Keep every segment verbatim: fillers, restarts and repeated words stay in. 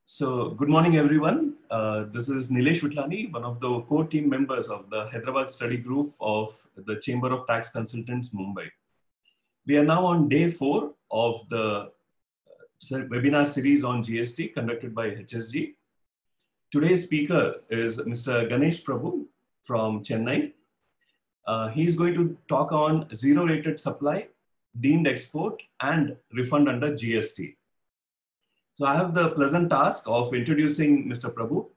So, good morning, everyone. Uh, this is Nilesh Vitlani, one of the core team members of the Hyderabad study group of the Chamber of Tax Consultants, Mumbai. We are now on day four of the webinar series on G S T conducted by H S G. Today's speaker is Mister Ganesh Prabhu from Chennai. Uh, he's going to talk on zero rated supply, deemed export, and refund under G S T. So I have the pleasant task of introducing Mister Prabhu.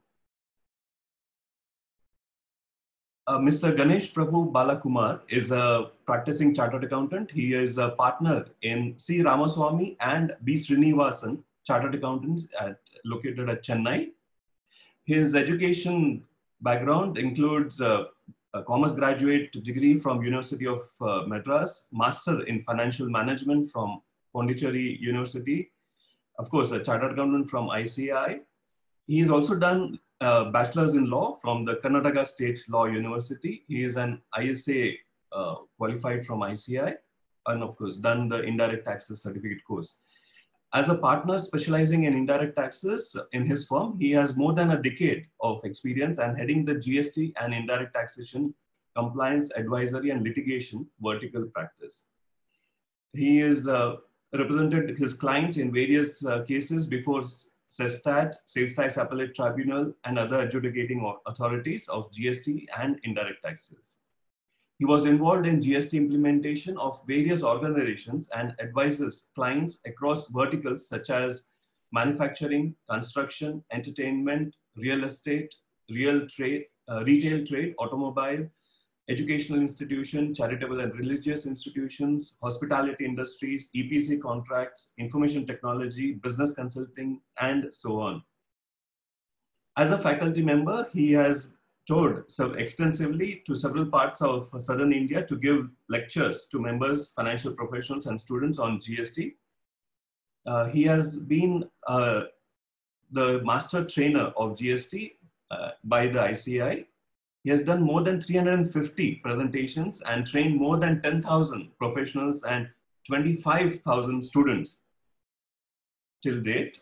Uh, Mister Ganesh Prabhu Balakumar is a practicing chartered accountant. He is a partner in C. Ramaswamy and B. Srinivasan Chartered Accountants at, located at Chennai. His education background includes uh, a commerce graduate degree from University of uh, Madras, master in financial management from Pondicherry University, of course, a chartered accountant from I C A I. He has also done a bachelor's in law from the Karnataka State Law University. He is an I S A uh, qualified from I C A I, and of course, done the indirect taxes certificate course. As a partner specializing in indirect taxes in his firm, he has more than a decade of experience and heading the G S T and indirect taxation, compliance, advisory, and litigation vertical practice. He is uh, represented his clients in various uh, cases before SESTAT, Sales Tax Appellate Tribunal, and other adjudicating authorities of G S T and indirect taxes. He was involved in G S T implementation of various organizations and advises clients across verticals such as manufacturing, construction, entertainment, real estate, real trade, uh, retail trade, automobile, educational institution, charitable and religious institutions, hospitality industries, E P C contracts, information technology, business consulting, and so on. As a faculty member, he has toured so extensively to several parts of southern India to give lectures to members, financial professionals, and students on G S T. Uh, he has been uh, the master trainer of G S T uh, by the I C A I. He has done more than three hundred fifty presentations and trained more than ten thousand professionals and twenty-five thousand students till date.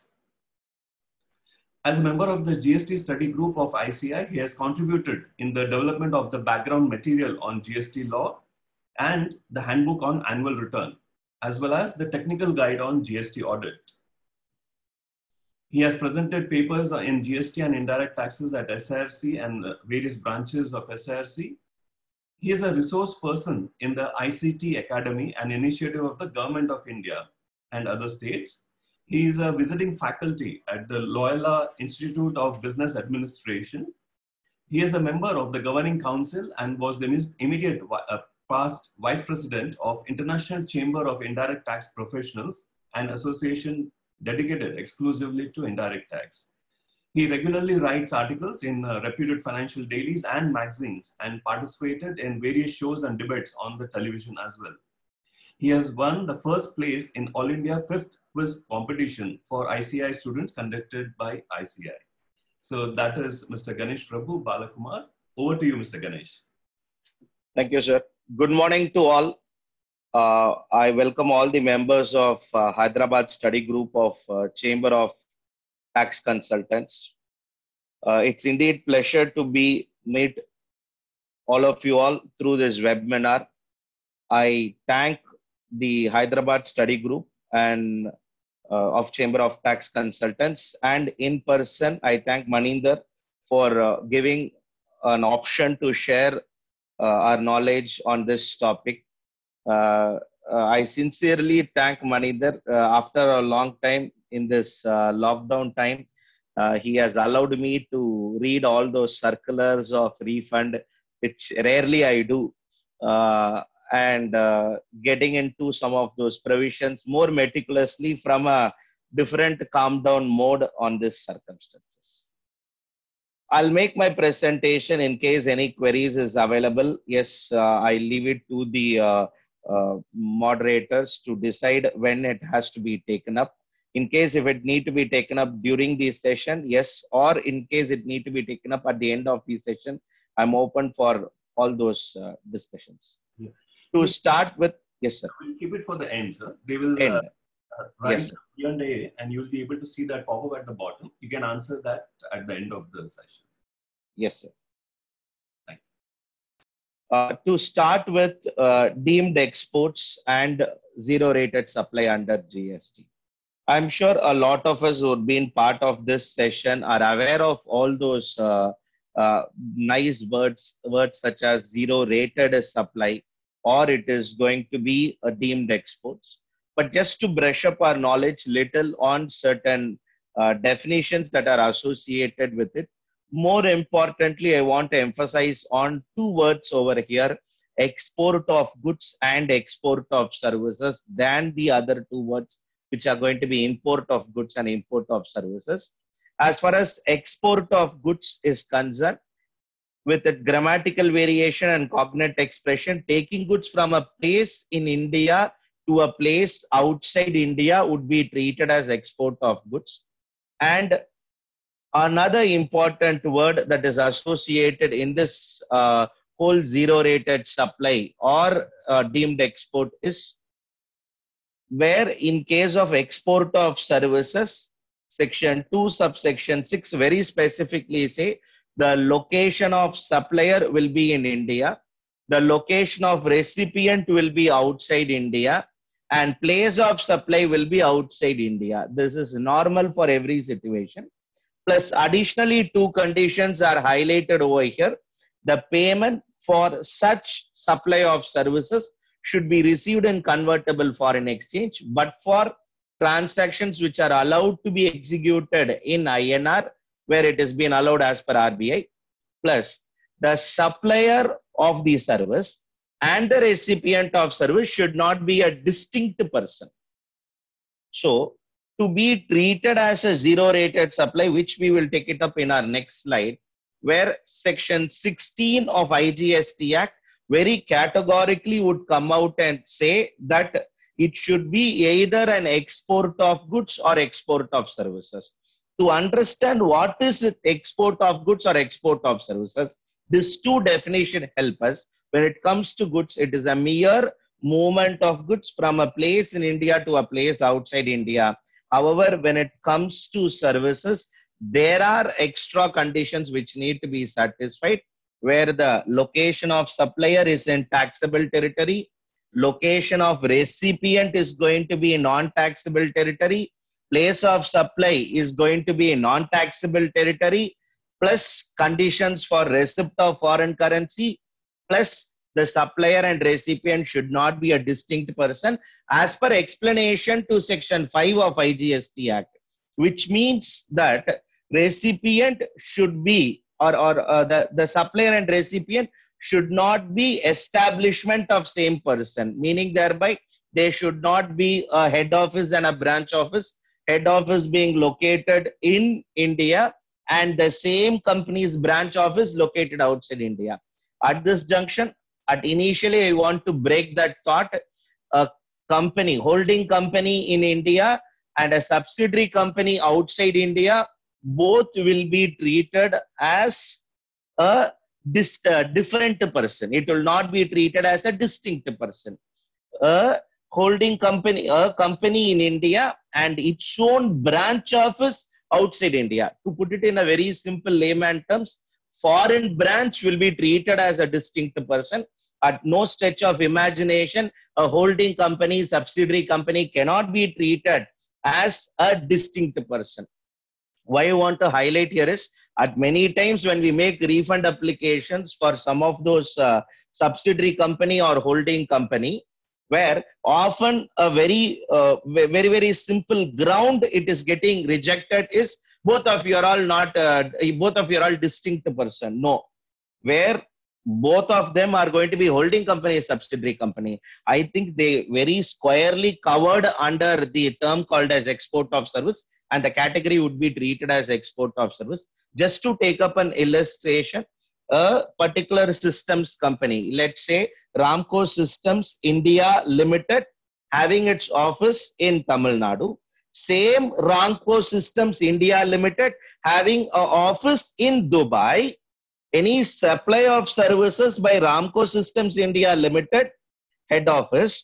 As a member of the G S T study group of I C A I, he has contributed in the development of the background material on G S T law and the handbook on annual return, as well as the technical guide on G S T audit. He has presented papers in G S T and indirect taxes at S I R C and various branches of S I R C. He is a resource person in the I C T Academy, an initiative of the Government of India and other states. He is a visiting faculty at the Loyola Institute of Business Administration. He is a member of the Governing Council and was the immediate uh, past Vice President of International Chamber of Indirect Tax Professionals, an association dedicated exclusively to indirect tax. He regularly writes articles in uh, reputed financial dailies and magazines and participated in various shows and debates on the television as well. He has won the first place in All India fifth quiz competition for I C A I students conducted by I C A I. So that is Mister Ganesh Prabhu Balakumar. Over to you, Mister Ganesh. Thank you, sir. Good morning to all. Uh, I welcome all the members of uh, Hyderabad study group of uh, Chamber of Tax Consultants. Uh, it's indeed pleasure to be meet all of you all through this webinar. I thank the Hyderabad study group and uh, of Chamber of Tax Consultants, and in person, I thank Maninder for uh, giving an option to share uh, our knowledge on this topic. Uh, uh, I sincerely thank Maninder. Uh, after a long time in this uh, lockdown time, uh, he has allowed me to read all those circulars of refund, which rarely I do, uh, and uh, getting into some of those provisions more meticulously from a different calm down mode on these circumstances. I'll make my presentation in case any queries is available. Yes, uh, I leave it to the uh, uh, moderators to decide when it has to be taken up. In case if it need to be taken up during the session, yes, or in case it need to be taken up at the end of the session, I'm open for all those uh, discussions. Yeah. To start with, yes, sir. We'll keep it for the end, sir. They will end. Uh, Uh, write Yes, sir. Q and A, and you'll be able to see that pop up at the bottom. You can answer that at the end of the session. Yes, sir. Thank Uh, to start with, uh, deemed exports and zero rated supply under G S T. I'm sure a lot of us who have been part of this session are aware of all those uh, uh, nice words, words such as zero rated supply, or it is going to be a deemed exports. But just to brush up our knowledge little on certain uh, definitions that are associated with it. More importantly, I want to emphasize on two words over here: export of goods and export of services, than the other two words, which are going to be import of goods and import of services. As far as export of goods is concerned, with a grammatical variation and cognate expression, taking goods from a place in India to a place outside India would be treated as export of goods. And another important word that is associated in this uh, whole zero rated supply or uh, deemed export is where in case of export of services, section two subsection six very specifically say the location of supplier will be in India, the location of recipient will be outside India, and place of supply will be outside India. This is normal for every situation. Plus additionally two conditions are highlighted over here. The payment for such supply of services should be received in convertible foreign exchange, but for transactions which are allowed to be executed in I N R, where it has been allowed as per R B I, plus the supplier of the service and the recipient of service should not be a distinct person. So, to be treated as a zero rated supply, which we will take it up in our next slide, where section sixteen of I G S T Act very categorically would come out and say that it should be either an export of goods or export of services. To understand what is it, export of goods or export of services, these two definitions help us. When it comes to goods, it is a mere movement of goods from a place in India to a place outside India. However, when it comes to services, there are extra conditions which need to be satisfied, where the location of supplier is in taxable territory, location of recipient is going to be non-taxable territory, place of supply is going to be non-taxable territory, plus conditions for receipt of foreign currency, plus the supplier and recipient should not be a distinct person, as per explanation to section five of I G S T Act, which means that recipient should be, or, or uh, the, the supplier and recipient should not be establishment of same person, meaning thereby they should not be a head office and a branch office, head office being located in India and the same company's branch office located outside India. At this junction, at initially I want to break that thought. A company, holding company in India and a subsidiary company outside India, both will be treated as a dis uh, different person. It will not be treated as a distinct person. A holding company, a company in India and its own branch office outside India. To put it in a very simple layman terms, foreign branch will be treated as a distinct person. At no stretch of imagination, a holding company, subsidiary company cannot be treated as a distinct person. Why I want to highlight here is, at many times when we make refund applications for some of those uh, subsidiary company or holding company, where often a very, uh, very, very simple ground it is getting rejected is both of you are all not, uh, both of you are all distinct person. No, where both of them are going to be holding company, subsidiary company. I think they very squarely covered under the term called as export of service, and the category would be treated as export of service. Just to take up an illustration, a particular systems company, let's say Ramco Systems India Limited, having its office in Tamil Nadu. Same Ramco Systems India Limited having an office in Dubai. Any supply of services by Ramco Systems India Limited head office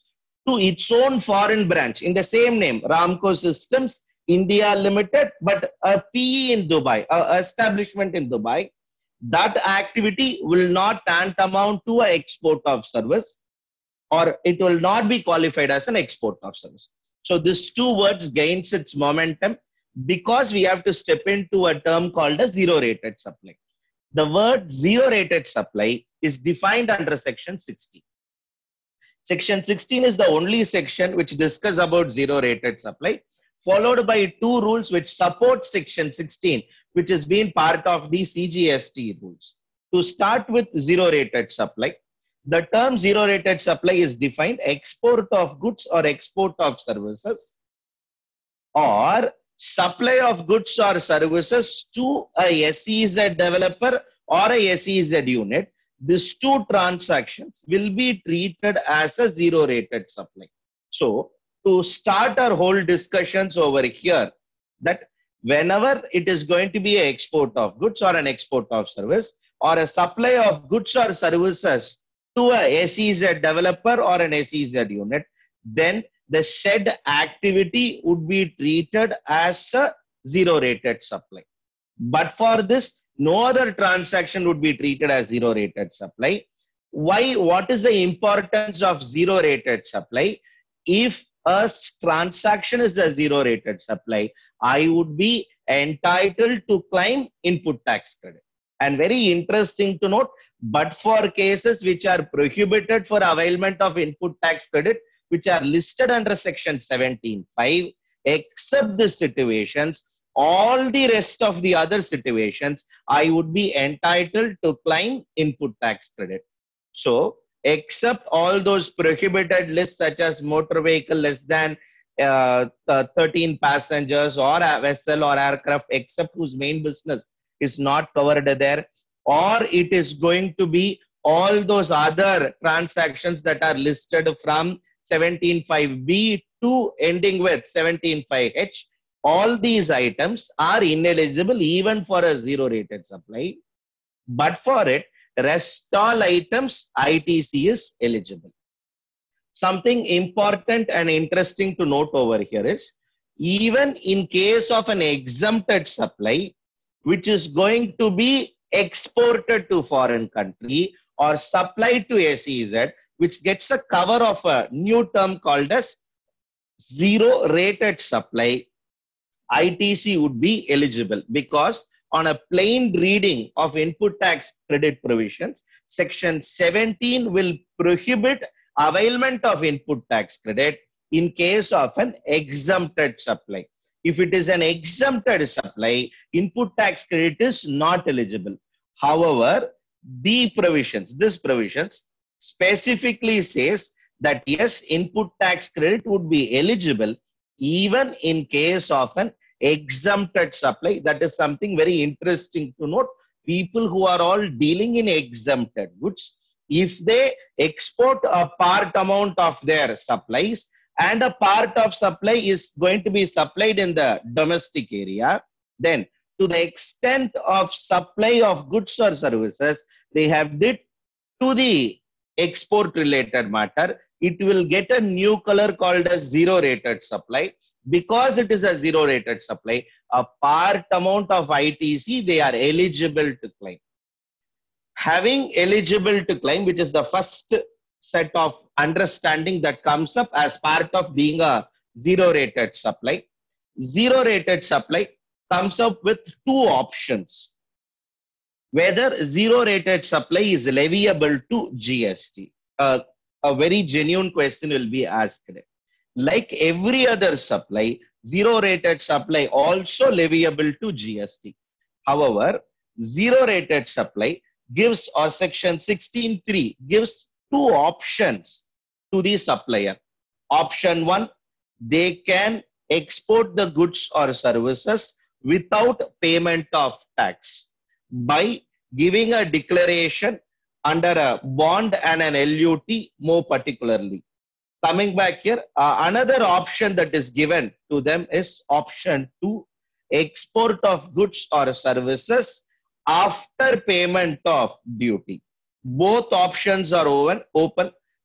to its own foreign branch in the same name, Ramco Systems India Limited, but a P E in Dubai, a establishment in Dubai, that activity will not tantamount to an export of service, or it will not be qualified as an export of service. So this two words gains its momentum because we have to step into a term called a zero rated supply. The word zero rated supply is defined under section sixteen. Section sixteen is the only section which discusses about zero rated supply, followed by two rules which support section sixteen, which has been part of the C G S T rules. To start with zero rated supply, the term zero rated supply is defined export of goods or export of services, or supply of goods or services to a S E Z developer or a S E Z unit. These two transactions will be treated as a zero rated supply. So to start our whole discussions over here, that whenever it is going to be an export of goods or an export of service, or a supply of goods or services to a S E Z developer or an S E Z unit, then the said activity would be treated as a zero rated supply. But for this, no other transaction would be treated as zero rated supply. Why? What is the importance of zero rated supply? If a transaction is a zero rated supply, I would be entitled to claim input tax credit. And very interesting to note, but for cases which are prohibited for availment of input tax credit, which are listed under section seventeen five, except the situations, all the rest of the other situations, I would be entitled to claim input tax credit. So, except all those prohibited lists such as motor vehicle less than uh, thirteen passengers, or a vessel or aircraft, except whose main business is not covered there, or it is going to be all those other transactions that are listed from seventeen five B to ending with seventeen five H, all these items are ineligible even for a zero rated supply. But for it, rest all items I T C is eligible. Something important and interesting to note over here is, even in case of an exempted supply, which is going to be exported to foreign country or supplied to S E Z, which gets a cover of a new term called as zero rated supply, I T C would be eligible, because on a plain reading of input tax credit provisions, section seventeen will prohibit availment of input tax credit in case of an exempted supply. If it is an exempted supply, input tax credit is not eligible. However, the provisions, this provisions specifically says that yes, input tax credit would be eligible even in case of an exempted supply. That is something very interesting to note. People who are all dealing in exempted goods, if they export a part amount of their supplies and a part of supply is going to be supplied in the domestic area, then to the extent of supply of goods or services they have did to the export related matter, it will get a new color called as zero rated supply. Because it is a zero rated supply, a part amount of I T C they are eligible to claim. Having eligible to claim, which is the first set of understanding that comes up as part of being a zero rated supply. Zero rated supply comes up with two options. Whether zero rated supply is leviable to G S T. Uh, a very genuine question will be asked. Like every other supply, zero rated supply also leviable to G S T. However, zero rated supply gives, or section sixteen three gives two options to the supplier. Option one, they can export the goods or services without payment of tax by giving a declaration under a bond and an L U T more particularly. Coming back here, uh, another option that is given to them is option two, export of goods or services after payment of duty. Both options are open. open.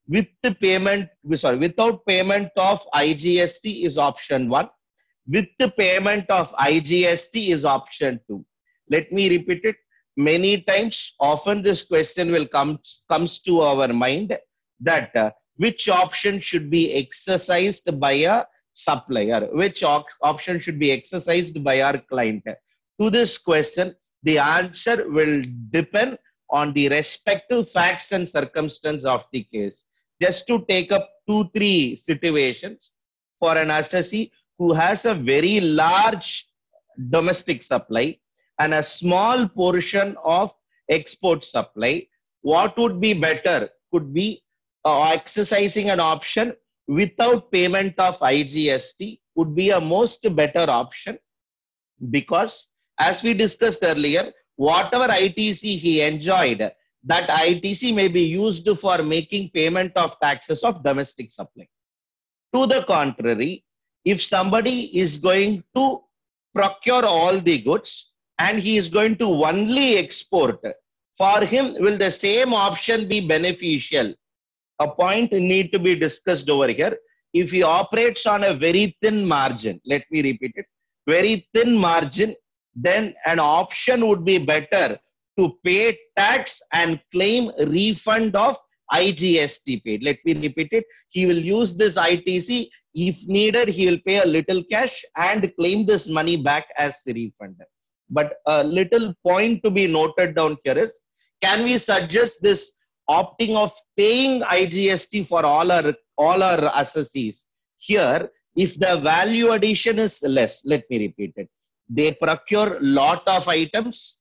with the payment, sorry, without payment of I G S T is option one. With the payment of I G S T is option two. Let me repeat it. Many times, often this question will come comes to our mind that uh, which option should be exercised by a supplier, which op option should be exercised by our client. To this question, the answer will depend on the respective facts and circumstances of the case. Just to take up two, three situations for an assessee who has a very large domestic supply and a small portion of export supply, what would be better could be uh, exercising an option without payment of I G S T would be a most better option, because as we discussed earlier, whatever I T C he enjoyed, that I T C may be used for making payment of taxes of domestic supply. To the contrary, if somebody is going to procure all the goods and he is going to only export, for him will the same option be beneficial? A point need to be discussed over here. If he operates on a very thin margin, let me repeat it, very thin margin, then an option would be better to pay tax and claim refund of I G S T paid. Let me repeat it. He will use this I T C. If needed, he will pay a little cash and claim this money back as the refund. But a little point to be noted down here is, can we suggest this opting of paying I G S T for all our, all our assessees? Here, if the value addition is less, let me repeat it. They procure lot of items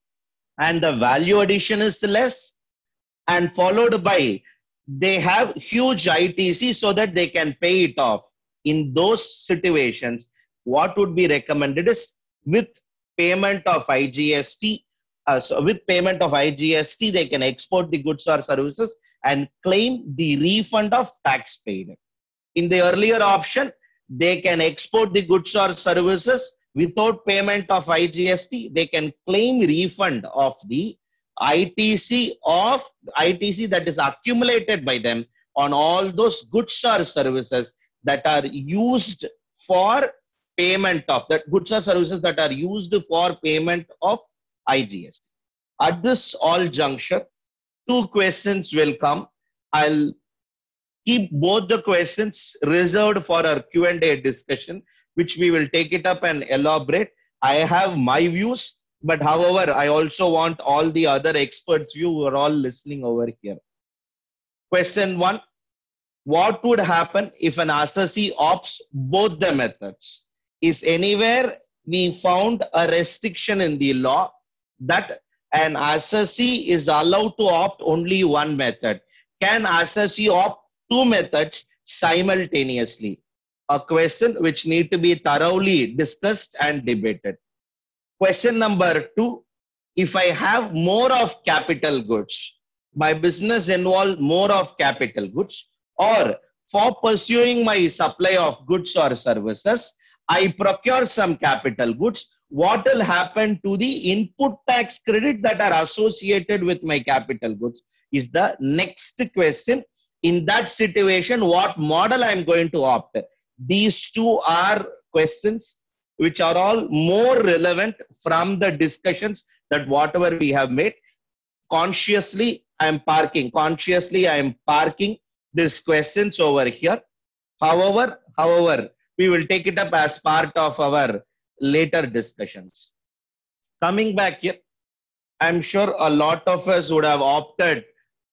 and the value addition is less, and followed by they have huge I T C so that they can pay it off. In those situations, what would be recommended is with payment of I G S T, uh, so with payment of I G S T, they can export the goods or services and claim the refund of tax paid. In the earlier option, they can export the goods or services without payment of I G S T. They can claim refund of the I T C of I T C that is accumulated by them on all those goods or services that are used for payment of that goods or services that are used for payment of I G S T. At this all juncture, two questions will come. I'll keep both the questions reserved for our Q and A discussion, which we will take it up and elaborate. I have my views, but however, I also want all the other experts' view who are all listening over here. Question one, what would happen if an assessee opts both the methods? Is anywhere we found a restriction in the law that an assessee is allowed to opt only one method? Can assessee opt two methods simultaneously? A question which need to be thoroughly discussed and debated. Question number two, if I have more of capital goods, my business involves more of capital goods, or for pursuing my supply of goods or services, I procure some capital goods, what will happen to the input tax credit that are associated with my capital goods is the next question. In that situation, what model I am going to opt? These two are questions which are all more relevant from the discussions that whatever we have made. Consciously, I am parking. Consciously, I am parking these questions over here. However, however, we will take it up as part of our later discussions. Coming back here, I'm sure a lot of us would have opted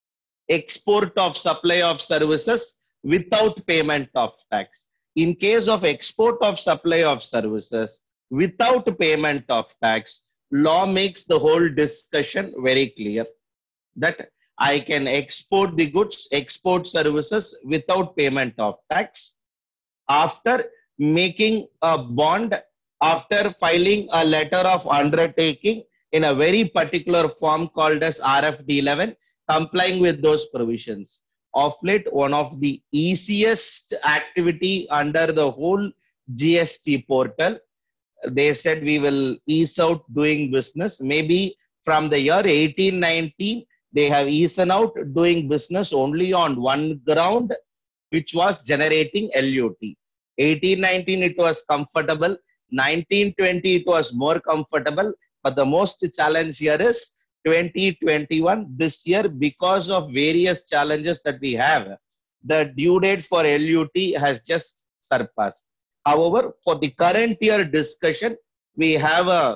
export of supply of services without payment of tax. In case of export of supply of services without payment of tax, law makes the whole discussion very clear that I can export the goods, export services without payment of tax after making a bond, after filing a letter of undertaking in a very particular form called as R F D eleven, complying with those provisions. Of late, one of the easiest activity under the whole G S T portal, they said we will ease out doing business. Maybe from the year eighteen nineteen, They have easen out doing business only on one ground, which was generating L U T. eighteen nineteen it was comfortable, nineteen twenty it was more comfortable, but the most challenge here is twenty twenty-one, this year, because of various challenges that we have, the due date for L U T has just surpassed. However, for the current year discussion, we have a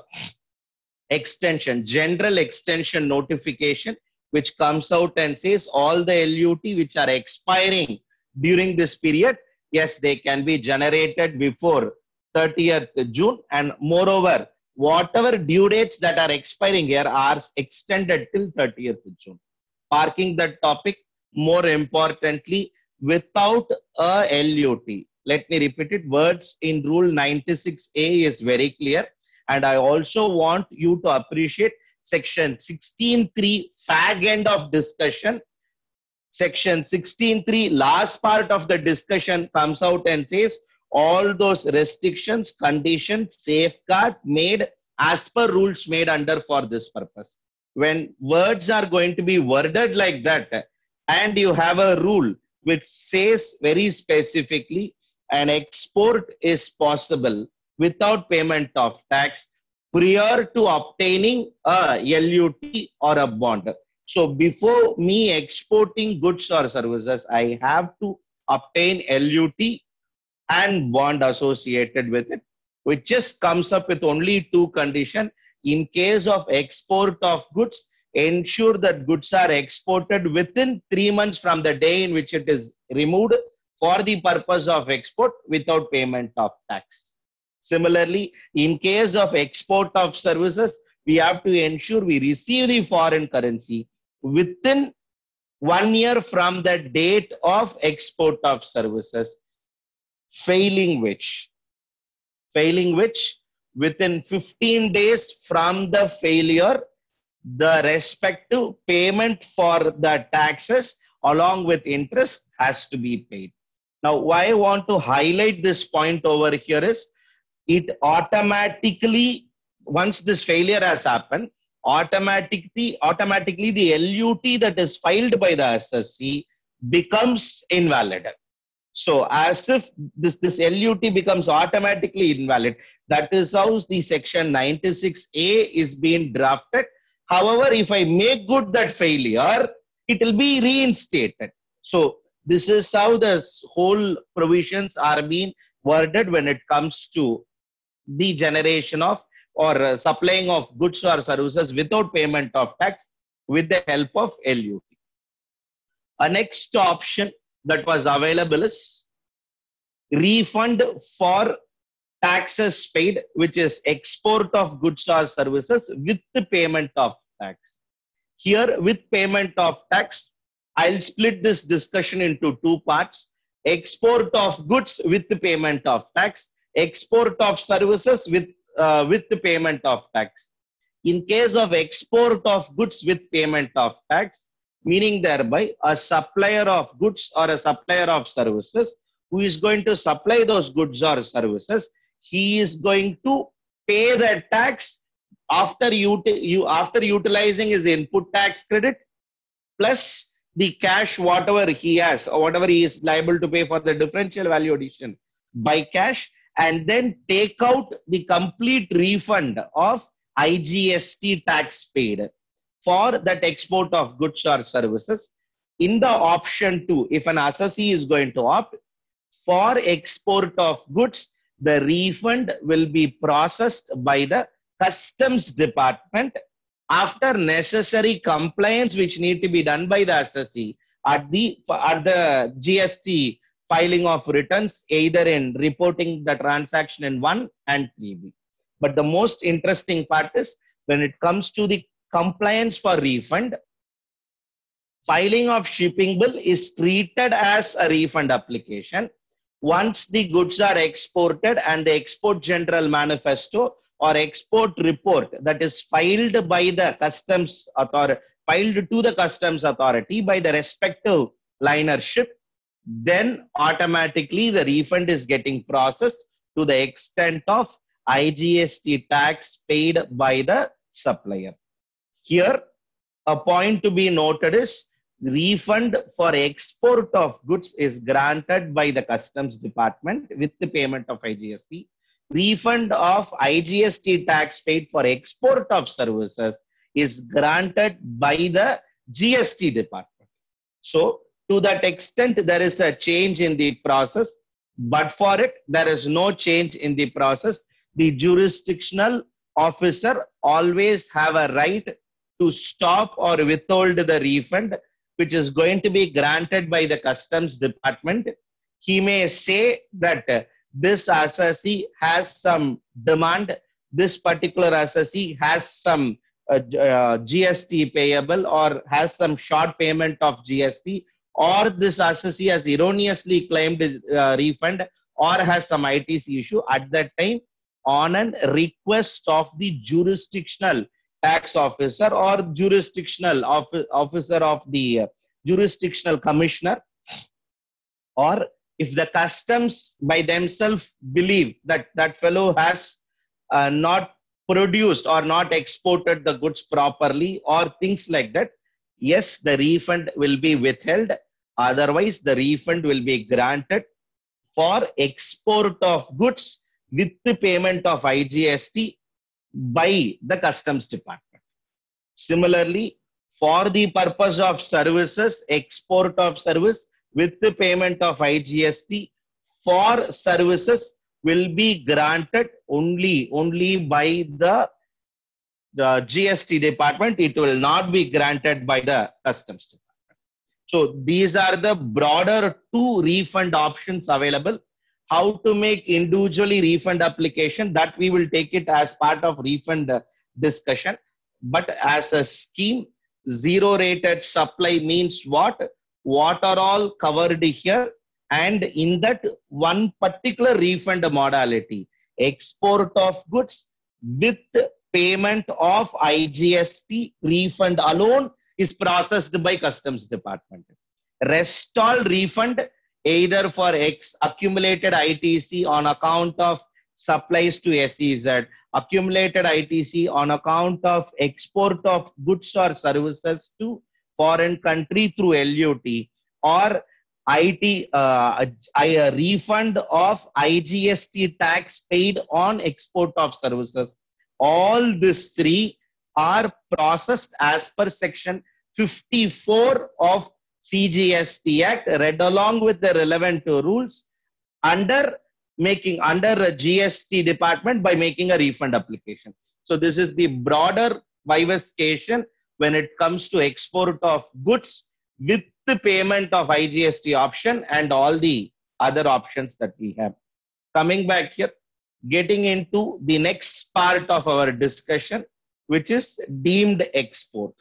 extension, general extension notification, which comes out and says all the L U T which are expiring during this period, yes, they can be generated before thirtieth June. And moreover, whatever due dates that are expiring here are extended till thirtieth June. Parking that topic, more importantly, without a L U T. Let me repeat it. Words in Rule ninety-six A is very clear. And I also want you to appreciate Section sixteen three fag end of discussion. Section sixteen three last part of the discussion comes out and says all those restrictions, conditions, safeguard made as per rules made under for this purpose. When words are going to be worded like that, and you have a rule which says very specifically an export is possible without payment of tax prior to obtaining a L U T or a bond. So before me exporting goods or services, I have to obtain L U T and bond associated with it, which just comes up with only two conditions. In case of export of goods, ensure that goods are exported within three months from the day in which it is removed for the purpose of export without payment of tax. Similarly, in case of export of services, we have to ensure we receive the foreign currency within one year from the date of export of services, failing which, failing which within fifteen days from the failure, the respective payment for the taxes along with interest has to be paid. Now, why I want to highlight this point over here is, it automatically, once this failure has happened, automatically, automatically the L U T that is filed by the S S C becomes invalid. So as if this, this L U T becomes automatically invalid. That is how the section ninety-six A is being drafted. However, if I make good that failure, it will be reinstated. So this is how the whole provisions are being worded when it comes to the generation of or uh, supplying of goods or services without payment of tax with the help of L U T. A next option that was available is refund for taxes paid, which is export of goods or services with the payment of tax. Here, with payment of tax, I'll split this discussion into two parts. Export of goods with the payment of tax, export of services with, uh, with the payment of tax. In case of export of goods with payment of tax, meaning thereby a supplier of goods or a supplier of services who is going to supply those goods or services, he is going to pay the tax after, you, you, after utilizing his input tax credit plus the cash, whatever he has or whatever he is liable to pay for the differential value addition by cash, and then take out the complete refund of I G S T tax paid for that export of goods or services. In the option two, if an assessee is going to opt for export of goods, the refund will be processed by the customs department after necessary compliance which need to be done by the assessee at the, at the G S T filing of returns, either in reporting the transaction in one and three B. But the most interesting part is when it comes to the compliance for refund, filing of shipping bill is treated as a refund application. Once the goods are exported and the export general manifesto or export report that is filed by the customs authority, filed to the customs authority by the respective liner ship, then automatically the refund is getting processed to the extent of I G S T tax paid by the supplier. Here, a point to be noted is refund for export of goods is granted by the customs department with the payment of I G S T. Refund of I G S T tax paid for export of services is granted by the G S T department. So to that extent, there is a change in the process, but for it, there is no change in the process. The jurisdictional officer always have a right to stop or withhold the refund, which is going to be granted by the customs department. He may say that uh, this assessee has some demand, this particular assessee has some uh, uh, G S T payable or has some short payment of G S T, or this assessee has erroneously claimed uh, refund or has some I T C issue. At that time, on a request of the jurisdictional tax officer or jurisdictional officer of the uh, jurisdictional commissioner, or if the customs by themselves believe that that fellow has uh, not produced or not exported the goods properly or things like that, yes, the refund will be withheld. Otherwise, the refund will be granted for export of goods with the payment of I G S T by the customs department. Similarly, for the purpose of services, export of service with the payment of I G S T for services will be granted only, only by the, the G S T department. It will not be granted by the customs department. So these are the broader two refund options available. How to make individually refund application, that we will take it as part of refund discussion. But as a scheme, zero rated supply means what? What are all covered here? And in that one particular refund modality, export of goods with payment of I G S T refund alone is processed by customs department. Rest all refund either for X accumulated I T C on account of supplies to S E Z, accumulated I T C on account of export of goods or services to foreign country through L U T, or I T uh, a, a refund of I G S T tax paid on export of services. All these three are processed as per section fifty-four of C G S T Act, read along with the relevant rules under making under a G S T department by making a refund application. So this is the broader bifurcation when it comes to export of goods with the payment of I G S T option and all the other options that we have. Coming back here, getting into the next part of our discussion, which is deemed export.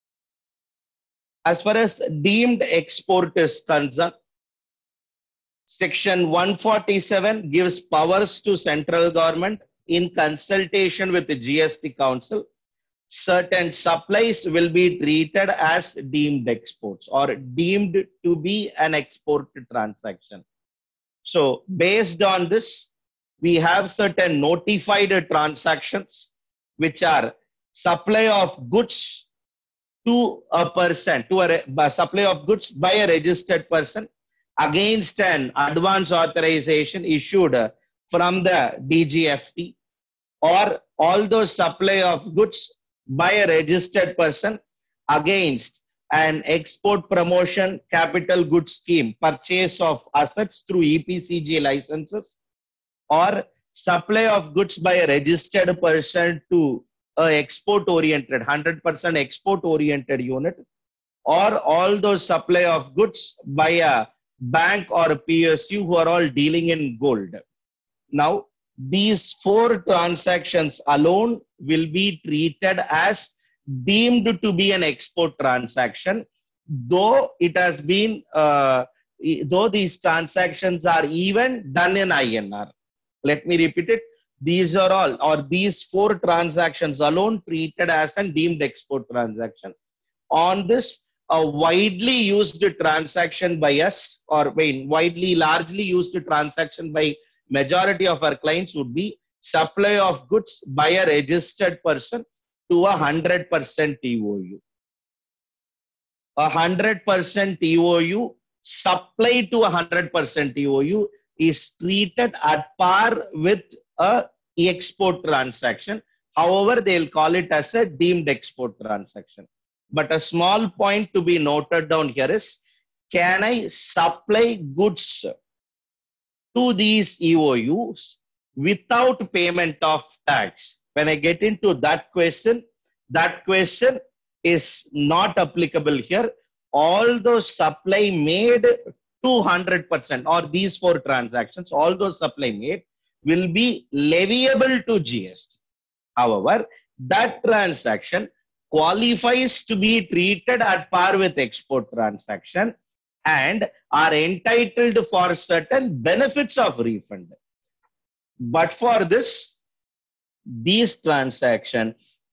As far as deemed export is concerned, section one forty-seven gives powers to central government in consultation with the G S T Council. Certain supplies will be treated as deemed exports or deemed to be an export transaction. So based on this, we have certain notified transactions, which are supply of goods to a person, to a, a supply of goods by a registered person against an advance authorization issued from the D G F T, or all those supply of goods by a registered person against an export promotion capital goods scheme, purchase of assets through E P C G licenses, or supply of goods by a registered person to a export oriented, one hundred percent export oriented unit, or all those supply of goods by a bank or a P S U who are all dealing in gold. Now, these four transactions alone will be treated as deemed to be an export transaction, though it has been, uh, though these transactions are even done in I N R. Let me repeat it. These are all, or these four transactions alone treated as a deemed export transaction. On this, a widely used transaction by us, or widely, largely used transaction by majority of our clients would be supply of goods by a registered person to a one hundred percent T O U. a hundred percent E O U, supply to a hundred percent E O U is treated at par with a export transaction. However, they'll call it as a deemed export transaction. But a small point to be noted down here is, can I supply goods to these E O Us without payment of tax? When I get into that question, that question is not applicable here. All those supply made two hundred percent or these four transactions, all those supply made will be leviable to G S T. However, that transaction qualifies to be treated at par with export transaction and are entitled for certain benefits of refund. But for this, these transactions,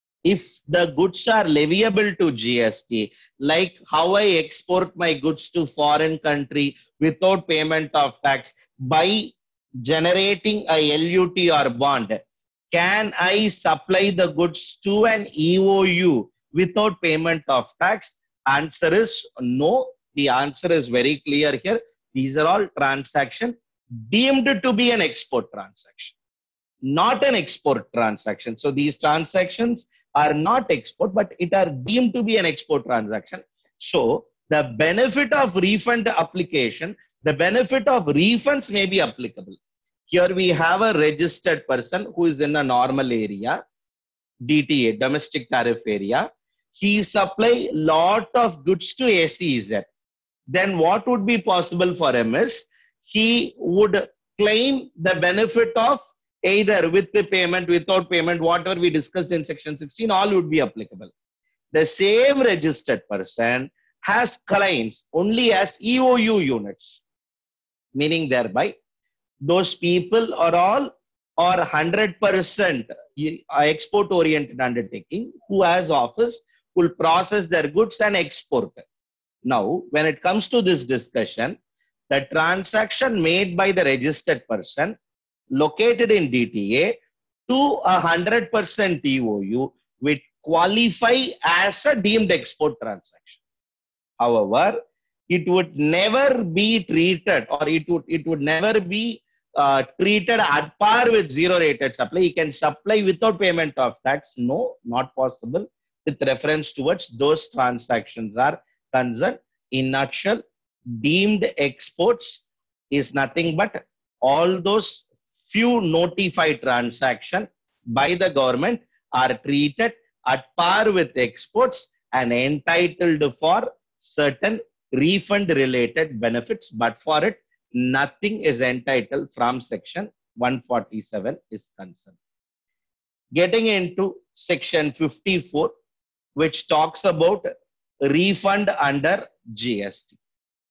if the goods are leviable to G S T, like how I export my goods to foreign country without payment of tax by generating a L U T or bond, can I supply the goods to an E O U without payment of tax? Answer is no. The answer is very clear here. These are all transactions deemed to be an export transaction, not an export transaction. So these transactions are not export, but it are deemed to be an export transaction. So the benefit of refund application, the benefit of refunds may be applicable. Here we have a registered person who is in a normal area, D T A, domestic tariff area. He supply lot of goods to S E Z. Then what would be possible for him is, he would claim the benefit of either with the payment, without payment, whatever we discussed in section sixteen, all would be applicable. The same registered person has clients only as E O U units, meaning thereby those people are all or one hundred percent export oriented undertaking who has office will process their goods and export. Now, when it comes to this discussion, the transaction made by the registered person located in D T A to a one hundred percent E O U will qualify as a deemed export transaction. However, it would never be treated or it would, it would never be uh, treated at par with zero rated supply. You can supply without payment of tax. No, not possible with reference towards those transactions are concerned. In nutshell, deemed exports is nothing but all those few notified transactions by the government are treated at par with exports and entitled for certain refund related benefits, but for it, nothing is entitled from section one forty-seven is concerned. Getting into section fifty-four, which talks about refund under G S T.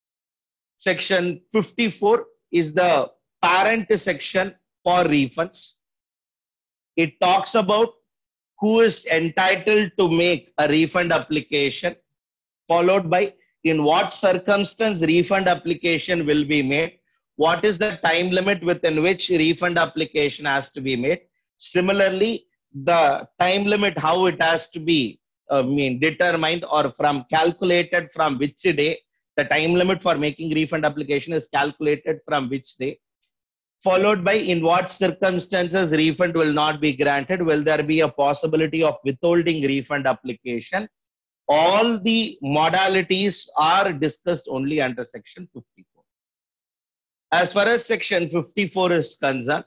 Section fifty-four is the parent section for refunds. It talks about who is entitled to make a refund application, followed by in what circumstance refund application will be made, what is the time limit within which refund application has to be made. Similarly, the time limit, how it has to be uh, mean determined or from calculated from which day, the time limit for making refund application is calculated from which day, followed by in what circumstances refund will not be granted, will there be a possibility of withholding refund application. All the modalities are discussed only under section fifty-four. As far as section fifty-four is concerned,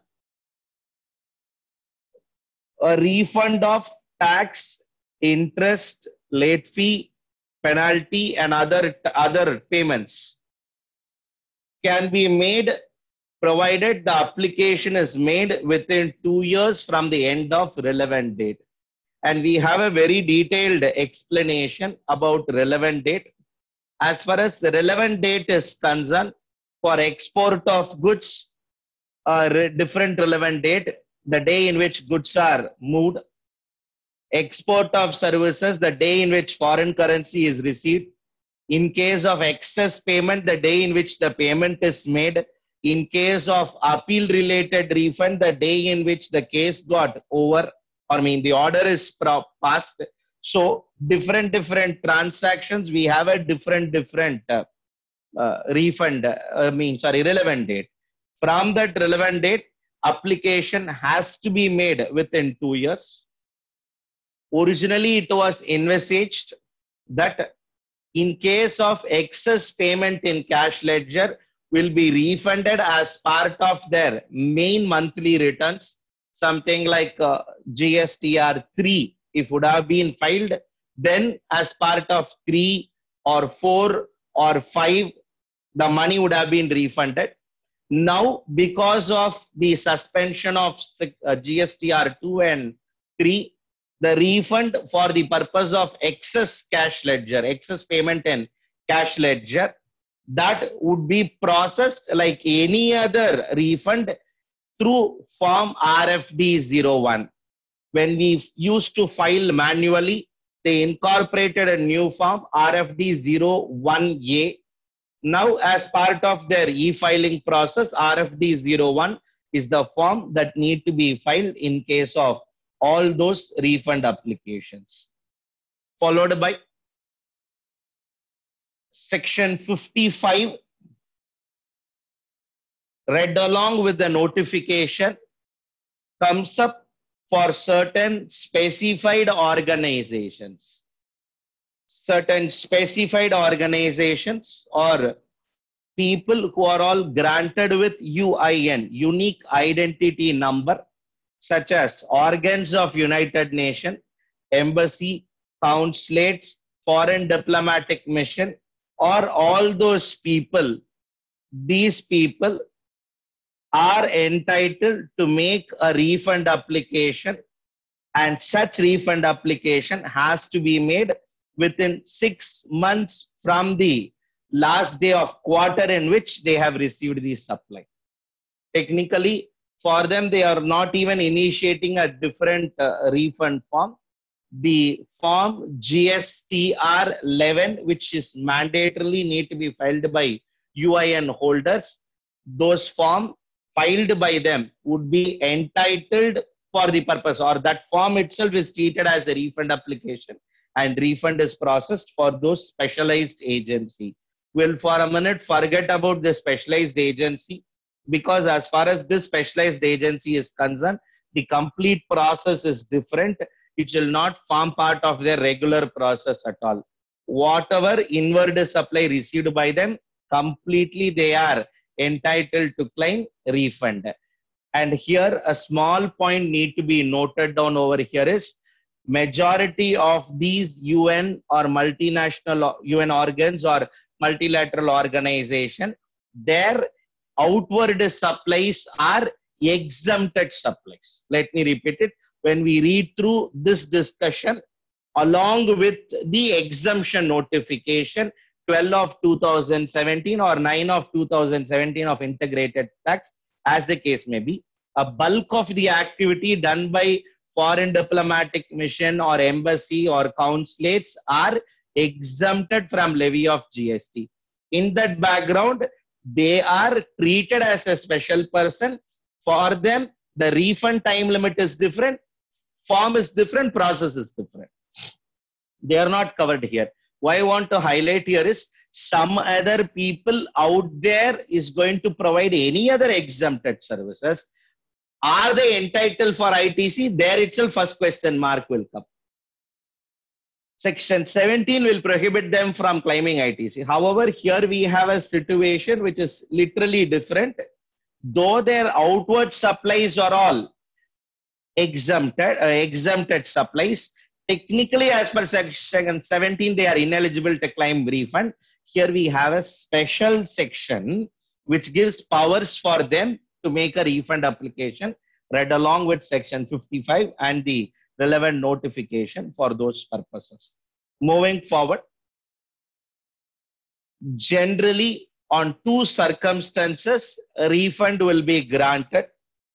a refund of tax, interest, late fee, penalty and other, other payments can be made provided the application is made within two years from the end of relevant date. And we have a very detailed explanation about relevant date. As far as the relevant date is concerned, for export of goods, uh, re different relevant date, the day in which goods are moved. Export of services, the day in which foreign currency is received. In case of excess payment, the day in which the payment is made. In case of appeal related refund, the day in which the case got over, or I mean the order is passed. So different, different transactions, we have a different, different uh, uh, refund, uh, I mean, sorry, relevant date. From that relevant date, application has to be made within two years. Originally, it was envisaged that in case of excess payment in cash ledger will be refunded as part of their main monthly returns, something like uh, G S T R three, if would have been filed, then as part of three or four or five, the money would have been refunded. Now, because of the suspension of uh, G S T R two and three, the refund for the purpose of excess cash ledger, excess payment in cash ledger, that would be processed like any other refund through form R F D zero one. When we used to file manually, they incorporated a new form R F D zero one A. Now, as part of their e-filing process, R F D zero one is the form that need to be filed in case of all those refund applications. Followed by section fifty-five, read along with the notification, comes up for certain specified organizations. Certain specified organizations or people who are all granted with U I N, unique identity number, such as organs of United Nations, embassy, consulates, foreign diplomatic mission, or all those people, these people are entitled to make a refund application, and such refund application has to be made within six months from the last day of quarter in which they have received the supply. Technically, for them, they are not even initiating a different uh, refund form. The form G S T R eleven, which is mandatorily need to be filed by U I N holders, those form filed by them would be entitled for the purpose, or that form itself is treated as a refund application, and refund is processed for those specialized agency. We'll for a minute forget about the specialized agency, because as far as this specialized agency is concerned, the complete process is different. It will not form part of their regular process at all. Whatever inward supply received by them, completely they are entitled to claim refund. And here a small point need to be noted down over here is, majority of these U N or multinational U N organs or multilateral organization, their outward supplies are exempted supplies. Let me repeat it. When we read through this discussion, along with the exemption notification twelve of two thousand seventeen or nine of two thousand seventeen of integrated tax, as the case may be, a bulk of the activity done by foreign diplomatic mission or embassy or consulates are exempted from levy of G S T. In that background, they are treated as a special person. For them, the refund time limit is different, form is different, process is different. They are not covered here. Why I want to highlight here is, some other people out there is going to provide any other exempted services. Are they entitled for I T C? There itself first question mark will come. Section seventeen will prohibit them from claiming I T C. However, here we have a situation which is literally different. Though their outward supplies are all exempted, uh, exempted supplies, technically as per section seventeen, they are ineligible to claim refund. Here we have a special section which gives powers for them to make a refund application, read along with section fifty-five and the relevant notification for those purposes. Moving forward, generally on two circumstances, a refund will be granted.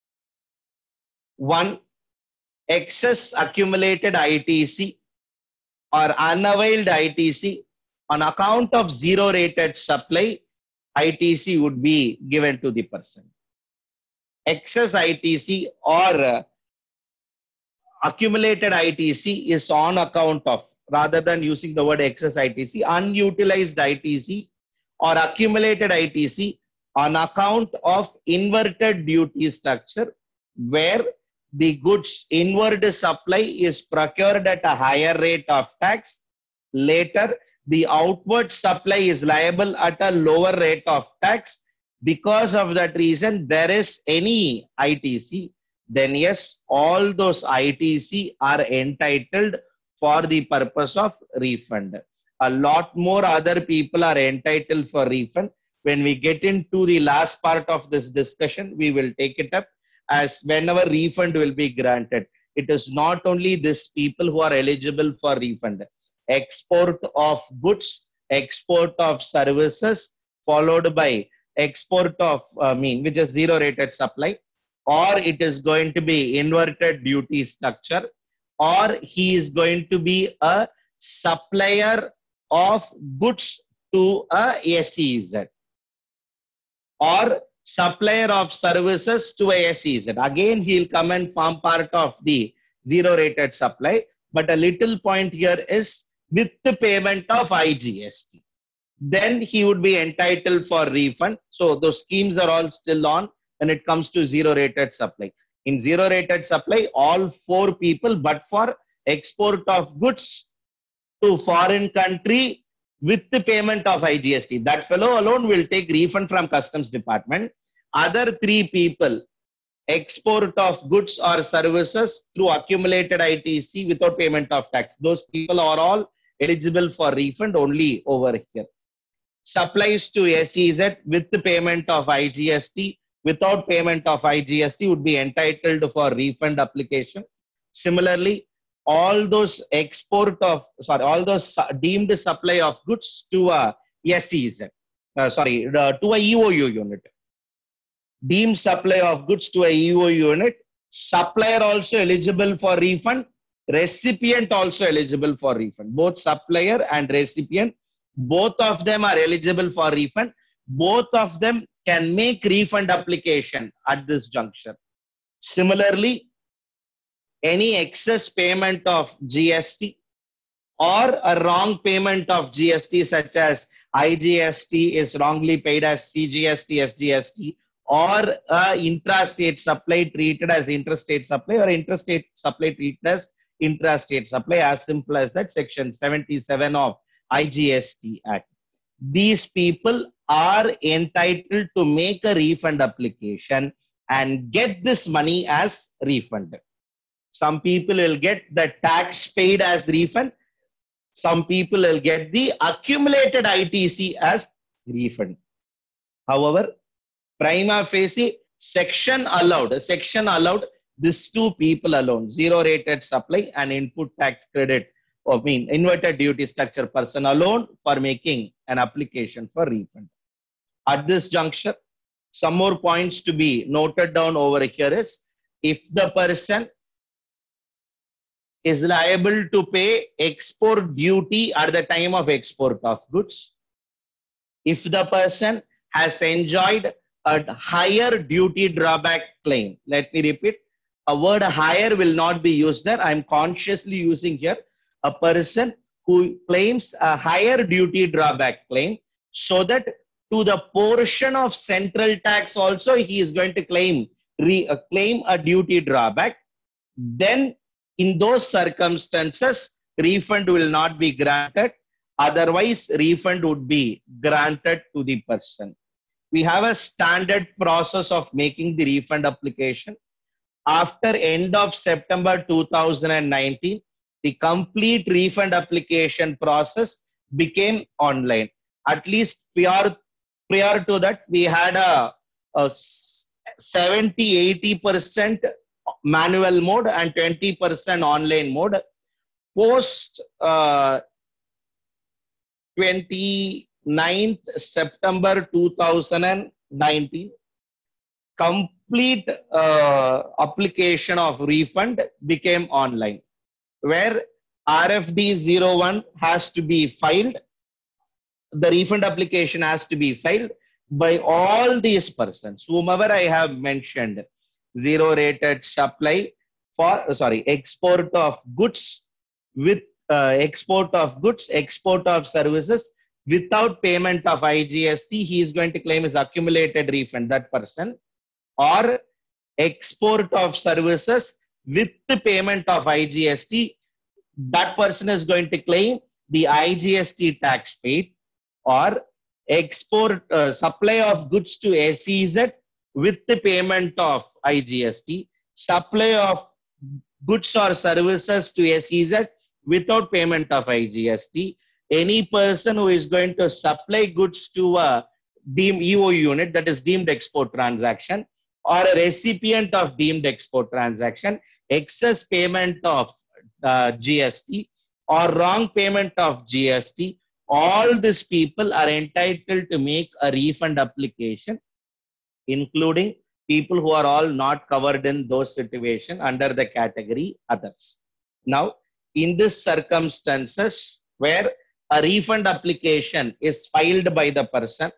One, excess accumulated I T C or unavailed I T C on account of zero rated supply, I T C would be given to the person. Excess I T C or uh, accumulated I T C is on account of, rather than using the word excess I T C, unutilized I T C or accumulated I T C on account of inverted duty structure, where the goods inward supply is procured at a higher rate of tax. Later, the outward supply is liable at a lower rate of tax. Because of that reason, there is any I T C, then yes, all those I T C are entitled for the purpose of refund. A lot more other people are entitled for refund. When we get into the last part of this discussion, we will take it up as whenever refund will be granted. It is not only these people who are eligible for refund. Export of goods, export of services, followed by export of, I mean, which is zero rated supply, or it is going to be inverted duty structure, or he is going to be a supplier of goods to a S E Z, or supplier of services to a S E Z. Again, he'll come and form part of the zero rated supply. But a little point here is with the payment of I G S T, then he would be entitled for refund. So those schemes are all still on when it comes to zero rated supply. In zero rated supply, all four people, but for export of goods to foreign country with the payment of I G S T, that fellow alone will take refund from Customs Department. Other three people, export of goods or services through accumulated I T C without payment of tax, those people are all eligible for refund only over here. Supplies to S E Z with the payment of I G S T, without payment of I G S T would be entitled for refund application. Similarly, all those export of, sorry, all those deemed supply of goods to a S E Z, uh, sorry, uh, to a E O U unit. Deemed supply of goods to a E O U unit, supplier also eligible for refund, recipient also eligible for refund. Both supplier and recipient, both of them are eligible for refund. Both of them can make refund application at this juncture. Similarly, any excess payment of G S T or a wrong payment of G S T, such as I G S T is wrongly paid as C G S T, S G S T, or uh, intrastate supply treated as interstate supply, or interstate supply treated as intrastate supply, as simple as that, section seventy-seven of I G S T Act. These people are entitled to make a refund application and get this money as refund. Some people will get the tax paid as refund. Some people will get the accumulated I T C as refund. However, prima facie, section allowed, section allowed these two people alone, zero rated supply and input tax credit, or mean inverted duty structure person alone, for making an application for refund. At this juncture, some more points to be noted down over here is, if the person is liable to pay export duty at the time of export of goods, if the person has enjoyed a higher duty drawback claim. Let me repeat, a word higher will not be used there. I'm consciously using here a person who claims a higher duty drawback claim, so that to the portion of central tax also he is going to claim, re, uh, claim a duty drawback. Then in those circumstances, refund will not be granted. Otherwise, refund would be granted to the person. We have a standard process of making the refund application. After end of September two thousand nineteen, the complete refund application process became online. At least prior, prior to that, we had a, a seventy to eighty percent manual mode and twenty percent online mode. Post uh, twenty-ninth September two thousand nineteen, complete uh, application of refund became online, where R F D zero one has to be filed. The refund application has to be filed by all these persons, whomever I have mentioned: zero rated supply, for, sorry, export of goods with uh, export of goods, export of services without payment of I G S T, he is going to claim his accumulated refund, that person. Or export of services with the payment of I G S T, that person is going to claim the I G S T tax paid. Or export uh, supply of goods to S E Z with the payment of I G S T, supply of goods or services to S E Z without payment of I G S T. Any person who is going to supply goods to a deemed E O U unit, that is deemed export transaction, or a recipient of deemed export transaction, excess payment of uh, G S T or wrong payment of G S T, all these people are entitled to make a refund application, including people who are all not covered in those situations under the category others. Now, in this circumstances where a refund application is filed by the person,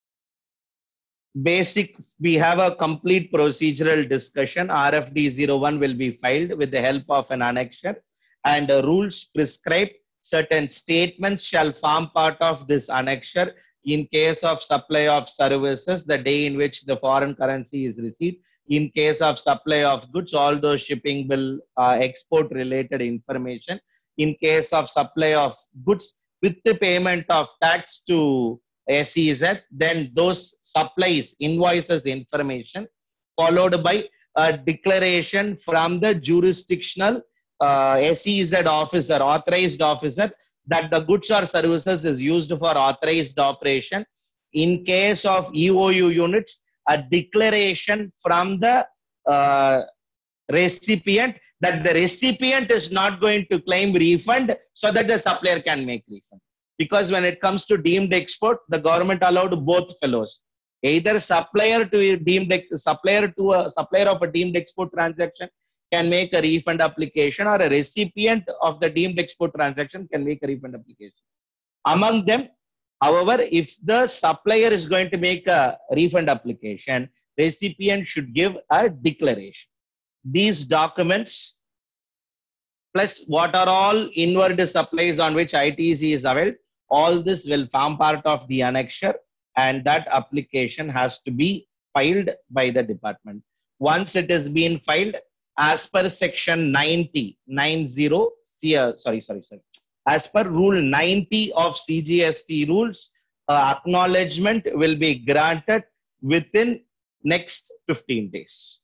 basic, we have a complete procedural discussion. R F D zero one will be filed with the help of an annexure, and uh, rules prescribe certain statements shall form part of this annexure in case of supply of services, the day in which the foreign currency is received. In case of supply of goods, all those shipping bill, uh, export related information. In case of supply of goods with the payment of tax to S E Z, then those supplies, invoices information, followed by a declaration from the jurisdictional uh, S E Z officer, authorized officer, that the goods or services is used for authorized operation. In case of E O U units, a declaration from the uh, recipient that the recipient is not going to claim refund, so that the supplier can make refund. Because when it comes to deemed export, the government allowed both fellows. Either supplier to a deemed supplier to a supplier of a deemed export transaction can make a refund application, or a recipient of the deemed export transaction can make a refund application. Among them, however, if the supplier is going to make a refund application, recipient should give a declaration. These documents, plus what are all inward supplies on which I T C is available, all this will form part of the annexure, and that application has to be filed by the department. Once it has been filed, as per section ninety, ninety, sorry, sorry, sorry, as per rule ninety of C G S T rules, uh, acknowledgement will be granted within next fifteen days.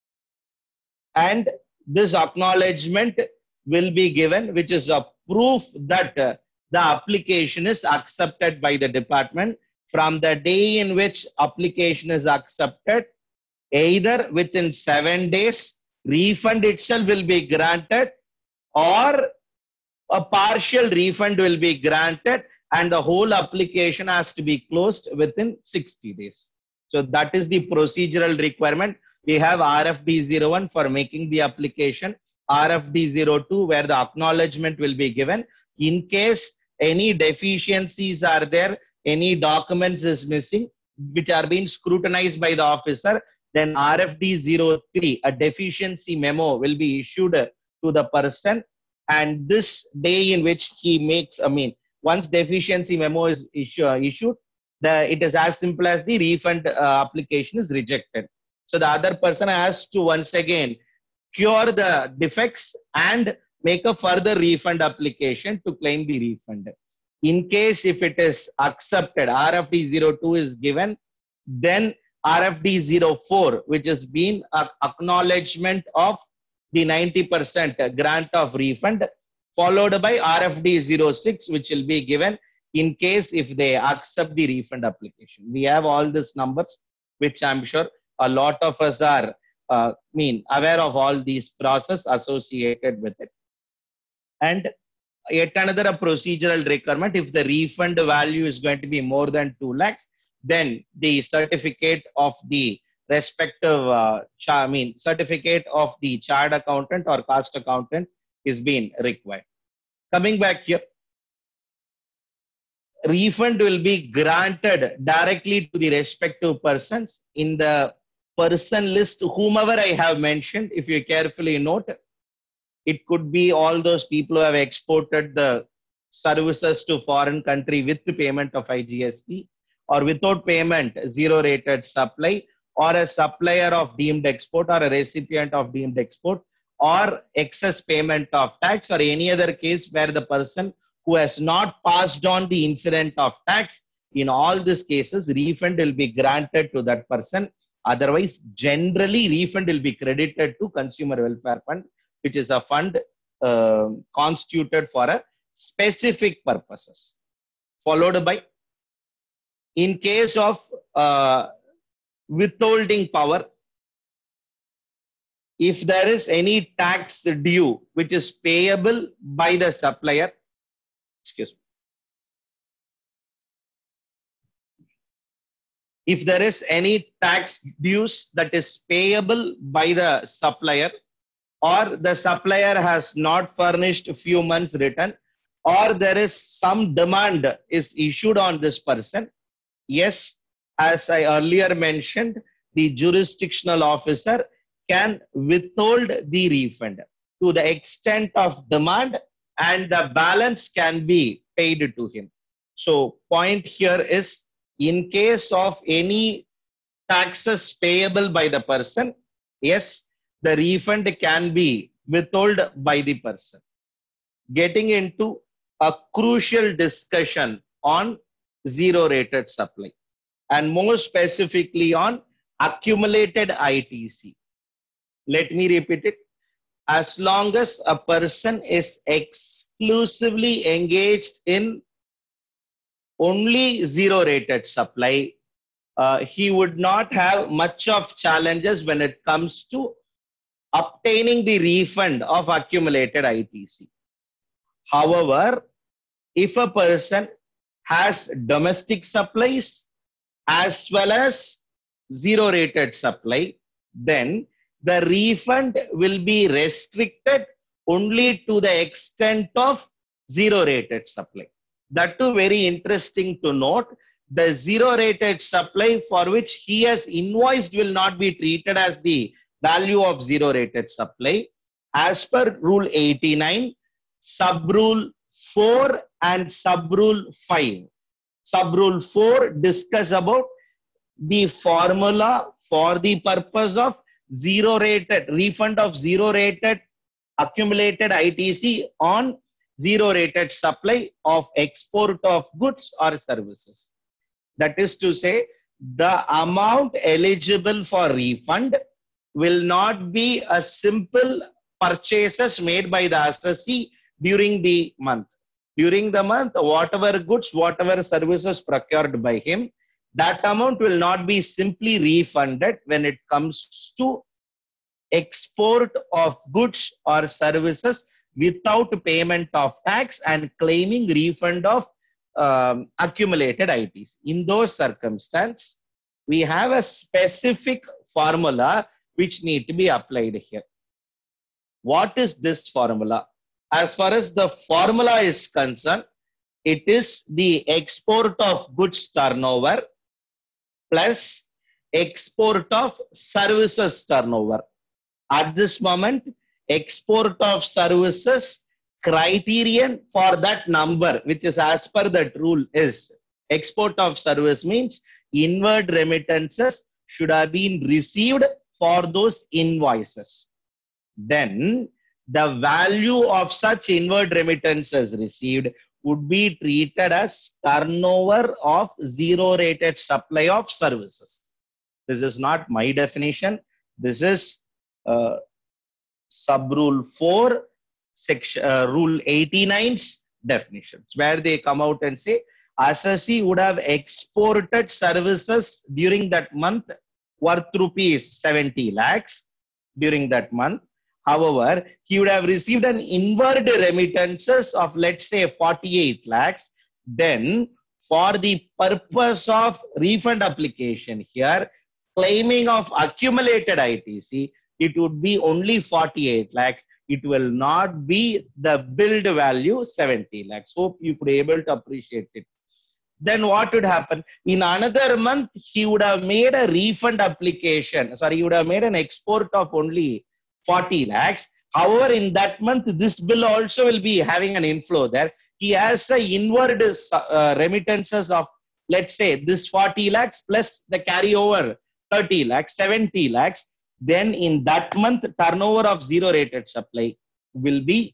And this acknowledgement will be given, which is a proof that uh, the application is accepted by the department from the day in which application is accepted. Either within seven days, refund itself will be granted, or a partial refund will be granted, and the whole application has to be closed within sixty days. So that is the procedural requirement. We have R F D zero one for making the application, R F D zero two where the acknowledgement will be given. In case any deficiencies are there, any documents is missing, which are being scrutinized by the officer, then R F D zero three, a deficiency memo will be issued to the person, and this day in which he makes, I mean, once deficiency memo is issue, issued, the, it is as simple as the refund uh, application is rejected. So the other person has to once again cure the defects and make a further refund application to claim the refund. In case if it is accepted, R F D zero two is given, then R F D zero four, which has been an acknowledgement of the ninety percent grant of refund, followed by R F D zero six, which will be given in case if they accept the refund application. We have all these numbers, which I'm sure a lot of us are uh, mean aware of all these process associated with it. And yet another a procedural requirement, if the refund value is going to be more than two lakhs, then the certificate of the respective, uh, I mean, certificate of the chartered accountant or cost accountant is being required. Coming back here, refund will be granted directly to the respective persons in the person list, whomever I have mentioned, if you carefully note, it could be all those people who have exported the services to foreign country with the payment of I G S T, or without payment, zero rated supply, or a supplier of deemed export, or a recipient of deemed export, or excess payment of tax, or any other case where the person who has not passed on the incident of tax. In all these cases, refund will be granted to that person. Otherwise, generally, refund will be credited to Consumer Welfare Fund, which is a fund uh, constituted for a specific purposes. Followed by, in case of uh, withholding power, if there is any tax due which is payable by the supplier, excuse me, if there is any tax dues that is payable by the supplier, or the supplier has not furnished a few months return, or there is some demand is issued on this person, yes, as I earlier mentioned, the jurisdictional officer can withhold the refund to the extent of demand, and the balance can be paid to him. So point here is, in case of any taxes payable by the person, yes, the refund can be withheld by the person. Getting into a crucial discussion on zero rated supply, and more specifically on accumulated I T C. Let me repeat it. As long as a person is exclusively engaged in only zero rated supply, uh, he would not have much of challenges when it comes to obtaining the refund of accumulated I T C. However, if a person has domestic supplies as well as zero rated supply, then the refund will be restricted only to the extent of zero rated supply. That too very interesting to note. The zero rated supply for which he has invoiced will not be treated as the value of zero rated supply. As per Rule eighty-nine, Sub Rule four and Sub Rule five. Sub Rule four discuss about the formula for the purpose of zero rated refund of zero rated accumulated I T C on zero rated supply of export of goods or services. That is to say, the amount eligible for refund will not be a simple purchases made by the assessee during the month. During the month, whatever goods, whatever services procured by him, that amount will not be simply refunded when it comes to export of goods or services without payment of tax and claiming refund of um, accumulated I T C. In those circumstances, we have a specific formula which need to be applied here. What is this formula? As far as the formula is concerned, it is the export of goods turnover plus export of services turnover. At this moment, export of services criterion for that number, which is as per that rule, is export of service means inward remittances should have been received for those invoices. Then the value of such inward remittances received would be treated as turnover of zero rated supply of services. This is not my definition. This is uh, Sub Rule four, section, uh, Rule eighty-nine's definitions, where they come out and say, assessee would have exported services during that month worth rupees seventy lakhs during that month. However, he would have received an inward remittances of, let's say, forty-eight lakhs. Then, for the purpose of refund application here, claiming of accumulated I T C, it would be only forty-eight lakhs. It will not be the billed value seventy lakhs. Hope you could be able to appreciate it. then what would happen? In another month, he would have made a refund application. Sorry, he would have made an export of only forty lakhs. However, in that month, this bill also will be having an inflow there. He has a inward uh, remittances of, let's say, this forty lakhs plus the carryover thirty lakhs, seventy lakhs. Then in that month, turnover of zero rated supply will be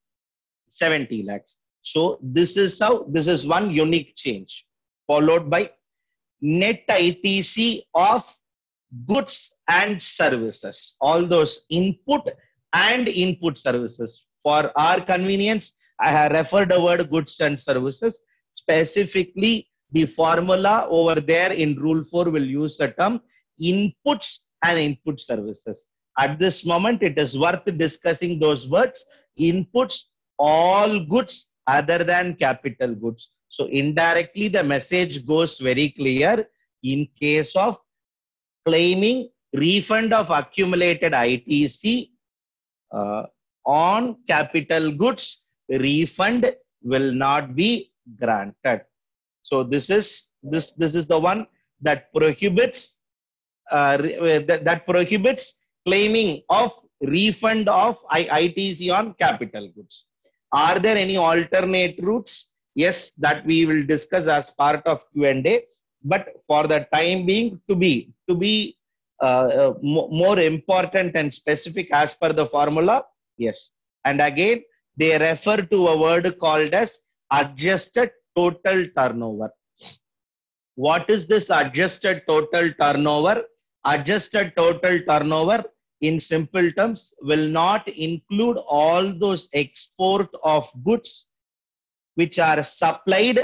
seventy lakhs. So this is how, this is one unique change, followed by net I T C of goods and services, all those input and input services. For our convenience, I have referred the word goods and services. Specifically, the formula over there in rule four will use the term inputs and input services. At this moment, it is worth discussing those words. Inputs, all goods other than capital goods. So indirectly, the message goes very clear. In case of claiming refund of accumulated I T C uh, on capital goods, refund will not be granted. So this is this this is the one that prohibits uh, that, that prohibits claiming of refund of I T C on capital goods. Are there any alternate routes? Yes, that we will discuss as part of Q and A. But for the time being, to be to be uh, uh, more important and specific as per the formula, yes. And again, they refer to a word called as adjusted total turnover. What is this adjusted total turnover? Adjusted total turnover, in simple terms, will not include all those export of goods which are supplied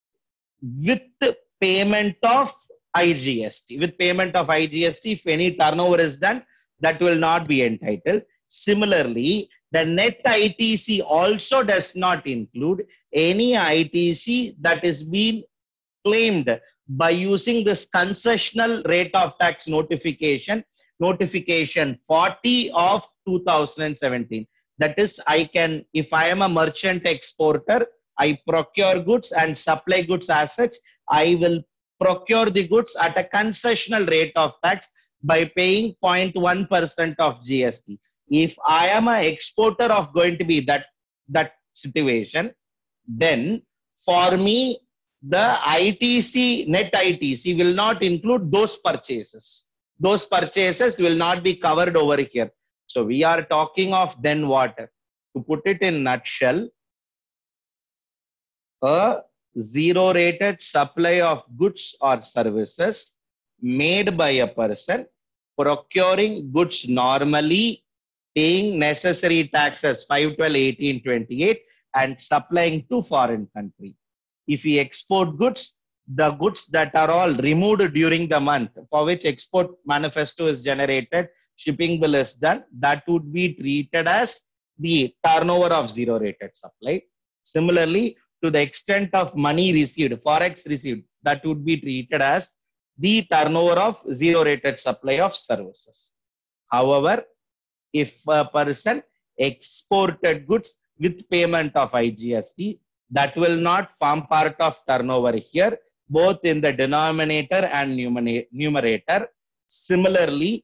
with payment of I G S T. With payment of I G S T, if any turnover is done, that will not be entitled. Similarly, the net I T C also does not include any I T C that is being claimed by using this concessional rate of tax notification, notification forty of two thousand seventeen. That is, I can, if I am a merchant exporter, I procure goods and supply goods as such, I will procure the goods at a concessional rate of tax by paying zero point one percent of G S T. If I am an exporter of going to be that, that situation, then for me, the I T C, net I T C will not include those purchases. Those purchases will not be covered over here. So we are talking of then what? To put it in a nutshell, a zero rated supply of goods or services made by a person procuring goods normally, paying necessary taxes five, twelve, eighteen, twenty-eight and supplying to foreign country. If we export goods, the goods that are all removed during the month for which export manifesto is generated, shipping bill is done, that would be treated as the turnover of zero rated supply. Similarly, to the extent of money received, forex received, that would be treated as the turnover of zero rated supply of services. However, if a person exported goods with payment of I G S T, that will not form part of turnover here, both in the denominator and numerator. Similarly,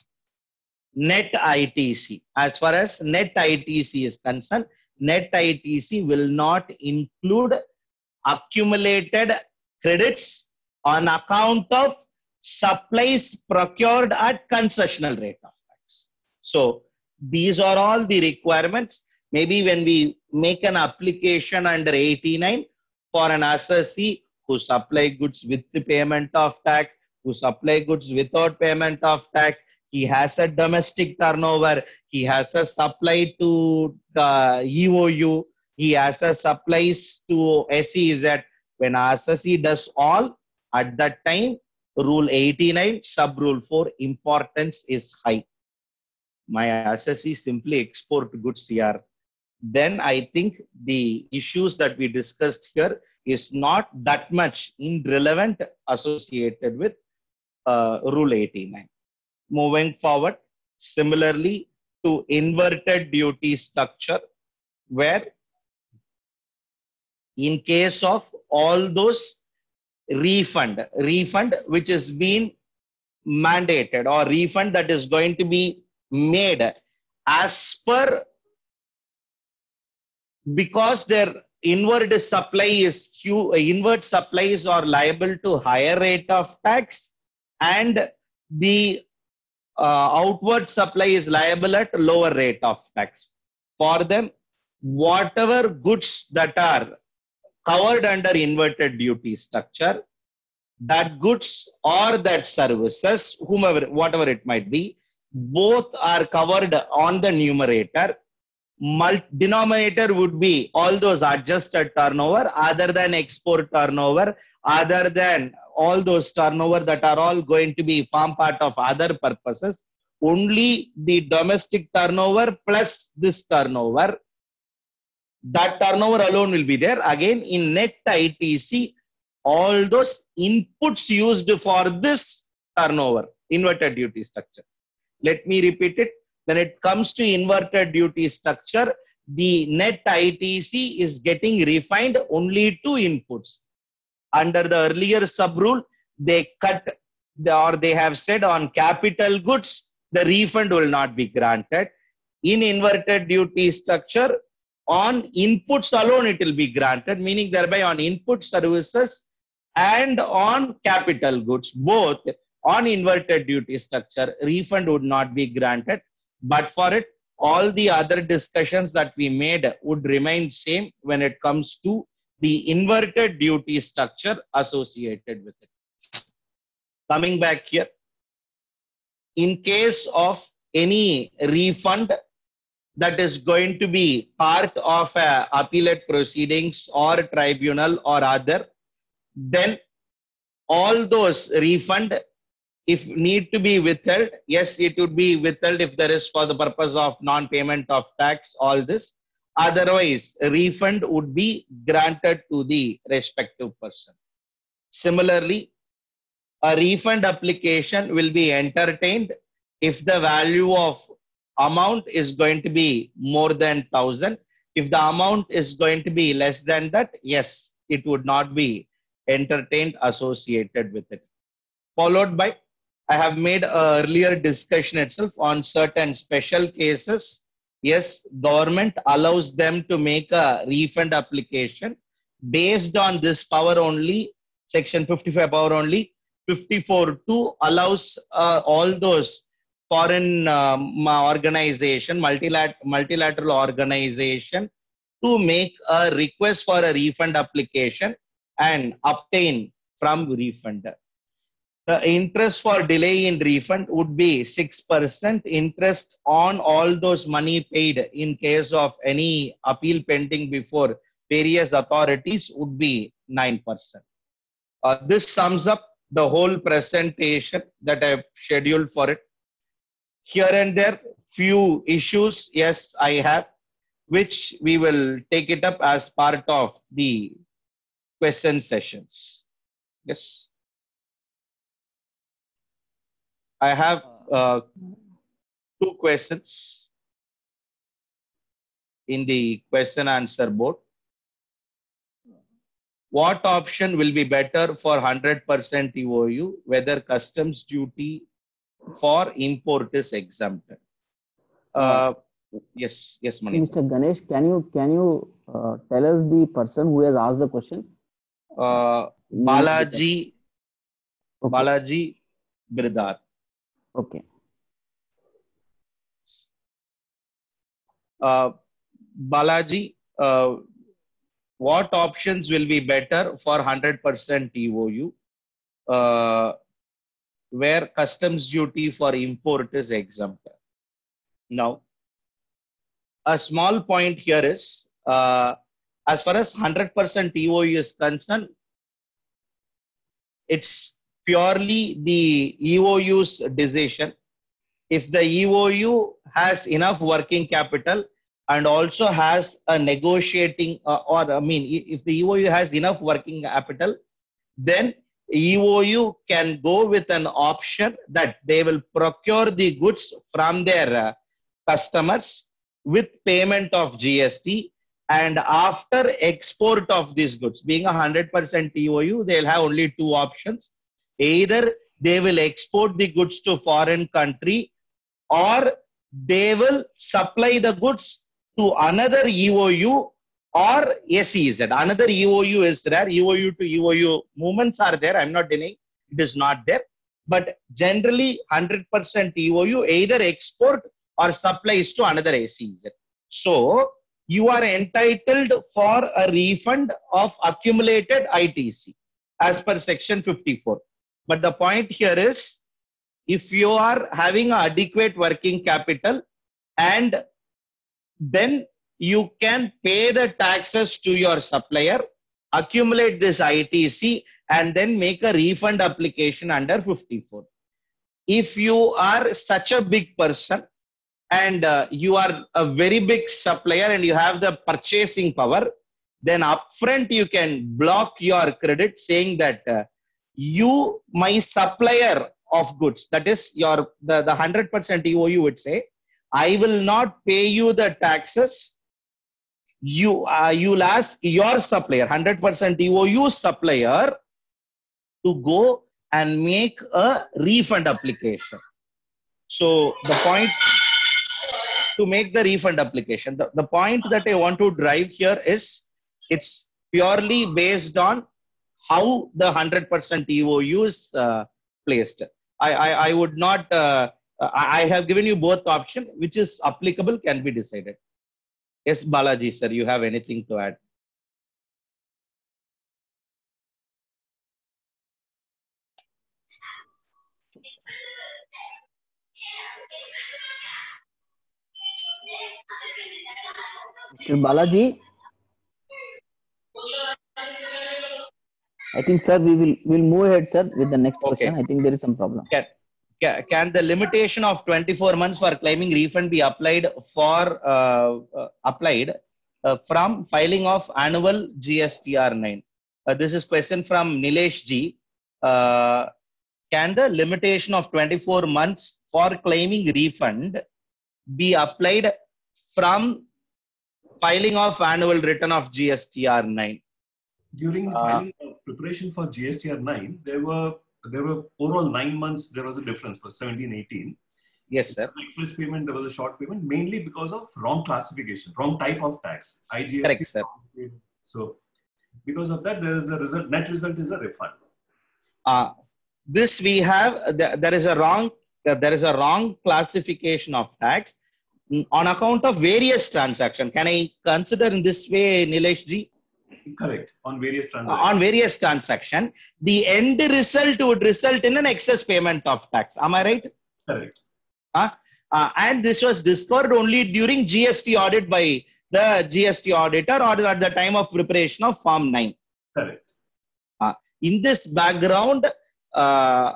net I T C, as far as net I T C is concerned, net I T C will not include accumulated credits on account of supplies procured at concessional rate of tax. So these are all the requirements. Maybe when we make an application under eighty-nine for an assessee who supply goods with the payment of tax, who supply goods without payment of tax, he has a domestic turnover, he has a supply to uh, E O U, he has a supplies to S E Z. When assessee does all, at that time, rule eighty-nine, sub rule four, importance is high. My assessee simply export goods here. Then I think the issues that we discussed here is not that much irrelevant associated with uh, rule eighty-nine. Moving forward, similarly to inverted duty structure, where in case of all those refund, refund which is being mandated or refund that is going to be made as per, because their inward supply is Q, inward supplies are liable to higher rate of tax, and the uh, outward supply is liable at lower rate of tax. For them, whatever goods that are covered under inverted duty structure, that goods or that services, whomever, whatever it might be, both are covered on the numerator. Multi denominator would be all those adjusted turnover other than export turnover, other than all those turnover that are all going to be form part of other purposes. Only the domestic turnover plus this turnover, that turnover alone will be there. Again, in net I T C, all those inputs used for this turnover, inverted duty structure. Let me repeat it. When it comes to inverted duty structure, the net I T C is getting refined only to inputs. Under the earlier sub rule, they cut the, or they have said on capital goods, the refund will not be granted. In inverted duty structure, on inputs alone it will be granted, meaning thereby on input services and on capital goods, both on inverted duty structure, refund would not be granted. But for it, all the other discussions that we made would remain same when it comes to the inverted duty structure associated with it. Coming back here, in case of any refund that is going to be part of a appellate proceedings or tribunal or other, then all those refund, if need to be withheld, yes, it would be withheld if there is for the purpose of non-payment of tax, all this. Otherwise, refund would be granted to the respective person. Similarly, a refund application will be entertained if the value of amount is going to be more than one thousand. If the amount is going to be less than that, yes, it would not be entertained associated with it. Followed by, I have made an earlier discussion itself on certain special cases. Yes, government allows them to make a refund application based on this power only, section fifty-five power only. fifty-four two allows uh, all those foreign um, organization, multilat multilateral organization to make a request for a refund application and obtain from refunder. The interest for delay in refund would be six percent. Interest on all those money paid in case of any appeal pending before various authorities would be nine percent. Uh, this sums up the whole presentation that I've scheduled for it. Here and there, few issues, yes, I have, which we will take it up as part of the question sessions. Yes. I have uh, two questions in the question answer board. What option will be better for one hundred percent E O U, whether customs duty for import is exempted? Uh, yes, yes, Mani. Mister Ganesh, can you can you uh, tell us the person who has asked the question? Uh, Balaji, Okay. Balaji Birdar. Okay. Uh, Balaji, uh, what options will be better for one hundred percent E O U, uh, where customs duty for import is exempted? Now, a small point here is, uh, as far as one hundred percent E O U is concerned, it's purely the E O U's decision. If the E O U has enough working capital and also has a negotiating, uh, or I mean, if the E O U has enough working capital, then E O U can go with an option that they will procure the goods from their uh, customers with payment of G S T, And after export of these goods, being a one hundred percent T O U, they'll have only two options. Either they will export the goods to foreign country, or they will supply the goods to another E O U or S E Z. Another E O U is rare. E O U to E O U movements are there. I'm not denying it is not there. But generally, one hundred percent E O U either export or supplies to another S E Z. So, you are entitled for a refund of accumulated I T C as per section fifty-four. But the point here is, if you are having adequate working capital, and then you can pay the taxes to your supplier, accumulate this I T C, and then make a refund application under fifty-four. If you are such a big person, and uh, you are a very big supplier and you have the purchasing power, then upfront you can block your credit, saying that uh, you, my supplier of goods, that is your the, the one hundred percent E O U would say, I will not pay you the taxes. You, uh, you'll ask your supplier, one hundred percent E O U supplier, to go and make a refund application. So the point, to make the refund application, the, the point that I want to drive here is, it's purely based on how the one hundred percent E O U is uh, placed. I, I, I would not, uh, I, I have given you both options, which is applicable can be decided. Yes, Balaji sir, you have anything to add? Mister Balaji, I think, sir, we will will move ahead, sir, with the next Okay. question. I think there is some problem. Can, can, can the limitation of twenty-four months for claiming refund be applied for uh, uh, applied uh, from filing of annual G S T R nine? Uh, this is question from Nilesh G. Uh, can the limitation of twenty-four months for claiming refund be applied from filing of annual return of G S T R nine? During the Uh, filing of preparation for G S T R nine, there were there were overall nine months. There was a difference for seventeen, eighteen. Yes, sir. Express payment, there was a short payment, mainly because of wrong classification, wrong type of tax. I G S T. Correct, sir. So, because of that, there is a result. Net result is a refund. Uh, this we have, there, there is a wrong, uh, there is a wrong classification of tax on account of various transactions. Can I consider in this way, Nilesh Ji? Correct. On various Uh, transactions. on various transactions, the end result would result in an excess payment of tax. Am I right? Correct. Uh, uh, and this was discovered only during G S T audit by the G S T auditor, or at the time of preparation of Form nine. Correct. Uh, in this background, uh,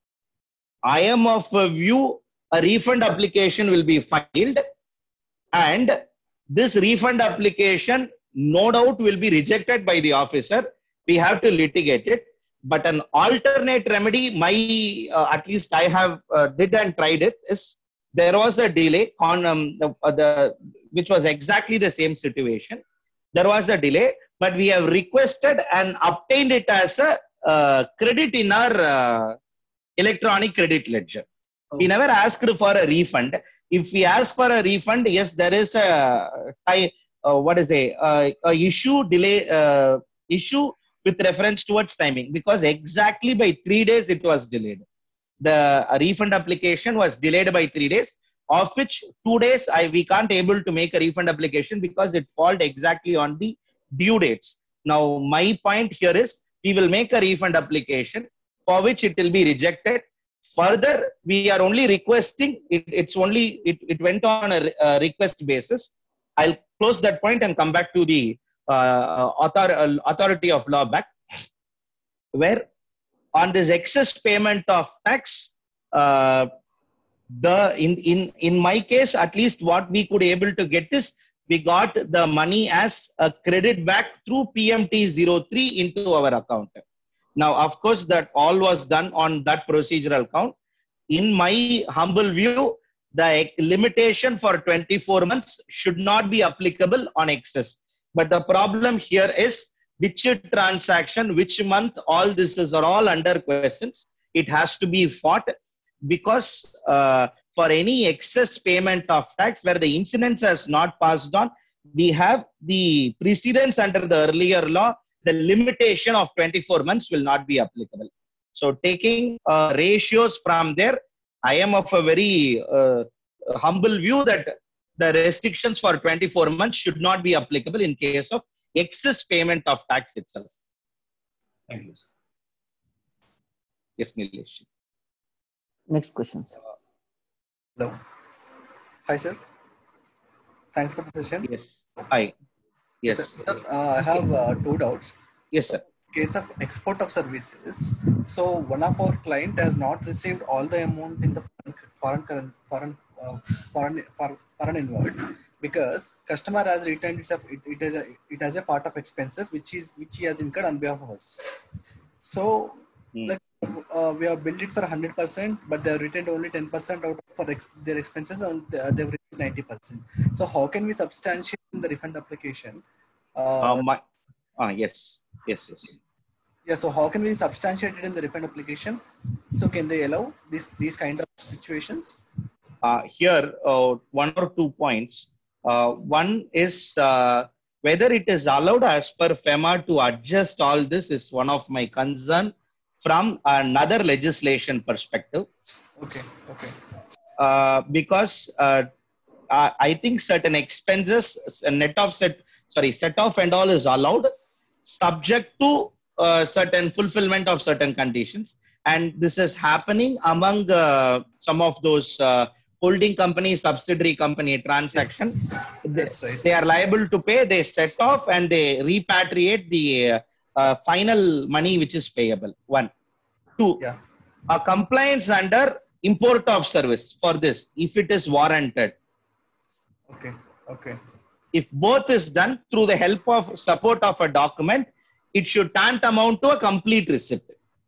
I am of a view a refund application will be filed, and this refund application no doubt will be rejected by the officer. We have to litigate it. But an alternate remedy, my uh, at least I have uh, did and tried it, is there was a delay on um, the, uh, the which was exactly the same situation. There was a delay, but we have requested and obtained it as a uh, credit in our uh, electronic credit ledger. Oh. We never asked for a refund. If we ask for a refund, yes, there is a uh, what is a, uh, a issue delay uh, issue with reference towards timing, because exactly by three days it was delayed. The uh, refund application was delayed by three days, of which two days I we can't able to make a refund application because it fell exactly on the due dates. Now my point here is, we will make a refund application for which it will be rejected. Further, we are only requesting it. It's only it, it went on a, a request basis. I'll close that point and come back to the uh, author, uh, authority of law back, where on this excess payment of tax, uh, the in in in my case, at least what we could able to get is, we got the money as a credit back through P M T zero three into our account. Now, of course, that all was done on that procedural count. In my humble view, the limitation for twenty-four months should not be applicable on excess. But the problem here is which transaction, which month, all this is are all under questions. It has to be fought because uh, for any excess payment of tax where the incidence has not passed on, we have the precedence under the earlier law, the limitation of twenty-four months will not be applicable. So taking uh, ratios from there, I am of a very uh, humble view that the restrictions for twenty-four months should not be applicable in case of excess payment of tax itself. Thank you, sir. Yes, Nilesh. Next questions. Hello. Hi, sir. Thanks for the session. Yes. Hi. Yes. Sir, sir uh, I have uh, two doubts. Yes, sir. Case of export of services. So one of our client has not received all the amount in the foreign foreign foreign uh, foreign, foreign foreign inward because customer has returned it, it is a it has a part of expenses which is which he has incurred on behalf of us. So hmm. like uh, we have billed it for one hundred percent, but they have returned only ten percent out for ex their expenses and they have reached ninety percent. So how can we substantiate in the refund application? Uh, uh, my, uh, yes, yes, yes. Yeah, so how can we substantiate it in the refund application? So can they allow these these kind of situations? Uh, here, uh, one or two points. Uh, one is uh, whether it is allowed as per FEMA to adjust all this is one of my concern from another legislation perspective. Okay, okay. Uh, because uh, I think certain expenses, net of set, sorry, set off and all is allowed, subject to uh, certain fulfillment of certain conditions. And this is happening among uh, some of those uh, holding company, subsidiary company transaction. Yes. They, right. they are liable to pay, they set off and they repatriate the uh, uh, final money which is payable. One. Two, yeah. a compliance under import of service for this, if it is warranted. Okay, okay. If both is done through the help of support of a document, it should tantamount to a complete receipt.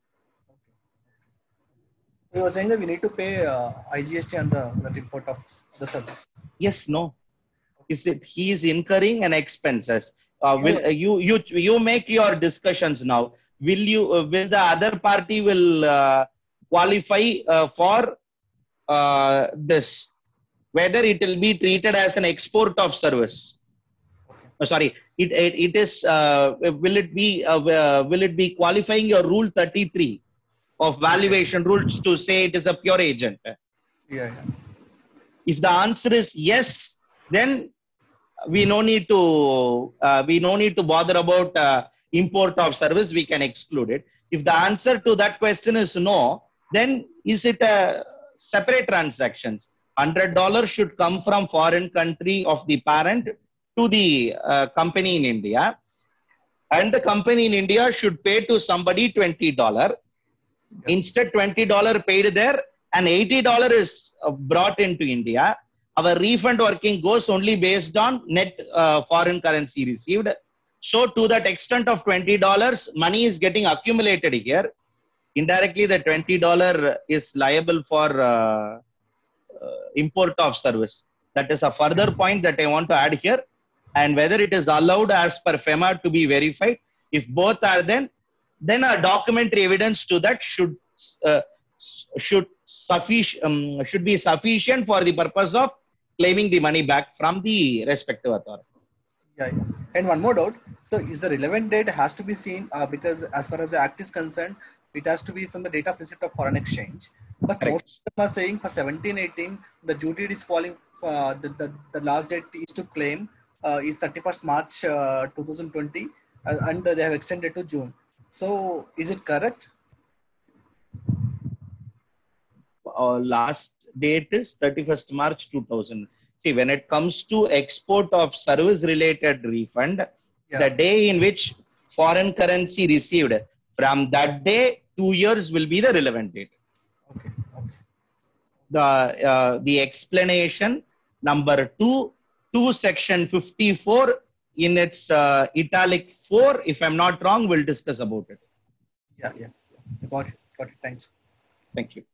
You are saying that we need to pay uh, I G S T on the that import of the service. Yes, no. Is it he is incurring an expenses? Uh, will yeah. uh, you you you make your discussions now? Will you uh, will the other party will uh, qualify uh, for uh, this? Whether it will be treated as an export of service? Oh, sorry, it it, it is. Uh, will it be uh, uh, will it be qualifying your rule thirty-three of valuation rules to say it is a pure agent? Yeah, yeah. If the answer is yes, then we no need to uh, we no need to bother about uh, import of service. We can exclude it. If the answer to that question is no, then is it a separate transactions? Hundred dollars should come from foreign country of the parent to the uh, company in India, and the company in India should pay to somebody twenty dollars. Instead, twenty dollars paid there and eighty dollars is uh, brought into India. Our refund working goes only based on net uh, foreign currency received. So to that extent of twenty dollars, money is getting accumulated here. Indirectly, the twenty dollars is liable for uh, uh, import of service. That is a further point that I want to add here. And whether it is allowed as per FEMA to be verified. If both are then, then a documentary evidence to that should uh, should sufficient um, should be sufficient for the purpose of claiming the money back from the respective authority. Yeah, yeah. And one more doubt. So is the relevant date has to be seen uh, because as far as the act is concerned, it has to be from the date of receipt of foreign exchange. But Correct. most of them are saying for seventeen eighteen, the due date is falling, uh, the, the, the last date is to claim uh, is thirty-first March uh, twenty twenty uh, and they have extended to June. So is it correct? Uh, last date is thirty-first March two thousand. See, when it comes to export of service related refund, yeah. the day in which foreign currency received, from that day, two years will be the relevant date. Okay. Okay. The, uh, the explanation number two, two section fifty-four in its uh, italic four, if I'm not wrong, we'll discuss about it. Yeah, yeah. Got it. Got it. Thanks. Thank you.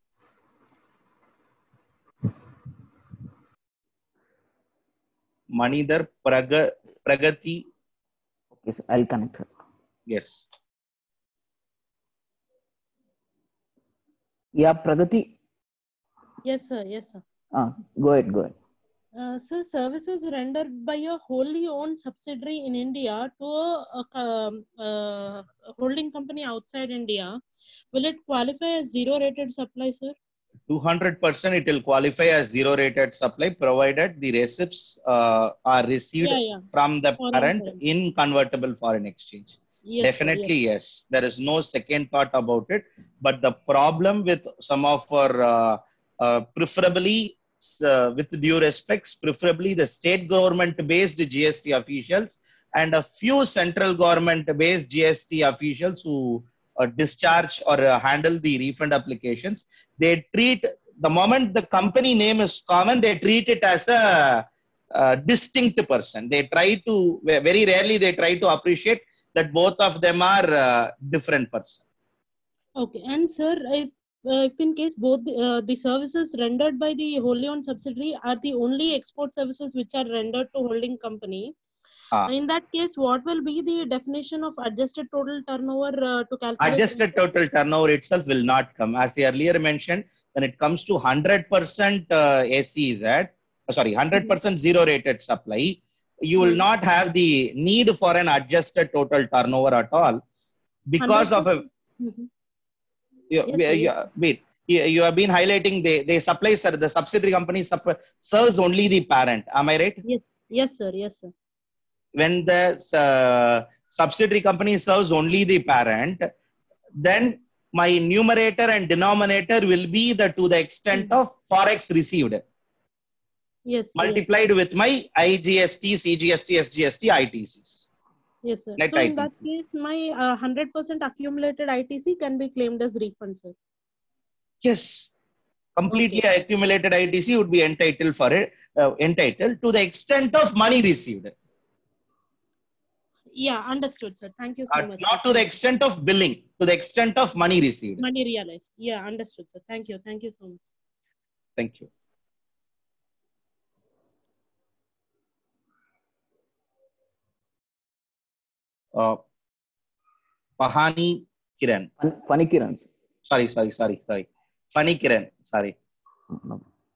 Manidhar Praga, Pragati Yes, I'll connect her. Yes. Yeah, Pragati. Yes, sir. Yes, sir. Ah, go ahead, go ahead. Uh, sir, services rendered by a wholly owned subsidiary in India to a, a, um, uh, holding company outside India, will it qualify as zero rated supply, sir? two hundred percent it will qualify as zero rated supply provided the receipts uh, are received Yeah, yeah. from the Foreign parent currency. in convertible foreign exchange. Yes, Definitely, sir, yes. yes. There is no second thought about it. But the problem with some of our, uh, uh, preferably, uh, with due respects, preferably the state government-based G S T officials and a few central government-based G S T officials who uh, discharge or uh, handle the refund applications, they treat, the moment the company name is common, they treat it as a, a distinct person. They try to, very rarely they try to appreciate that both of them are uh, different person. Okay, and sir, if uh, if in case both the, uh, the services rendered by the wholly owned subsidiary are the only export services which are rendered to holding company, Ah. in that case, what will be the definition of adjusted total turnover uh, to calculate? Adjusted total turnover itself will not come. As I earlier mentioned, when it comes to one hundred percent uh, A C Z, uh, sorry, one hundred percent mm-hmm. zero rated supply, you will mm-hmm. not have the need for an adjusted total turnover at all because of a. Mm-hmm. You, yes, you, wait, you, you have been highlighting they, they supply, sir, the subsidiary company supply, serves only the parent. Am I right? Yes, yes, sir. Yes, sir. When the uh, subsidiary company serves only the parent, then my numerator and denominator will be the to the extent mm-hmm. of forex received. Yes. Multiplied yes, with my I G S T, C G S T, S G S T, I T Cs. Yes, sir. Net so in I T C. that case, my uh, one hundred percent accumulated I T C can be claimed as refund, sir. Yes. Completely okay. accumulated I T C would be entitled for it, uh, entitled to the extent of money received. Yeah, understood, sir. Thank you so uh, much. Not sir. to the extent of billing, to the extent of money received. Money realized. Yeah, understood, sir. Thank you. Thank you so much. Thank you. Uh, Pahani Kiran. Funny Kiran. Sorry, sorry, sorry, sorry. Funny Kiran. Sorry. No.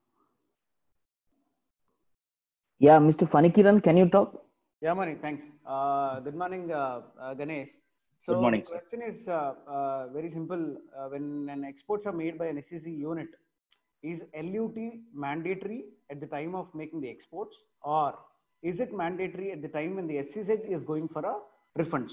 Yeah, Mister Funny Kiran, can you talk? Yeah, Mani, thanks. Uh, good morning, uh, uh, Ganesh. So good morning, the question sir. is uh, uh, very simple. Uh, when an exports are made by an S E C unit, is L U T mandatory at the time of making the exports, or is it mandatory at the time when the S E Z is going for a refunds?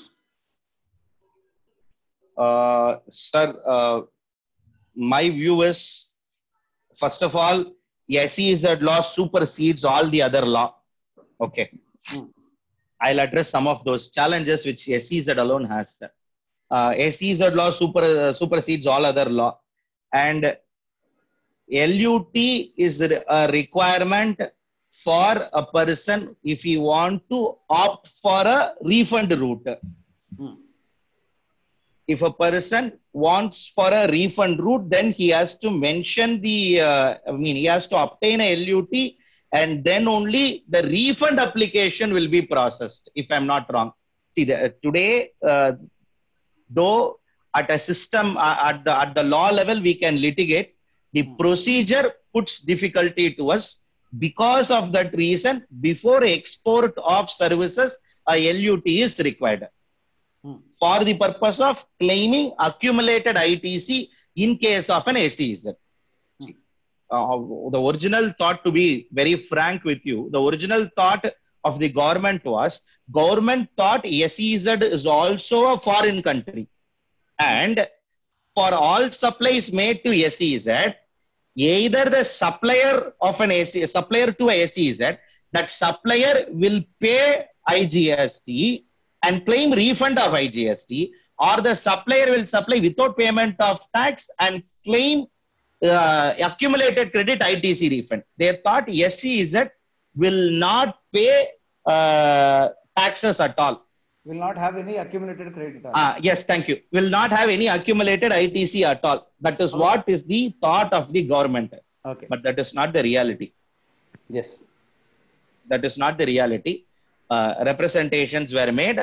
Uh, sir, uh, my view is, first of all, S E Z law supersedes all the other law. Okay. Hmm. I'll address some of those challenges which S E Z alone has. Uh, S E Z law super, uh, supersedes all other law. And L U T is a requirement for a person if he want to opt for a refund route. Hmm. If a person wants for a refund route, then he has to mention the, uh, I mean, he has to obtain a L U T, and then only the refund application will be processed, if I'm not wrong. See, the, uh, today, uh, though at a system, uh, at, the, at the law level, we can litigate, the procedure puts difficulty to us. Because of that reason, before export of services, a L U T is required. Hmm. For the purpose of claiming accumulated I T C in case of an S E Z. Hmm. Uh, the original thought, to be very frank with you, the original thought of the government was, government thought S E Z is also a foreign country. And for all supplies made to S E Z, either the supplier of an S E Z, supplier to a S E Z, that supplier will pay I G S T and claim refund of I G S T, or the supplier will supply without payment of tax and claim uh, accumulated credit I T C refund. They thought S E Z will not pay uh, taxes at all. Will not have any accumulated credit. Ah, yes, thank you. Will not have any accumulated I T C at all. That is okay. What is the thought of the government. Okay. But that is not the reality. Yes. That is not the reality. Uh, representations were made.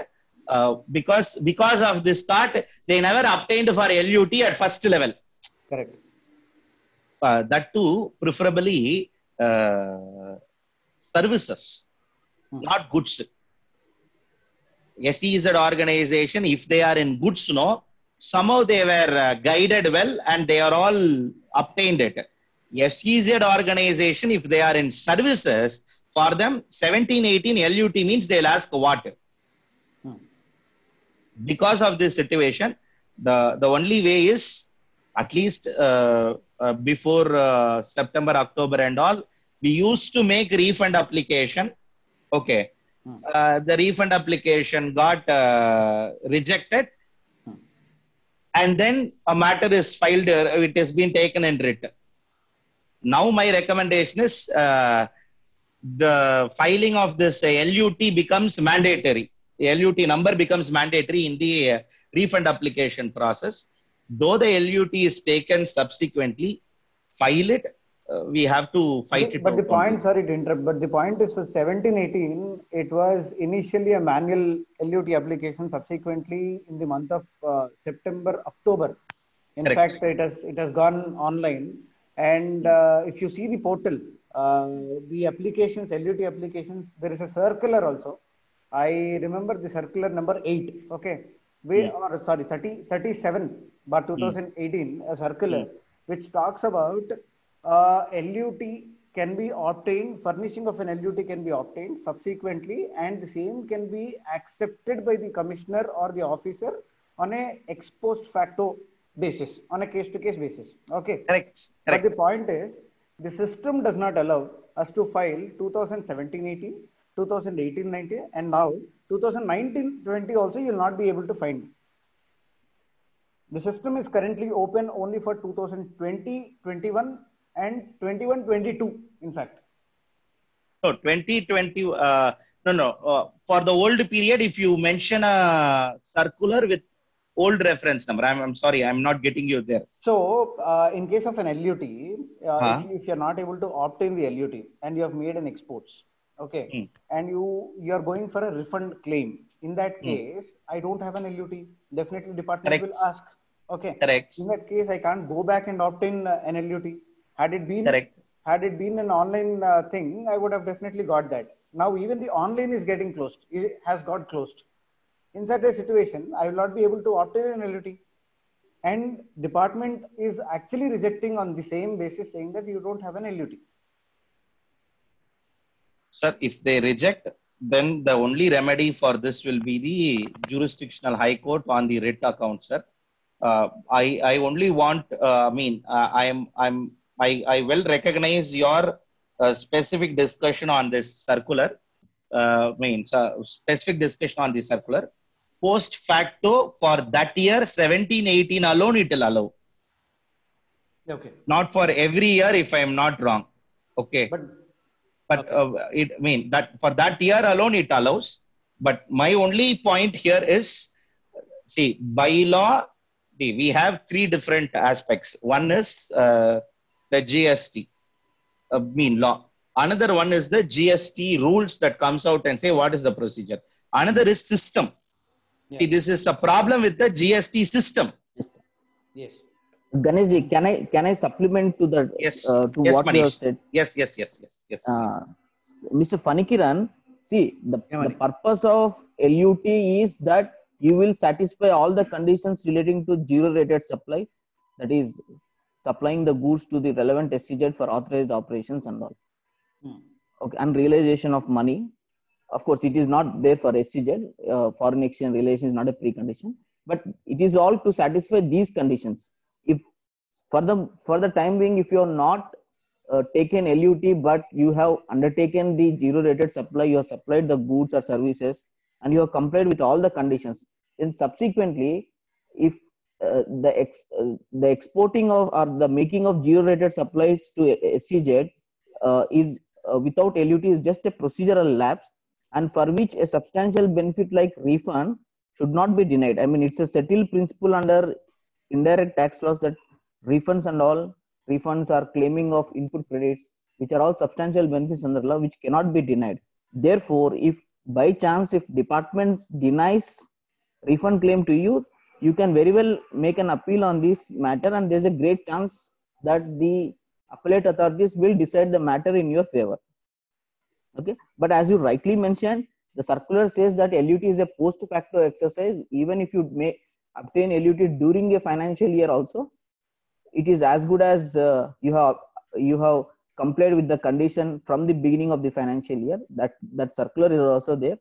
uh, because because of this thought, they never obtained for L U T at first level. Correct. Uh, that too, preferably uh, services, Hmm. not goods. S E Z organization, if they are in goods, no, somehow they were uh, guided well and they are all obtained it. S E Z organization, if they are in services, for them seventeen eighteen L U T means they'll ask what. Hmm. Because of this situation, the the only way is, at least uh, uh, before uh, September, October and all, we used to make refund application. Okay. Hmm. Uh, the refund application got uh, rejected. Hmm. And then a matter is filed, uh, it has been taken and written. Now my recommendation is uh, the filing of this uh, L U T becomes mandatory. The L U T number becomes mandatory in the uh, refund application process. Though the L U T is taken subsequently, file it. Uh, we have to fight Okay, it but out. the point, only. sorry to interrupt, but the point is for seventeen eighteen, it was initially a manual L U T application. Subsequently, in the month of uh, September, October, in Correct. fact, it has it has gone online. And uh, if you see the portal, uh, the applications, L U T applications, there is a circular also. I remember the circular number eight. Okay, we Hmm. or sorry, thirty, thirty-seven bar twenty eighteen, a circular Hmm. which talks about uh, L U T can be obtained, furnishing of an L U T can be obtained subsequently, and the same can be accepted by the commissioner or the officer on a ex post facto basis, on a case to case basis. Okay. Correct. But Correct. the point is, the system does not allow us to file twenty seventeen eighteen, twenty eighteen nineteen, and now twenty nineteen twenty also you will not be able to find. The system is currently open only for two thousand twenty, twenty-one and twenty-one twenty-two, in fact. No, twenty twenty, uh, no, no. Uh, for the old period, if you mention a circular with old reference number, I'm, I'm sorry, I'm not getting you there. So, uh, in case of an L U T, uh, Huh? if, you, if you're not able to obtain the L U T and you have made an exports, okay, Hmm. and you you are going for a refund claim, in that Hmm. case, I don't have an L U T. Definitely, department Correct. will ask. Okay. Correct. In that case, I can't go back and obtain uh, an L U T. Had it been Correct. had it been an online uh, thing, I would have definitely got that. Now, even the online is getting closed. It has got closed. In such a situation, I will not be able to obtain an L U T. And department is actually rejecting on the same basis, saying that you don't have an L U T. Sir, if they reject, then the only remedy for this will be the jurisdictional high court on the writ account, sir. Uh, I I only want. Uh, I mean, uh, I am I'm I I will recognize your uh, specific discussion on this circular. Uh, means uh, specific discussion on the circular. Post facto for that year, seventeen eighteen alone it will allow. Okay. Not for every year, if I am not wrong. Okay. But But okay. uh, it I mean that for that year alone it allows. But my only point here is, see, by law, see, we have three different aspects. One is uh, the G S T, uh, mean law. Another one is the G S T rules that comes out and say what is the procedure. Another is system. Yeah. See, this is a problem with the G S T system. Yes. Ganesh ji, can I can I supplement to the Yes. uh, to Yes, what you have Manish. said? Yes, yes, yes, yes, yes. Uh, Mister Fanikiran, see the, Yeah, the Mani. purpose of L U T is that you will satisfy all the conditions relating to zero rated supply, that is supplying the goods to the relevant S C Z for authorized operations and all. Hmm. Okay, and realization of money. Of course, it is not there for S C Z. Uh, foreign exchange relation is not a precondition, but it is all to satisfy these conditions. If for the for the time being, if you are not uh, taken L U T, but you have undertaken the zero rated supply, you have supplied the goods or services, and you have complied with all the conditions. Then subsequently, if uh, the ex, uh, the exporting of or the making of zero rated supplies to S C Z uh, is uh, without L U T is just a procedural lapse, and for which a substantial benefit like refund should not be denied. I mean, it's a settled principle under indirect tax laws that refunds and all refunds are claiming of input credits, which are all substantial benefits under law, which cannot be denied. Therefore, if by chance if departments denies refund claim to you, you can very well make an appeal on this matter, and there's a great chance that the appellate authorities will decide the matter in your favor. Okay, but as you rightly mentioned, the circular says that L U T is a post facto exercise. Even if you may obtain L U T during a financial year also, it is as good as uh, you have you have complied with the condition from the beginning of the financial year. That that circular is also there.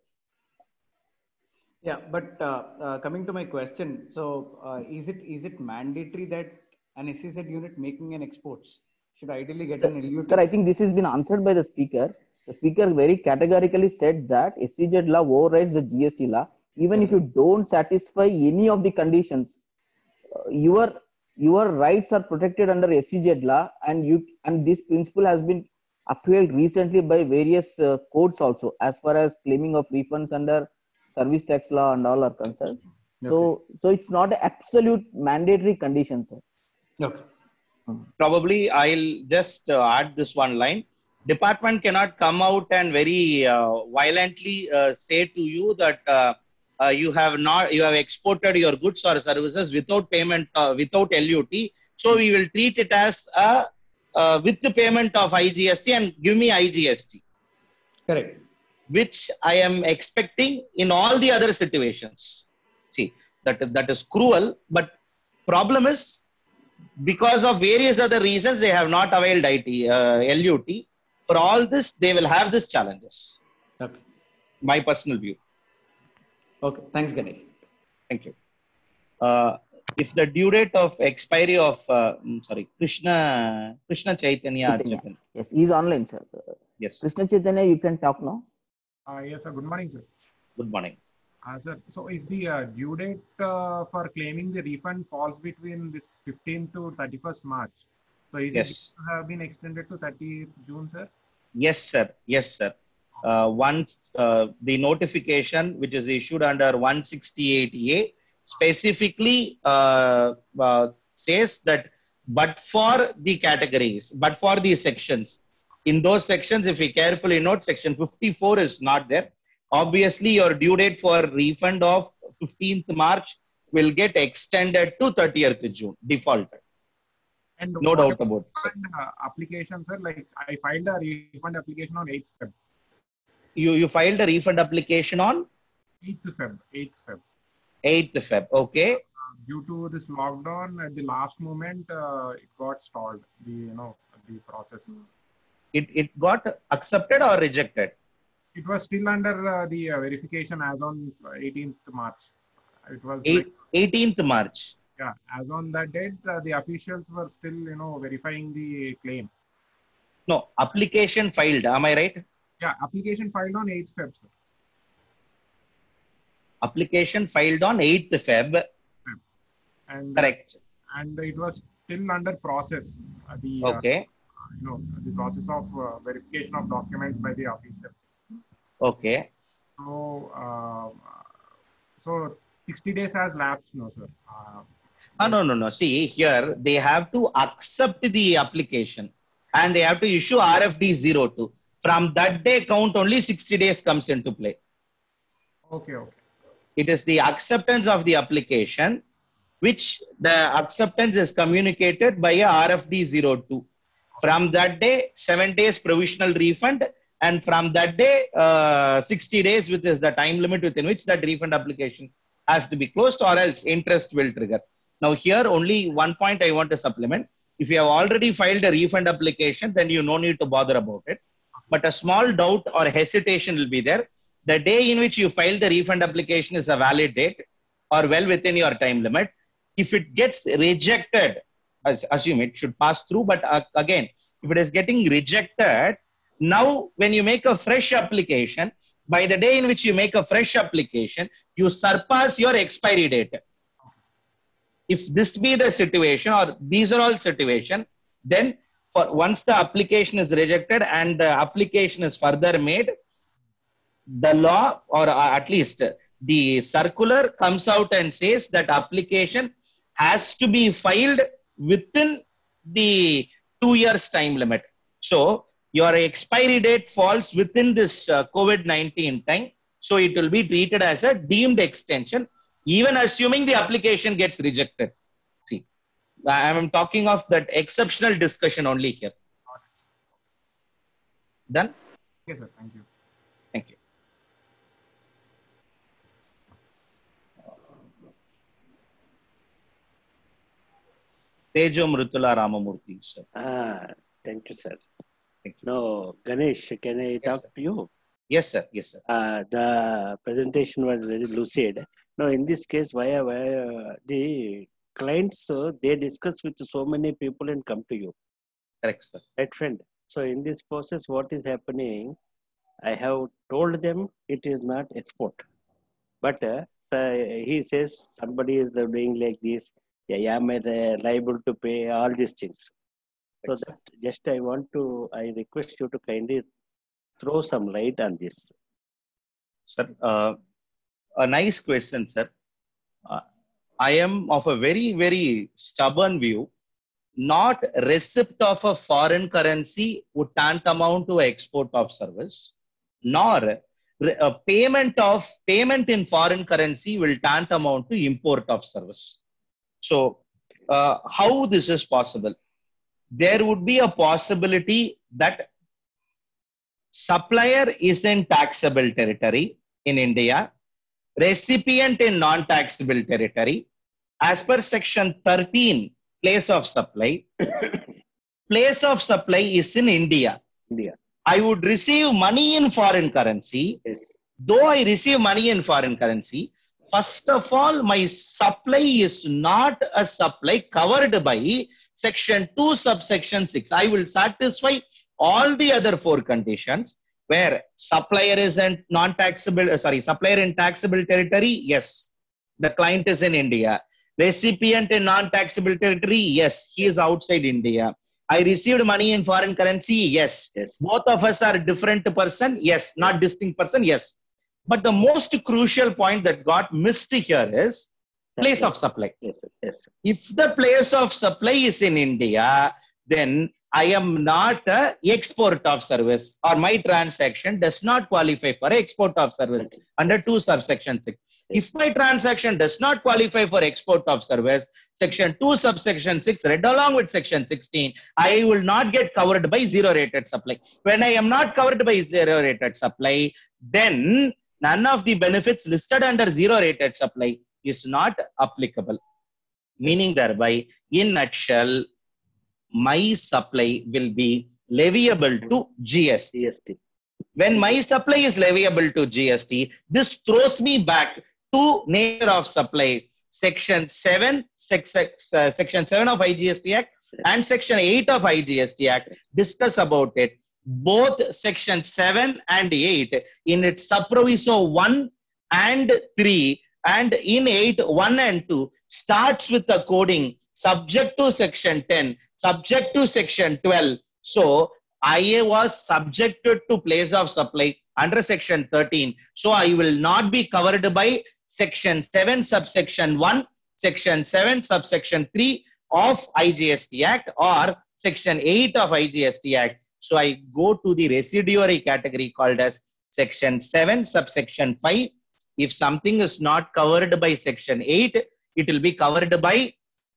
Yeah, but uh, uh, coming to my question, so uh, is it is it mandatory that an S E Z unit making an exports should ideally get Sir, an L U T? sir, I think this has been answered by the speaker. The speaker very categorically said that S E Z law overrides the G S T law. Even if you don't satisfy any of the conditions, uh, your your rights are protected under S E Z law, and you and this principle has been upheld recently by various uh, courts also, as far as claiming of refunds under service tax law and all are concerned. Okay. So, so it's not an absolute mandatory condition, sir. Okay. Probably I'll just uh, add this one line. Department cannot come out and very uh, violently uh, say to you that uh, uh, you have not you have exported your goods or services without payment uh, without L U T. So we will treat it as a uh, with the payment of I G S T and give me I G S T. Correct. Which I am expecting in all the other situations. See, that that is cruel, but problem is because of various other reasons they have not availed I T uh, L U T. For all this, they will have these challenges. Okay. My personal view. Okay. Thanks, Ganesh. Thank you. Uh, if the due date of expiry of uh, sorry Krishna Krishna Chaitanya, Chaitanya. Yes, he's online, sir. Yes. Krishna Chaitanya, you can talk now. Uh, yes, sir. Good morning, sir. Good morning. Uh, sir, so if the uh, due date uh, for claiming the refund falls between this fifteenth to thirty-first March, so is Yes. it have been extended to thirtieth June, sir? Yes, sir. Yes, sir. Uh, once uh, the notification which is issued under one sixty-eight A specifically uh, uh, says that but for the categories, but for the sections, in those sections, if we carefully note, section fifty-four is not there. Obviously, your due date for refund of fifteenth March will get extended to thirtieth June, defaulted. And No what doubt about about it. refund, uh, application, sir? Like I filed a refund application on eighth Feb. You, you filed a refund application on eighth Feb. eighth Feb. eighth Feb. Okay. Uh, due to this lockdown, at the last moment, uh, it got stalled. The you know the process. It, it got accepted or rejected? It was still under uh, the uh, verification as on eighteenth March. It was Eight, like, eighteenth March. yeah, as on that date, uh, the officials were still, you know, verifying the claim. No, application filed. Am I right? Yeah, application filed on eighth Feb, sir. Application filed on eighth Feb. And, uh, Correct. and it was still under process. Uh, the, Okay. uh, you know, the process of uh, verification of documents by the officials. Okay. So, uh, so sixty days has lapsed, no, sir. Uh, Ah, no, no, no. See, here they have to accept the application and they have to issue R F D zero two. From that day count, only sixty days comes into play. okay, okay. It is the acceptance of the application, which the acceptance is communicated by a R F D zero two. From that day, seven days provisional refund, and from that day, uh, sixty days, which is the time limit within which that refund application has to be closed, or else interest will trigger. Now, here only one point I want to supplement. If you have already filed a refund application, then you no need to bother about it. But a small doubt or hesitation will be there. The day in which you file the refund application is a valid date or well within your time limit. If it gets rejected, as assume it should pass through, but uh, again, if it is getting rejected, now when you make a fresh application, by the day in which you make a fresh application, you surpass your expiry date. If this be the situation, or these are all situation, then for once the application is rejected and the application is further made, the law, or at least the circular, comes out and says that application has to be filed within the two years time limit. So your expiry date falls within this uh, COVID nineteen time. So it will be treated as a deemed extension. even assuming the application gets rejected. See, I am talking of that exceptional discussion only here. Done? Yes, sir. Thank you. Thank you. Tejo Mrutula Ramamurthy, sir. Ah, thank you, sir. Thank you. No, Ganesh, can I Yes, talk sir. to you? Yes, sir. Yes, sir. Uh, the presentation was very lucid. Now, in this case, why, why uh, the clients, uh, they discuss with so many people and come to you. Correct, sir. Right, friend? So, in this process, what is happening? I have told them it is not export. But uh, uh, he says somebody is doing like this. Yeah, am I uh, liable to pay all these things? So that just I want to, I request you to kindly throw some light on this. Sir, uh, a nice question, sir. Uh, I am of a very, very stubborn view. Not receipt of a foreign currency would tantamount to export of service, nor a payment of payment in foreign currency will tantamount to import of service. So, uh, how this is possible? There would be a possibility that supplier is in taxable territory in India, recipient in non-taxable territory. As per section thirteen, place of supply, place of supply is in India. India. I would receive money in foreign currency. Yes. Though I receive money in foreign currency, first of all, my supply is not a supply covered by section two, subsection six. I will satisfy all the other four conditions where supplier is in non-taxable, uh, sorry, supplier in taxable territory. Yes, the client is in India. Recipient in non-taxable territory. Yes, he is outside India. I received money in foreign currency. Yes. Yes. Both of us are different person. Yes. Not distinct person. Yes. But the most crucial point that got missed here is place of supply. Yes, sir. Yes, sir. If the place of supply is in India, then I am not a export of service, or my transaction does not qualify for export of service under two subsection six. If my transaction does not qualify for export of service, section two subsection six read along with section sixteen, I will not get covered by zero rated supply. When I am not covered by zero rated supply, then none of the benefits listed under zero rated supply is not applicable. Meaning thereby, in nutshell, my supply will be leviable to G S T. G S T. When my supply is leviable to G S T, this throws me back to nature of supply. Section seven, six, uh, section seven of I G S T Act and section eight of I G S T Act discuss about it. Both section seven and eight in its subproviso one and three, and in eight, one and two starts with the coding subject to section ten, subject to section twelve. So I was subjected to place of supply under section thirteen. So I will not be covered by section seven subsection one, section seven subsection three of I G S T Act or section eight of I G S T Act. So I go to the residuary category called as section seven subsection five. If something is not covered by section eight, it will be covered by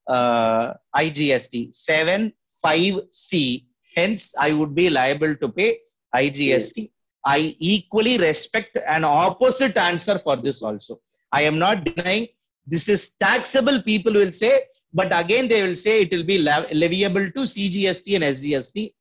uh, I G S T seven five C. Hence, I would be liable to pay I G S T. I equally respect an opposite answer for this also. I am not denying this is taxable, people will say, but again they will say it will be leviable to C G S T and S G S T.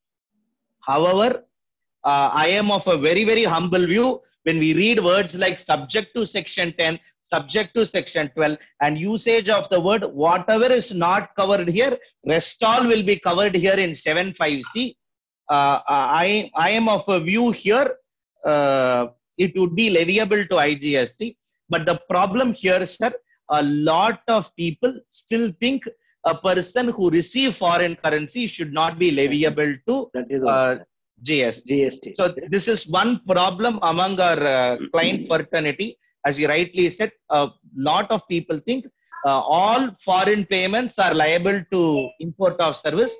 However, uh, I am of a very, very humble view. When we read words like subject to section ten, subject to section twelve, and usage of the word whatever is not covered here, rest all will be covered here in seven five C. Uh, I, I am of a view here, uh, it would be leviable to I G S T. But the problem here, sir, a lot of people still think a person who receives foreign currency should not be leviable to That is uh, G S T. G S T. So this is one problem among our uh, client fraternity. As you rightly said, a lot of people think uh, all foreign payments are liable to import of service.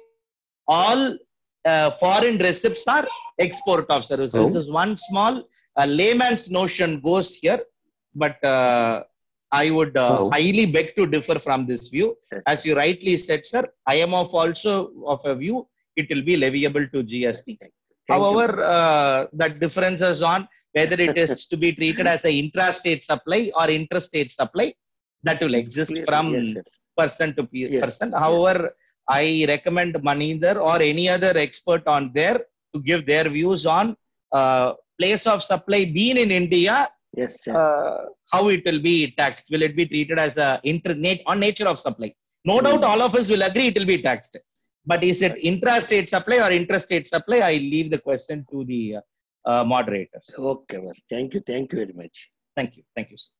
All uh, foreign receipts are export of service. So Oh. this is one small uh, layman's notion goes here. But uh, I would uh, Oh. highly beg to differ from this view. As you rightly said, sir, I am of also of a view it will be leviable to G S T. Thank However, you. uh, that differences on whether it is to be treated as an intrastate supply or interstate supply, that will It's exist clear. from Yes, yes. person to pe- Yes, person. yes. However, I recommend Maninder or any other expert on there to give their views on uh, place of supply being in India, Yes, yes. uh, how it will be taxed. Will it be treated as a inter on nature of supply? No Hmm. doubt all of us will agree it will be taxed. But is it intrastate supply or interstate supply? I leave the question to the uh, uh, moderators. Okay, boss. Thank you. Thank you very much. Thank you. Thank you, sir.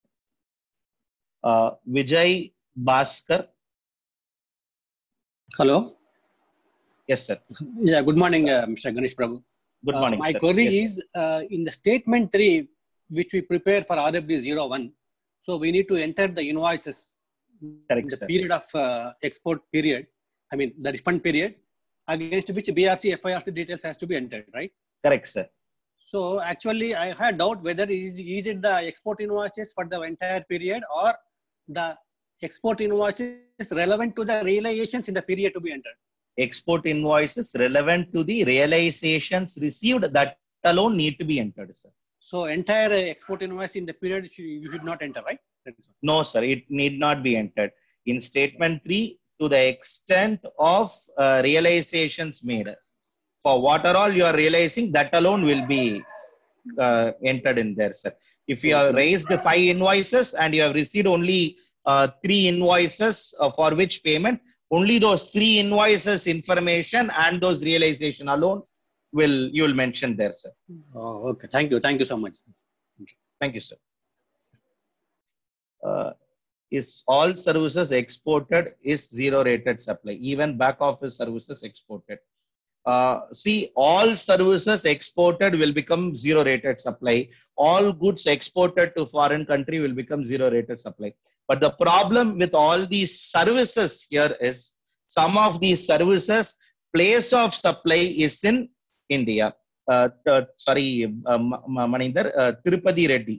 Uh, Vijay Bhaskar. Hello. Yes, sir. Yeah, good morning, uh, Mister Ganesh Prabhu. Good morning, uh, My sir. query Yes, is uh, in the statement three, which we prepare for R W zero one. So we need to enter the invoices Correct, in the sir. period of uh, export period. I mean, the refund period against which B R C, F I R C details has to be entered, right? Correct, sir. So actually, I had doubt whether is, is it the export invoices for the entire period or the export invoices relevant to the realizations in the period to be entered. Export invoices relevant to the realizations received, that alone need to be entered, sir. So entire uh, export invoice in the period you should not enter, right? No, sir. It need not be entered. In statement three, to the extent of uh, realizations made. For what are all you are realizing, that alone will be uh, entered in there, sir. If you have raised five invoices and you have received only uh, three invoices uh, for which payment, only those three invoices information and those realization alone will you will mention there, sir. Oh, okay. Thank you. Thank you so much. Thank you, sir. Uh, is all services exported is zero rated supply, even back office services exported. Uh, see, all services exported will become zero rated supply. All goods exported to foreign country will become zero rated supply. But the problem with all these services here is some of these services, place of supply is in India. Uh, th- sorry, uh, Maninder, uh, Tirupati Reddy.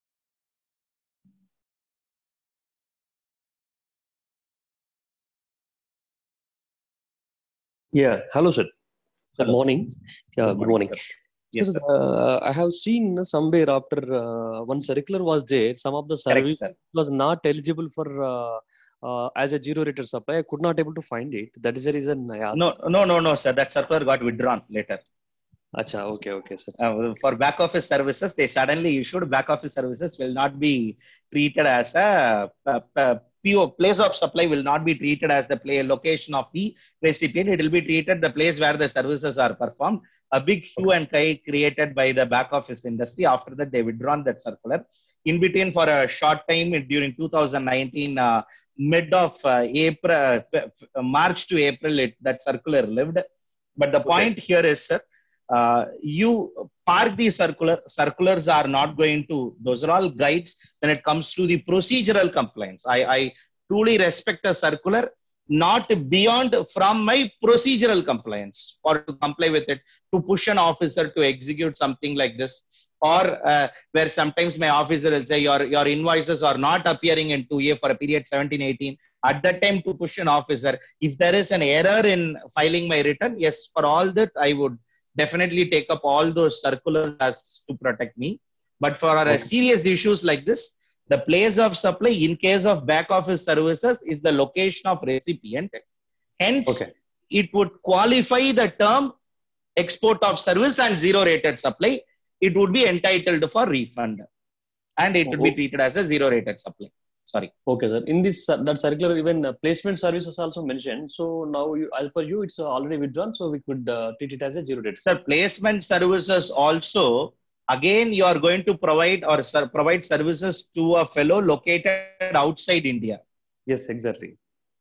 Yeah, hello, sir. Good Hello. morning. Yeah, Good good morning, morning. sir. Yes, Sir, sir. uh, I have seen somewhere after uh, one circular was there, some of the Correct, services sir. was not eligible for uh, uh, as a zero rated supply. I could not able to find it. That is the reason I asked. No, no, no, no, sir. That circular got withdrawn later. Acha, okay, okay, sir. Uh, for back office services, they suddenly issued back office services will not be treated as a, a, a P O, place of supply will not be treated as the play location of the recipient. It will be treated the place where the services are performed. A big hue and cry created by the back office industry. After that, they withdrawn that circular. In between, for a short time during two thousand nineteen, uh, mid of uh, April, uh, March to April, it, that circular lived. But the point okay. here is, sir, uh, you park the circular. Circulars are not going to, those are all guides when it comes to the procedural compliance. I, I truly respect a circular, not beyond from my procedural compliance or to comply with it, to push an officer to execute something like this. Or uh, where sometimes my officer will say your, your invoices are not appearing in two A for a period seventeen eighteen. At that time, to push an officer, if there is an error in filing my return, yes, for all that, I would definitely take up all those circulars as to protect me. But for okay. serious issues like this, the place of supply in case of back office services is the location of recipient. Hence, okay. it would qualify the term export of service and zero rated supply. It would be entitled for refund and it would oh. be treated as a zero rated supply. Sorry. Okay, sir. In this uh, that circular, even uh, placement services also mentioned. So now, you, as per you, it's uh, already withdrawn. So we could uh, treat it as a zero rated. Sir, placement services also. Again, you are going to provide or sir, provide services to a fellow located outside India. Yes, exactly.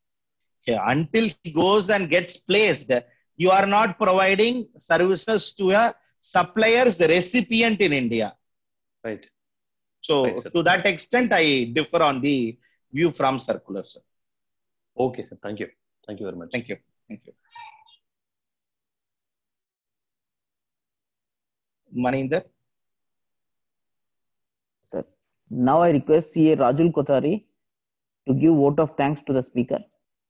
Okay, until he goes and gets placed, you are not providing services to a supplier's the recipient in India. Right. So, right, to that extent, I differ on the view from circular, sir. Okay, sir. Thank you. Thank you very much. Thank you. Thank you. Maninder? Sir, Now I request C A Rajul Kothari to give vote of thanks to the speaker.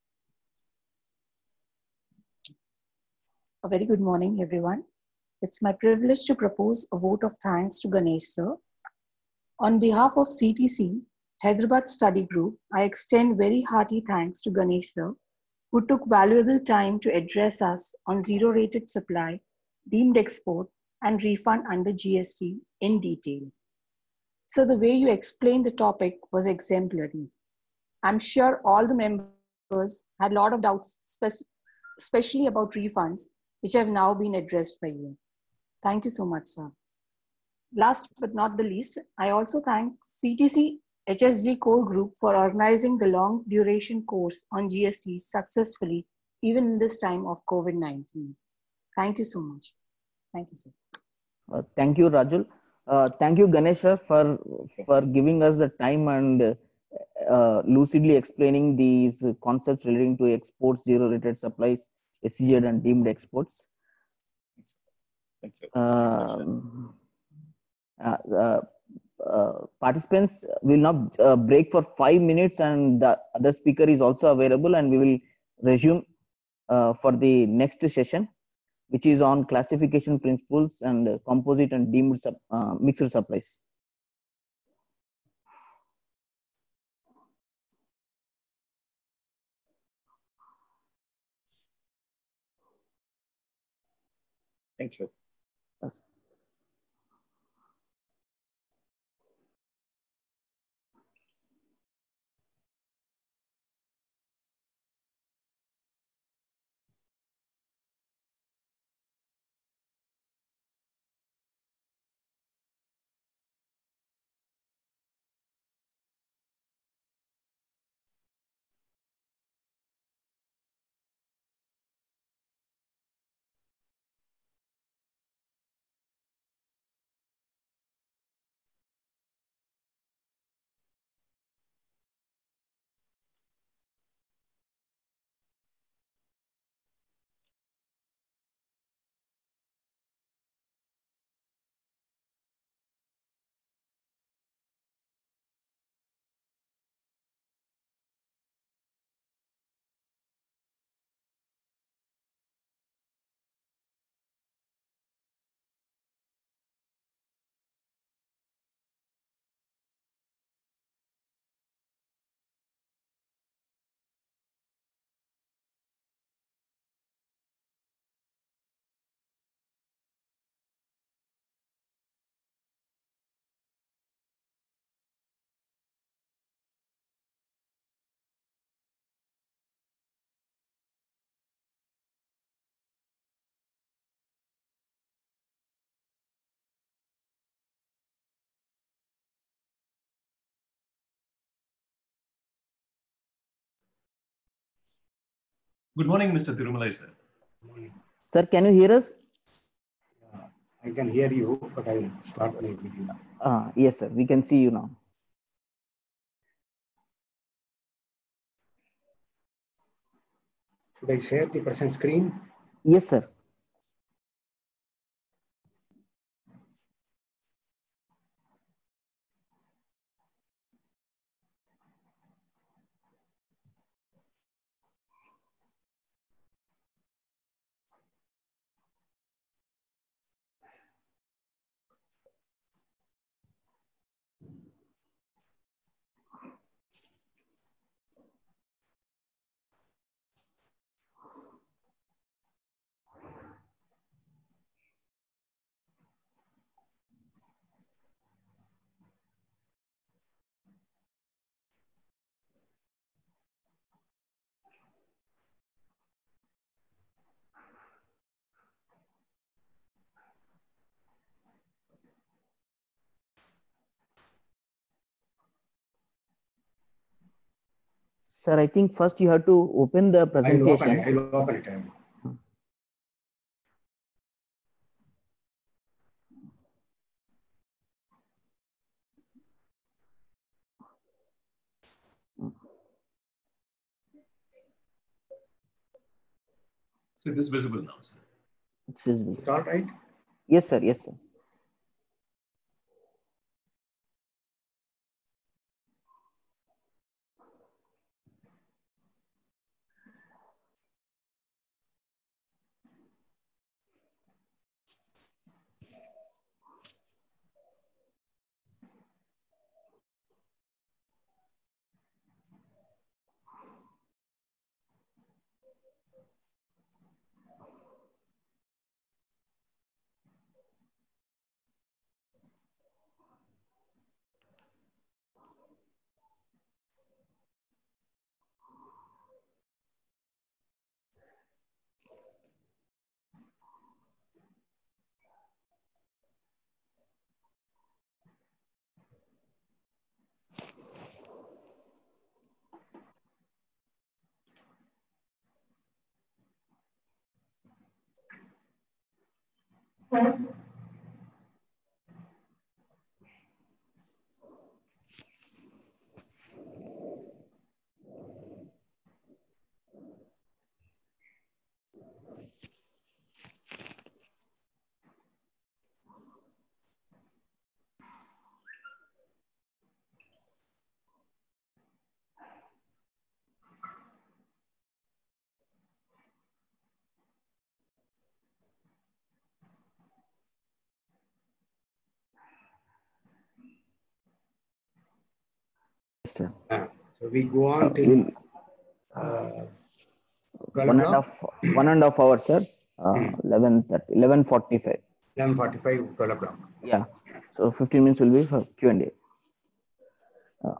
A very good morning, everyone. It's my privilege to propose a vote of thanks to Ganesh sir. On behalf of C T C, Hyderabad Study Group, I extend very hearty thanks to Ganesh sir, who took valuable time to address us on zero-rated supply, deemed export, and refund under G S T in detail. So the way you explained the topic was exemplary. I'm sure all the members had a lot of doubts, especially about refunds, which have now been addressed by you. Thank you so much, sir. Last but not the least, I also thank C T C H S G Core Group for organizing the long duration course on G S T successfully, even in this time of COVID nineteen. Thank you so much. Thank you, sir. Uh, thank you, Rajul. Uh, thank you, Ganesh sir, for, for giving us the time and uh, lucidly explaining these concepts relating to exports, zero-rated supplies, S E Z and deemed exports. Thank you. Uh, uh, uh, uh, participants will now uh, break for five minutes and the other speaker is also available, and we will resume uh, for the next session, which is on classification principles and uh, composite and deemed sub, uh, mixed supplies. Thank you. Yes. Good morning, Mister Thirumalai, sir. Sir, can you hear us? Uh, I can hear you, but I will start my video. Uh, yes, sir. We can see you now. Should I share the present screen? Yes, sir. Sir, I think first you have to open the presentation. I'll open it. I'll open it. So it is visible now, sir. It's visible. It's all right? Yes, sir. Yes, sir. Uh, so we go on Uh, till we'll, uh, twelve one and a o'clock. half, one and a half hours, sir. Uh, Hmm. eleven thirty, eleven forty-five. eleven forty-five, twelve o'clock. Yeah. So fifteen minutes will be for Q and A. Uh,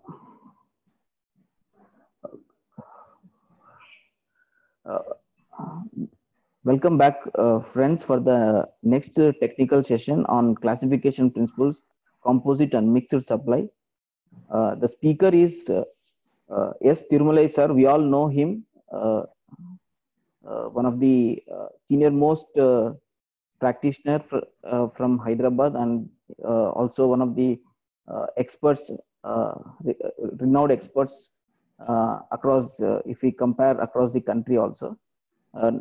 uh, welcome back, uh, friends, for the next uh, technical session on classification principles, composite and mixed supply. Uh, the speaker is uh, uh, S. Tirumalai, sir. We all know him. Uh, uh, one of the uh, senior most uh, practitioner fr uh, from Hyderabad, and uh, also one of the uh, experts, uh, re renowned experts uh, across, uh, if we compare across the country also. Uh,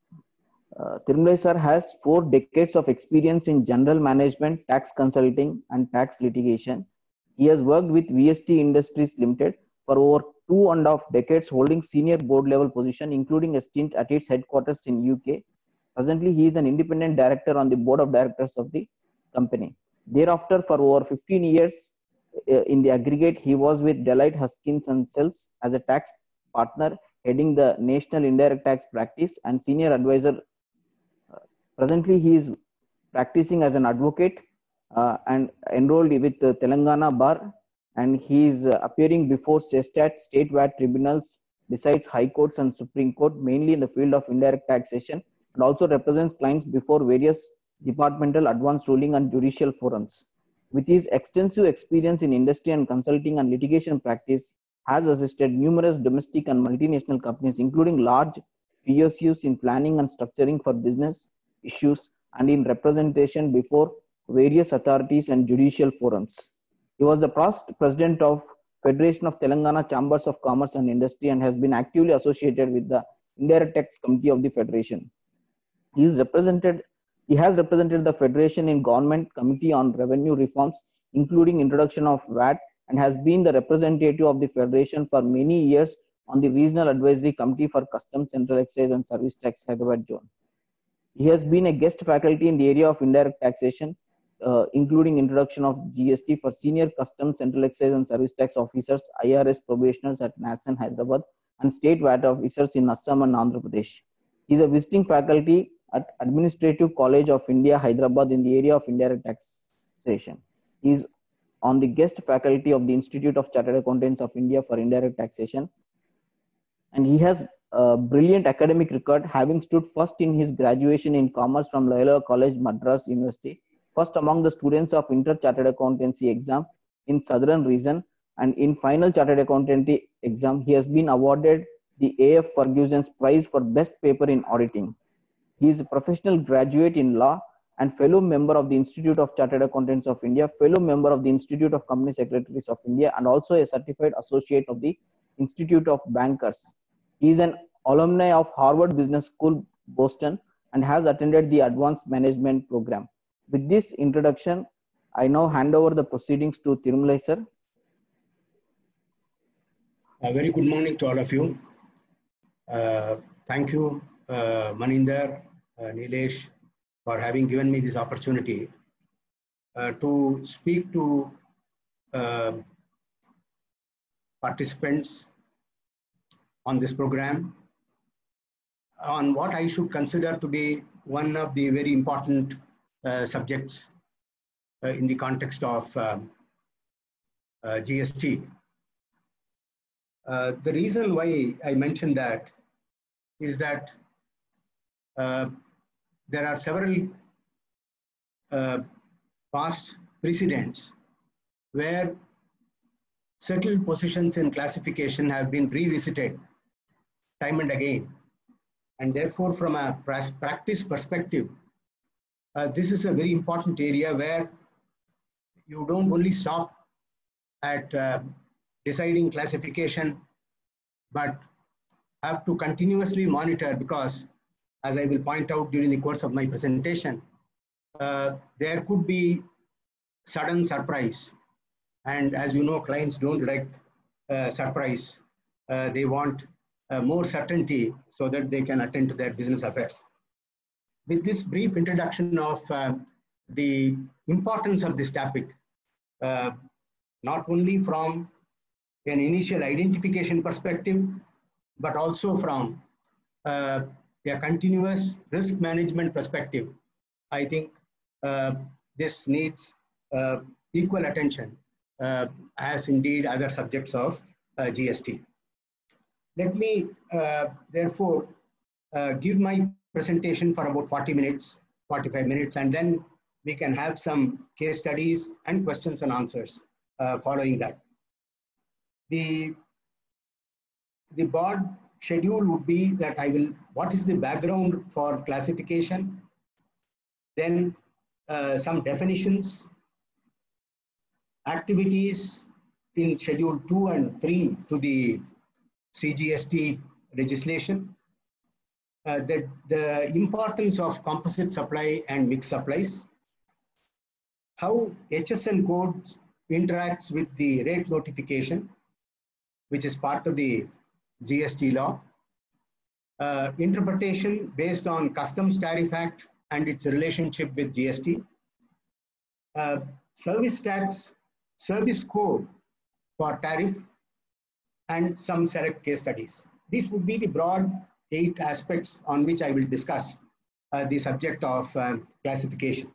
uh, Tirumalai sir has four decades of experience in general management, tax consulting, and tax litigation. He has worked with V S T Industries Limited for over two and a half decades, holding senior board level position, including a stint at its headquarters in U K. Presently, he is an independent director on the board of directors of the company. Thereafter, for over fifteen years uh, in the aggregate, he was with Deloitte Huskins and Sells as a tax partner, heading the national indirect tax practice and senior advisor. Uh, presently, he is practicing as an advocate uh, and enrolled with the Telangana Bar, and he is uh, appearing before SESTAT, state V A T tribunals, besides high courts and Supreme Court, mainly in the field of indirect taxation, and also represents clients before various departmental advanced ruling and judicial forums. With his extensive experience in industry and consulting and litigation practice, has assisted numerous domestic and multinational companies, including large P S Us, in planning and structuring for business issues and in representation before various authorities and judicial forums. He was the past president of Federation of Telangana Chambers of Commerce and Industry and has been actively associated with the Indirect Tax Committee of the Federation. He is represented. He has represented the Federation in Government Committee on Revenue Reforms, including introduction of V A T, and has been the representative of the Federation for many years on the Regional Advisory Committee for Customs, Central Excise and Service Tax Hyderabad Zone. He has been a guest faculty in the area of indirect taxation, uh, including introduction of G S T for senior customs, central excise and service tax officers, I R S probationers at NASAN Hyderabad, and state V A T officers in Assam and Andhra Pradesh. He is a visiting faculty at Administrative College of India, Hyderabad, in the area of indirect taxation. He is on the guest faculty of the Institute of Chartered Accountants of India for indirect taxation, and he has a brilliant academic record, having stood first in his graduation in commerce from Loyola College, Madras University, first among the students of Inter Chartered Accountancy exam in Southern region, and in final Chartered Accountancy exam, he has been awarded the A F Ferguson's Prize for Best Paper in Auditing. He is a professional graduate in law and fellow member of the Institute of Chartered Accountants of India, fellow member of the Institute of Company Secretaries of India, and also a certified associate of the Institute of Bankers. He is an alumni of Harvard Business School, Boston, and has attended the Advanced Management Program. With this introduction, I now hand over the proceedings to Tirumalai sir. A very good morning to all of you. Uh, thank you, uh, Maninder, uh, Nilesh, for having given me this opportunity uh, to speak to uh, participants on this program on what I should consider to be one of the very important uh, subjects uh, in the context of um, uh, G S T. Uh, the reason why I mentioned that is that uh, there are several uh, past precedents where settled positions in classification have been revisited time and again. And therefore, from a practice perspective, uh, this is a very important area where you don't only stop at uh, deciding classification, but have to continuously monitor, because as I will point out during the course of my presentation, uh, there could be sudden surprise. And as you know, clients don't like uh, surprise. Uh, they want uh, more certainty so that they can attend to their business affairs. With this brief introduction of uh, the importance of this topic, uh, not only from an initial identification perspective, but also from uh, a continuous risk management perspective, I think uh, this needs uh, equal attention uh, as indeed other subjects of uh, G S T. Let me uh, therefore uh, give my presentation for about forty minutes, forty-five minutes, and then we can have some case studies and questions and answers uh, following that. The, the broad schedule would be that I will, what is the background for classification, then uh, some definitions, activities in schedule two and three to the C G S T legislation, uh, the, the importance of composite supply and mixed supplies, how H S N code interacts with the rate notification, which is part of the G S T law, uh, interpretation based on Customs Tariff Act and its relationship with G S T, uh, service tax, service code for tariff, and some select case studies. These would be the broad eight aspects on which I will discuss uh, the subject of uh, classification.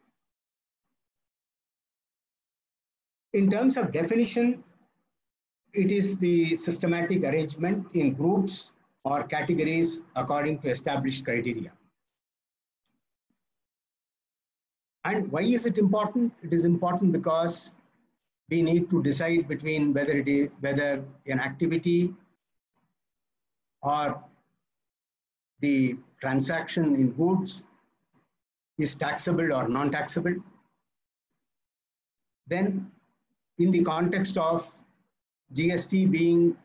In terms of definition, it is the systematic arrangement in groups or categories according to established criteria. And why is it important? It is important because we need to decide between whether it is whether an activity or the transaction in goods is taxable or non-taxable. Then, in the context of G S T being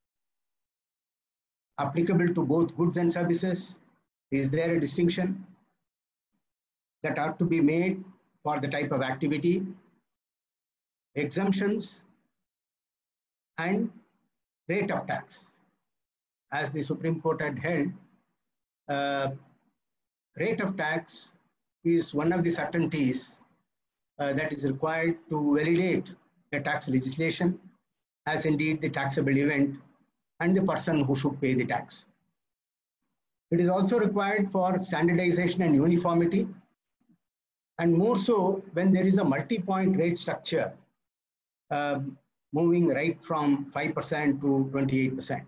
applicable to both goods and services, is there a distinction that ought to be made for the type of activity, exemptions, and rate of tax? As the Supreme Court had held, uh, rate of tax is one of the certainties uh, that is required to validate the tax legislation, as indeed the taxable event and the person who should pay the tax. It is also required for standardization and uniformity, and more so when there is a multi-point rate structure uh, moving right from five percent to twenty-eight percent.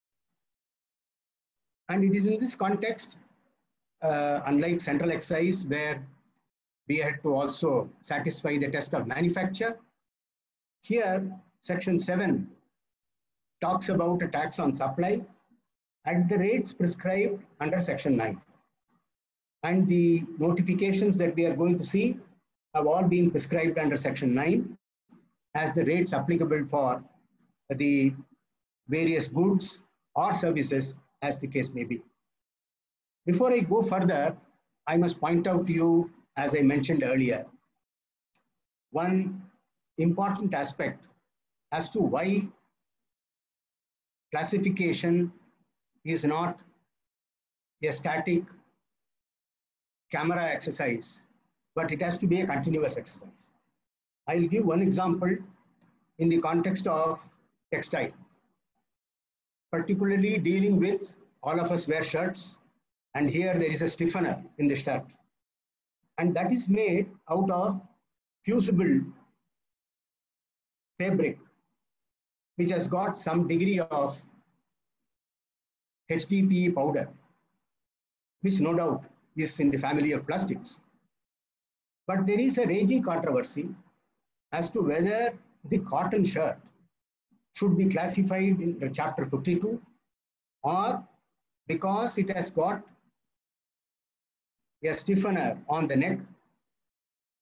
And it is in this context, uh, unlike central excise, where we had to also satisfy the test of manufacture, here section seven talks about a tax on supply at the rates prescribed under section nine. And the notifications that we are going to see have all been prescribed under section nine as the rates applicable for the various goods or services as the case may be. Before I go further, I must point out to you, as I mentioned earlier, one important aspect as to why classification is not a static camera exercise, but it has to be a continuous exercise. I'll give one example in the context of textiles, particularly dealing with, all of us wear shirts, and here there is a stiffener in the shirt. And that is made out of fusible fabric, which has got some degree of H D P E powder, which no doubt is in the family of plastics. But there is a raging controversy as to whether the cotton shirt should be classified in chapter fifty-two, or because it has got a stiffener on the neck,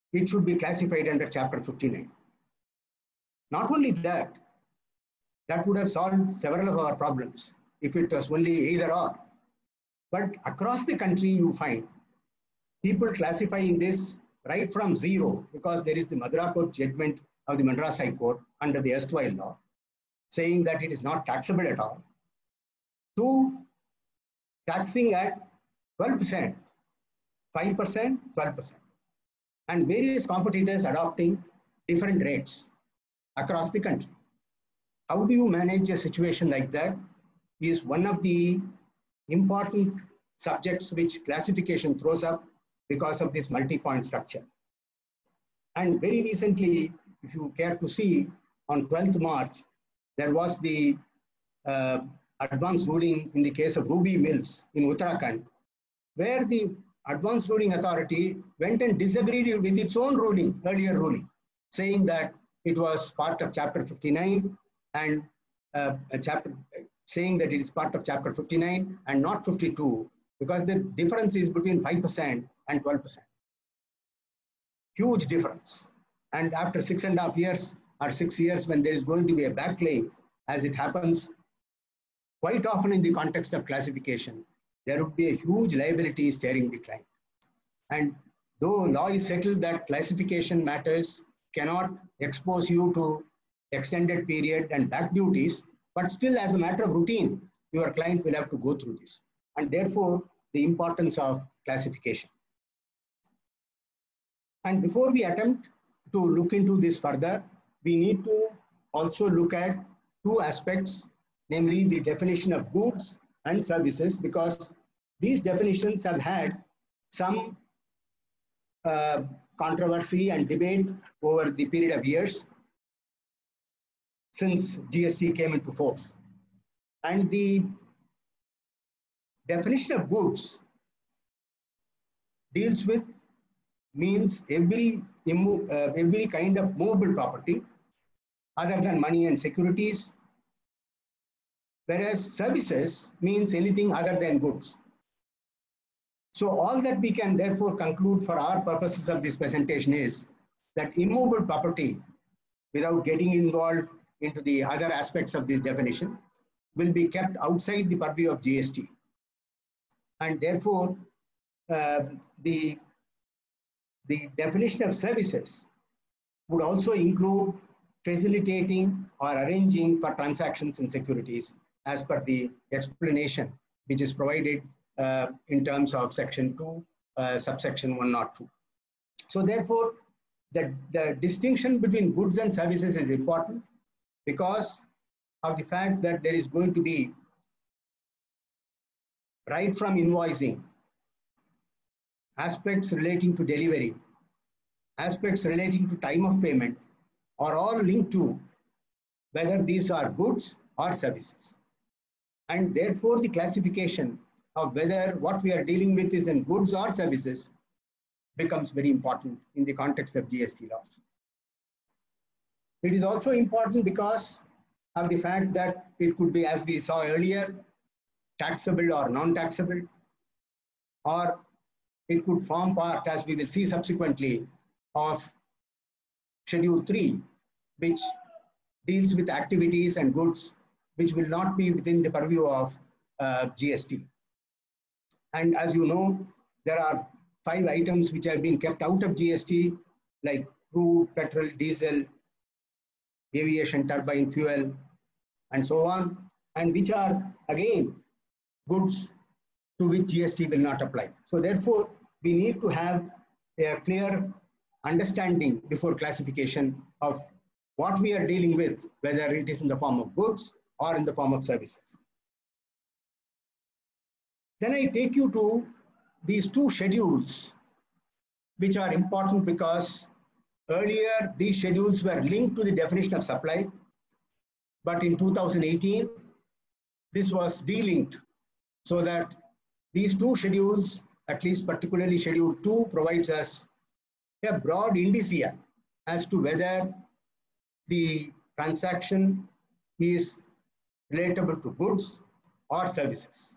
it should be classified under Chapter fifty-nine. Not only that, that would have solved several of our problems if it was only either or. But across the country, you find people classifying this right from zero, because there is the Madras Court judgment of the Madras High Court under the erstwhile law, saying that it is not taxable at all, to taxing at twelve percent, five percent, twelve percent, and various competitors adopting different rates across the country. How do you manage a situation like that is one of the important subjects which classification throws up because of this multi-point structure. And very recently, if you care to see, on twelfth March, there was the uh, advance ruling in the case of Ruby Mills in Uttarakhand, where the advance ruling authority went and disagreed with its own ruling, earlier ruling, saying that it was part of Chapter fifty-nine and uh, a chapter saying that it is part of Chapter fifty-nine and not fifty-two, because the difference is between five percent and twelve percent. Huge difference. And after six and a half years or six years, when there is going to be a backclaim, as it happens quite often in the context of classification, there would be a huge liability staring the client. And though law is settled that classification matters cannot expose you to extended period and back duties, but still as a matter of routine, your client will have to go through this. And therefore, the importance of classification. And before we attempt to look into this further, we need to also look at two aspects, namely the definition of goods and services, because these definitions have had some uh, controversy and debate over the period of years since G S T came into force. And the definition of goods deals with, means every, uh, every kind of movable property other than money and securities, whereas services means anything other than goods. So all that we can therefore conclude for our purposes of this presentation is that immovable property, without getting involved into the other aspects of this definition, will be kept outside the purview of G S T. And therefore, uh, the, the definition of services would also include facilitating or arranging for transactions in securities, as per the explanation which is provided uh, in terms of section two, uh, subsection one oh two. So therefore, the, the distinction between goods and services is important because of the fact that there is going to be, right from invoicing, aspects relating to delivery, aspects relating to time of payment, are all linked to whether these are goods or services. And therefore, the classification of whether what we are dealing with is in goods or services becomes very important in the context of G S T laws. It is also important because of the fact that it could be, as we saw earlier, taxable or non-taxable, or it could form part, as we will see subsequently, of Schedule three, which deals with activities and goods which will not be within the purview of uh, G S T. And as you know, there are five items which have been kept out of G S T, like crude, petrol, diesel, aviation turbine fuel, and so on, and which are again goods to which G S T will not apply. So therefore, we need to have a clear understanding before classification of what we are dealing with, whether it is in the form of goods or in the form of services. Then I take you to these two schedules, which are important because earlier these schedules were linked to the definition of supply, but in two thousand eighteen, this was delinked, so that these two schedules, at least particularly Schedule two, provides us a broad indicia as to whether the transaction is relatable to goods or services.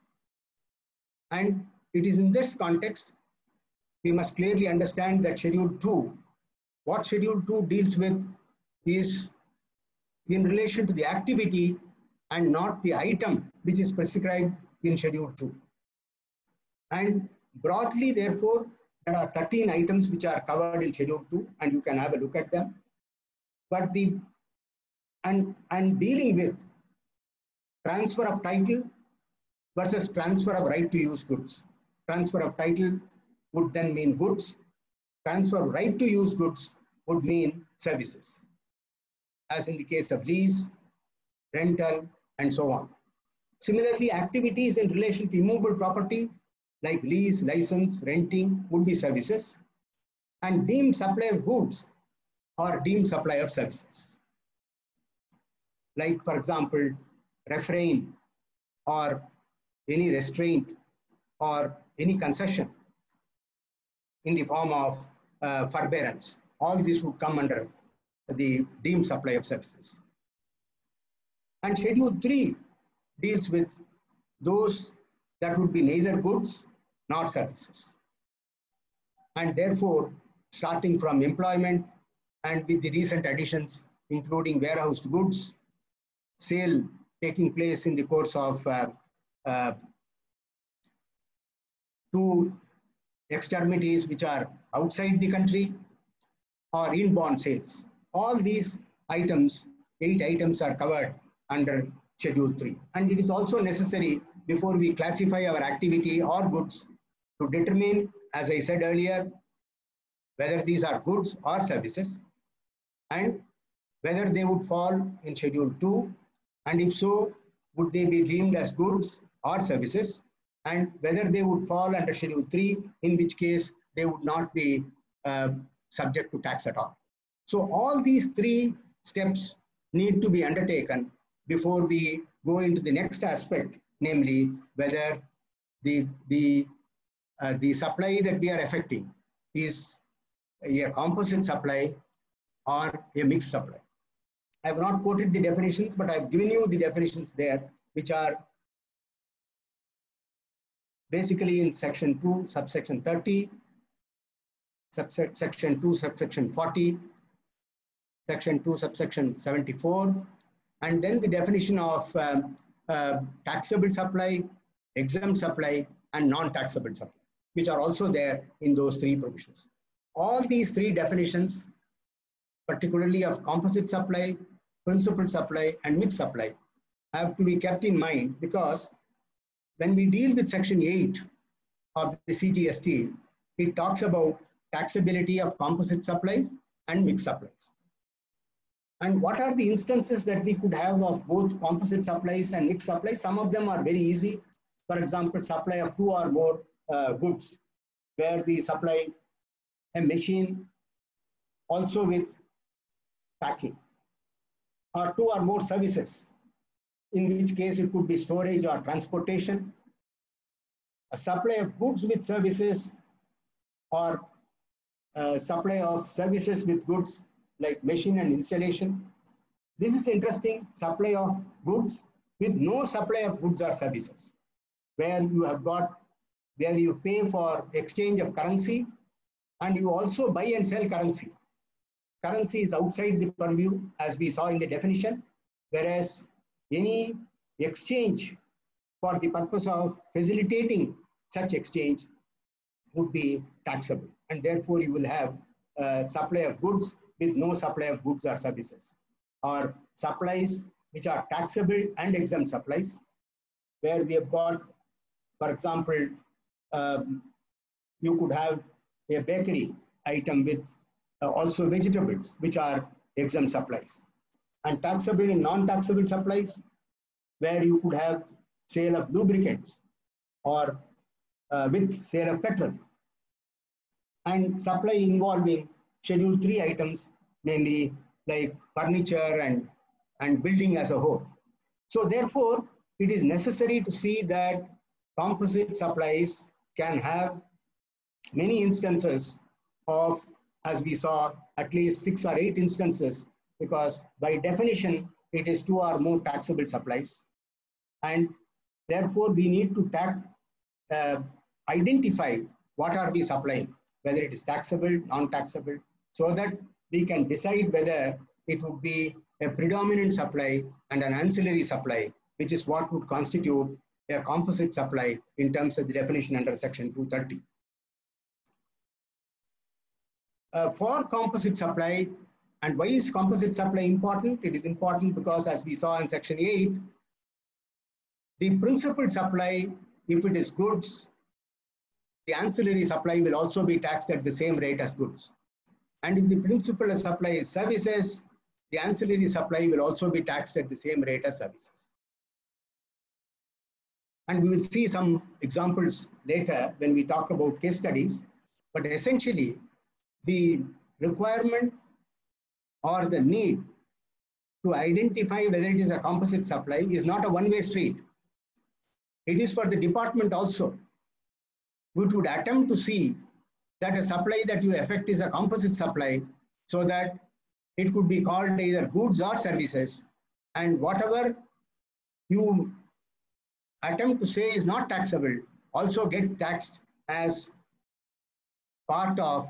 And it is in this context, we must clearly understand that Schedule two what Schedule two deals with is in relation to the activity and not the item which is prescribed in Schedule two. And broadly, therefore, there are thirteen items which are covered in Schedule two, and you can have a look at them. But the and and dealing with transfer of title versus transfer of right to use goods. Transfer of title would then mean goods. Transfer of right to use goods would mean services, as in the case of lease, rental, and so on. Similarly, activities in relation to immovable property like lease, license, renting would be services, and deemed supply of goods or deemed supply of services. Like, for example, refrain or any restraint or any concession in the form of uh, forbearance. All this would come under the deemed supply of services. And Schedule three deals with those that would be neither goods nor services. And therefore, starting from employment and with the recent additions, including warehoused goods, sale taking place in the course of uh, uh, two extremities which are outside the country or inbound sales. All these items, eight items, are covered under Schedule three. And it is also necessary before we classify our activity or goods to determine, as I said earlier, whether these are goods or services and whether they would fall in Schedule two, and if so, would they be deemed as goods or services, and whether they would fall under Schedule three, in which case they would not be uh, subject to tax at all. So all these three steps need to be undertaken before we go into the next aspect, namely whether the, the, uh, the supply that we are effecting is a composite supply or a mixed supply. I have not quoted the definitions, but I have given you the definitions there, which are basically in section two, subsection thirty, subsection two, subsection forty, section two, subsection seventy-four, and then the definition of um, uh, taxable supply, exempt supply, and non-taxable supply, which are also there in those three provisions. All these three definitions, particularly of composite supply, principal supply, and mixed supply, have to be kept in mind, because when we deal with section eight of the C G S T, it talks about taxability of composite supplies and mixed supplies. And what are the instances that we could have of both composite supplies and mixed supplies? Some of them are very easy. For example, supply of two or more uh, goods, where we supply a machine also with packing, or two or more services, in which case it could be storage or transportation, a supply of goods with services, or uh, supply of services with goods like machine and installation. This is interesting, supply of goods with no supply of goods or services, where you have got, where you pay for exchange of currency and you also buy and sell currency. Currency is outside the purview, as we saw in the definition, whereas any exchange for the purpose of facilitating such exchange would be taxable. And therefore, you will have a supply of goods with no supply of goods or services, or supplies which are taxable and exempt supplies, where we have got, for example, um, you could have a bakery item with uh, also vegetables, which are exempt supplies, and taxable and non-taxable supplies, where you could have sale of lubricants or uh, with sale of petrol, and supply involving Schedule three items, namely like furniture and, and building as a whole. So therefore, it is necessary to see that composite supplies can have many instances of, as we saw, at least six or eight instances, because by definition, it is two or more taxable supplies. And therefore, we need to tax, uh, identify what are we supplying, whether it is taxable, non-taxable, so that we can decide whether it would be a predominant supply and an ancillary supply, which is what would constitute a composite supply in terms of the definition under section two thirty. Uh, for composite supply, and why is composite supply important? It is important because, as we saw in section eight, the principal supply, if it is goods, the ancillary supply will also be taxed at the same rate as goods. And if the principal supply is services, the ancillary supply will also be taxed at the same rate as services. And we will see some examples later when we talk about case studies, but essentially the requirement or the need to identify whether it is a composite supply is not a one-way street. It is for the department also, which would attempt to see that a supply that you effect is a composite supply, so that it could be called either goods or services, and whatever you attempt to say is not taxable also get taxed as part of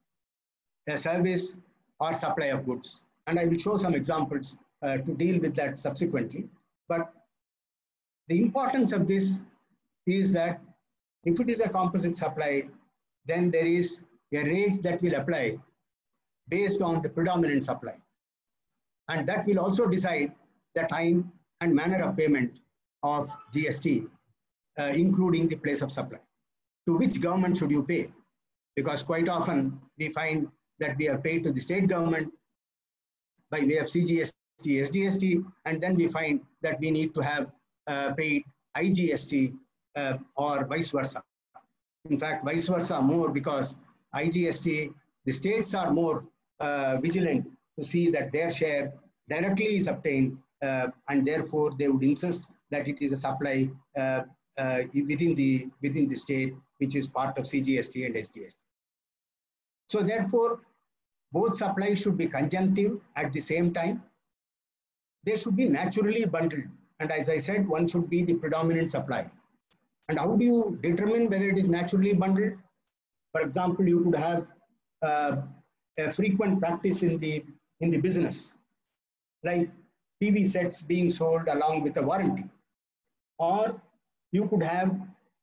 a service or supply of goods. And I will show some examples uh, to deal with that subsequently. But the importance of this is that if it is a composite supply, then there is a rate that will apply based on the predominant supply. And that will also decide the time and manner of payment of G S T, uh, including the place of supply. To which government should you pay? Because quite often we find that we are paid to the state government by way of C G S T, S G S T, and then we find that we need to have uh, paid I G S T uh, or vice versa. In fact, vice versa more, because I G S T, the states are more uh, vigilant to see that their share directly is obtained, uh, and therefore they would insist that it is a supply uh, uh, within the within the state, which is part of C G S T and S G S T. So therefore, both supplies should be conjunctive at the same time. They should be naturally bundled. And as I said, one should be the predominant supply. And how do you determine whether it is naturally bundled? For example, you could have uh, a frequent practice in the, in the business, like T V sets being sold along with a warranty. Or you could have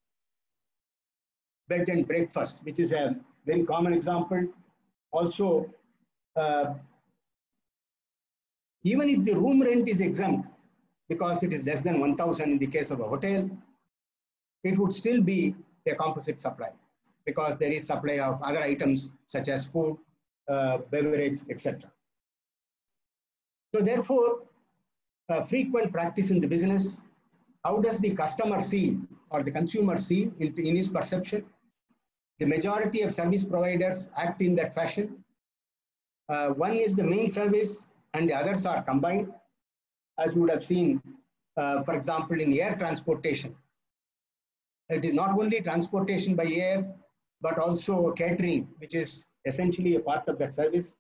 bed and breakfast, which is a very common example. Also, uh, even if the room rent is exempt, because it is less than one thousand in the case of a hotel, it would still be a composite supply, because there is supply of other items such as food, uh, beverage, et cetera. So therefore, uh, frequent practice in the business, how does the customer see or the consumer see in, in his perception? The majority of service providers act in that fashion. Uh, one is the main service and the others are combined, as you would have seen, uh, for example, in air transportation. It is not only transportation by air, but also catering, which is essentially a part of that service,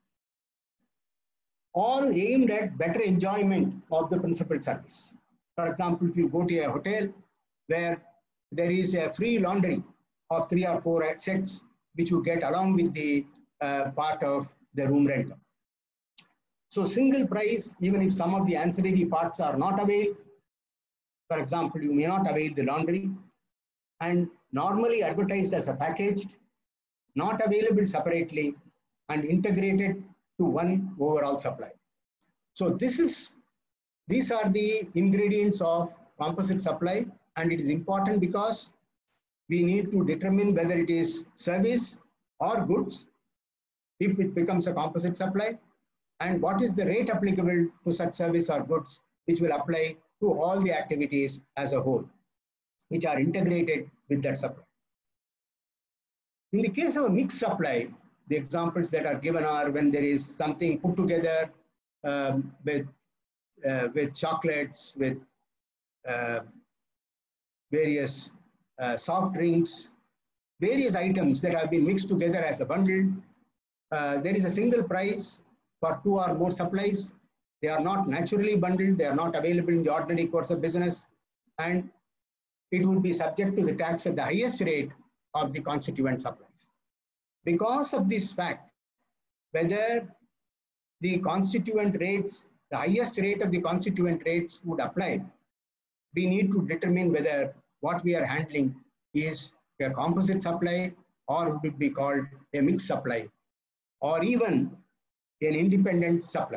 all aimed at better enjoyment of the principal service. For example, if you go to a hotel where there is a free laundry of three or four sets, which you get along with the uh, part of the room rental. So single price, even if some of the ancillary parts are not available, for example, you may not avail the laundry, and normally advertised as a package, not available separately, and integrated to one overall supply. So this is, these are the ingredients of composite supply, and it is important because we need to determine whether it is service or goods if it becomes a composite supply, and what is the rate applicable to such service or goods, which will apply to all the activities as a whole, which are integrated with that supply. In the case of a mixed supply, the examples that are given are when there is something put together um, with, uh, with chocolates, with uh, various uh, soft drinks, various items that have been mixed together as a bundle. Uh, there is a single price for two or more supplies. They are not naturally bundled. They are not available in the ordinary course of business. And it would be subject to the tax at the highest rate of the constituent supplies. Because of this fact, whether the constituent rates, the highest rate of the constituent rates would apply, we need to determine whether what we are handling is a composite supply or would it be called a mixed supply or even an independent supply.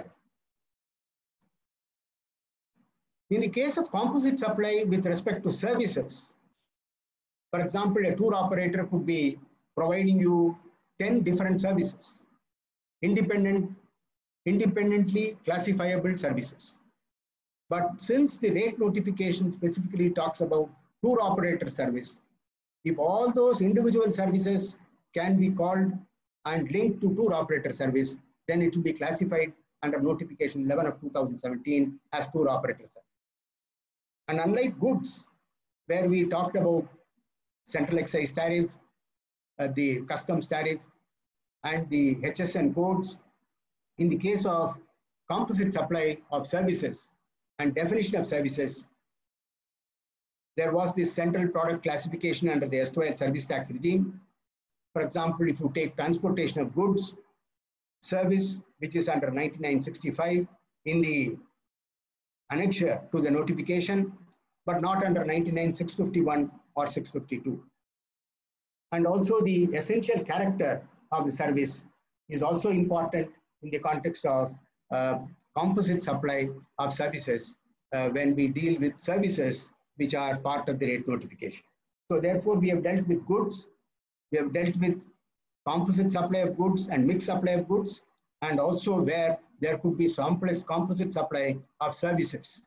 In the case of composite supply with respect to services, for example, a tour operator could be providing you ten different services, independent, independently classifiable services. But since the rate notification specifically talks about tour operator service, if all those individual services can be called and linked to tour operator service, then it will be classified under notification eleven of two thousand seventeen as tour operator service. And unlike goods, where we talked about central excise tariff, uh, the customs tariff, and the H S N codes, in the case of composite supply of services and definition of services, there was this central product classification under the S two L service tax regime. For example, if you take transportation of goods, service, which is under ninety-nine sixty-five in the annexure to the notification, but not under ninety-nine six fifty-one or six fifty-two. And also the essential character of the service is also important in the context of uh, composite supply of services uh, when we deal with services which are part of the rate notification. So therefore, we have dealt with goods, we have dealt with composite supply of goods and mixed supply of goods, and also where there could be some place composite supply of services.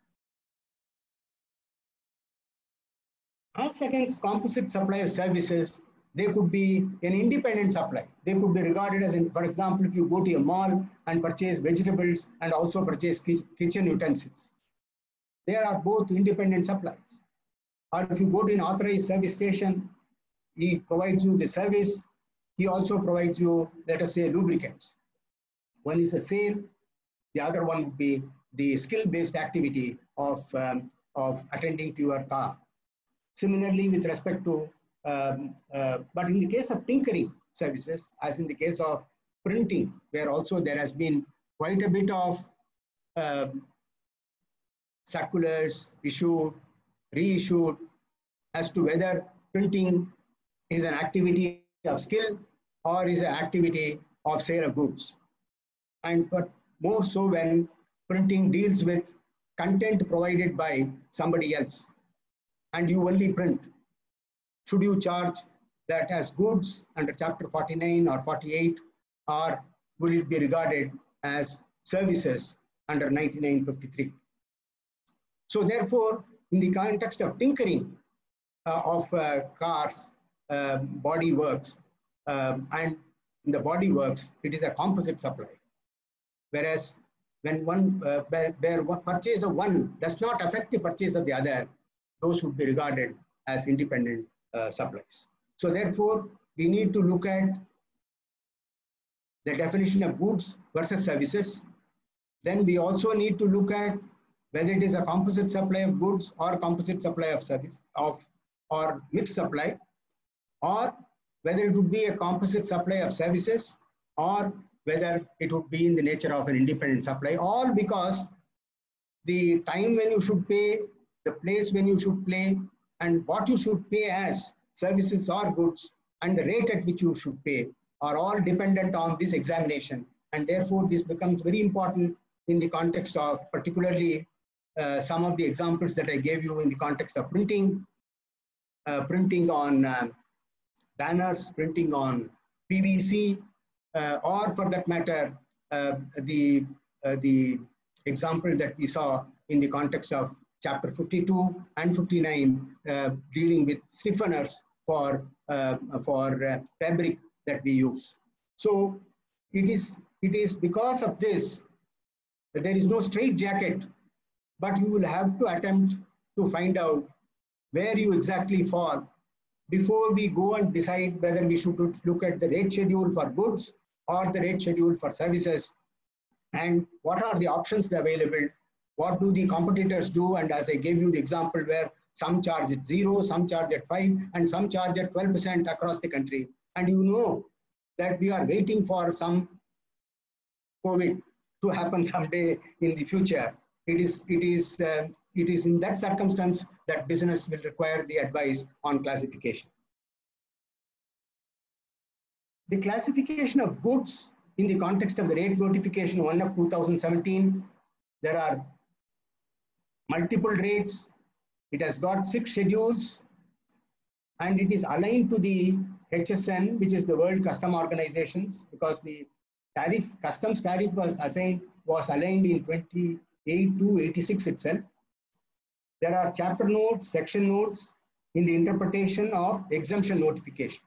As against composite supply of services, they could be an independent supply. They could be regarded as, in, for example, if you go to a mall and purchase vegetables and also purchase kitchen utensils, they are both independent supplies. Or if you go to an authorized service station, he provides you the service, he also provides you, let us say, lubricants. One is a sale, the other one would be the skill-based activity of, um, of attending to your car. Similarly, with respect to, um, uh, but in the case of tinkering services, as in the case of printing, where also there has been quite a bit of um, circulars issued, reissued, as to whether printing is an activity of skill or is an activity of sale of goods. And but more so when printing deals with content provided by somebody else and you only print. Should you charge that as goods under chapter forty-nine or forty-eight, or will it be regarded as services under ninety-nine fifty-three? So therefore, in the context of tinkering uh, of uh, cars, uh, body works, um, and in the body works, it is a composite supply. Whereas when one, uh, where, where one purchase of one does not affect the purchase of the other, those would be regarded as independent uh, supplies. So therefore, we need to look at the definition of goods versus services. Then we also need to look at whether it is a composite supply of goods or composite supply of service of or mixed supply, or whether it would be a composite supply of services or whether it would be in the nature of an independent supply, all because the time when you should pay, the place when you should pay, and what you should pay as services or goods, and the rate at which you should pay are all dependent on this examination. And therefore, this becomes very important in the context of particularly uh, some of the examples that I gave you in the context of printing, uh, printing on uh, banners, printing on P V C, uh, or for that matter, uh, the, uh, the example that we saw in the context of chapter fifty-two and fifty-nine, uh, dealing with stiffeners for, uh, for uh, fabric that we use. So it is, it is because of this that there is no straight jacket, but you will have to attempt to find out where you exactly fall before we go and decide whether we should look at the rate schedule for goods or the rate schedule for services, and what are the options available, what do the competitors do, and as I gave you the example where some charge at zero, some charge at five, and some charge at twelve percent across the country. And you know that we are waiting for some COVID to happen someday in the future. It is, it is, uh, it is in that circumstance that business will require the advice on classification. The classification of goods in the context of the rate notification one of two thousand seventeen, there are multiple rates. It has got six schedules, and it is aligned to the H S N, which is the World Custom Organizations, because the tariff, customs tariff was assigned, was aligned in twenty-eight to eighty-six itself. There are chapter notes, section notes in the interpretation of exemption notification.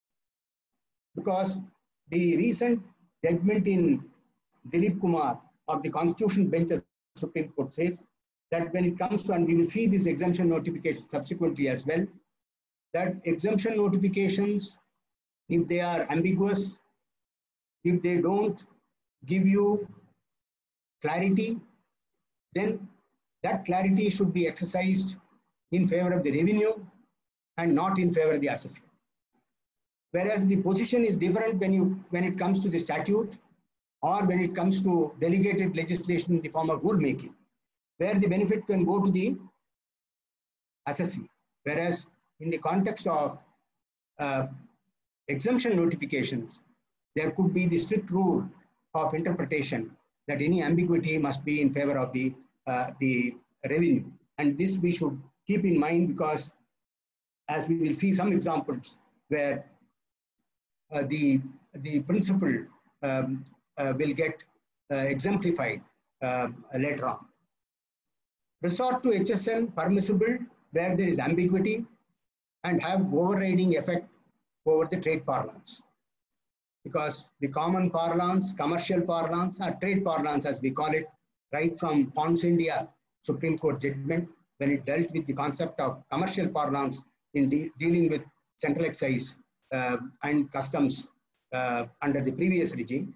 Because the recent judgment in Dilip Kumar of the Constitution Bench of the Supreme Court says that when it comes to, and we will see this exemption notification subsequently as well, that exemption notifications, if they are ambiguous, if they don't give you clarity, then that clarity should be exercised in favor of the revenue and not in favor of the assessor. Whereas the position is different when, you, when it comes to the statute or when it comes to delegated legislation in the form of rulemaking, where the benefit can go to the assessee. Whereas in the context of uh, exemption notifications, there could be the strict rule of interpretation that any ambiguity must be in favor of the, uh, the revenue. And this we should keep in mind, because as we will see some examples where uh, the, the principle um, uh, will get uh, exemplified uh, later on. Resort to H S N permissible where there is ambiguity and have overriding effect over the trade parlance. Because the common parlance, commercial parlance, or trade parlance as we call it, right from Ponds India Supreme Court judgment, when it dealt with the concept of commercial parlance in de dealing with central excise uh, and customs uh, under the previous regime.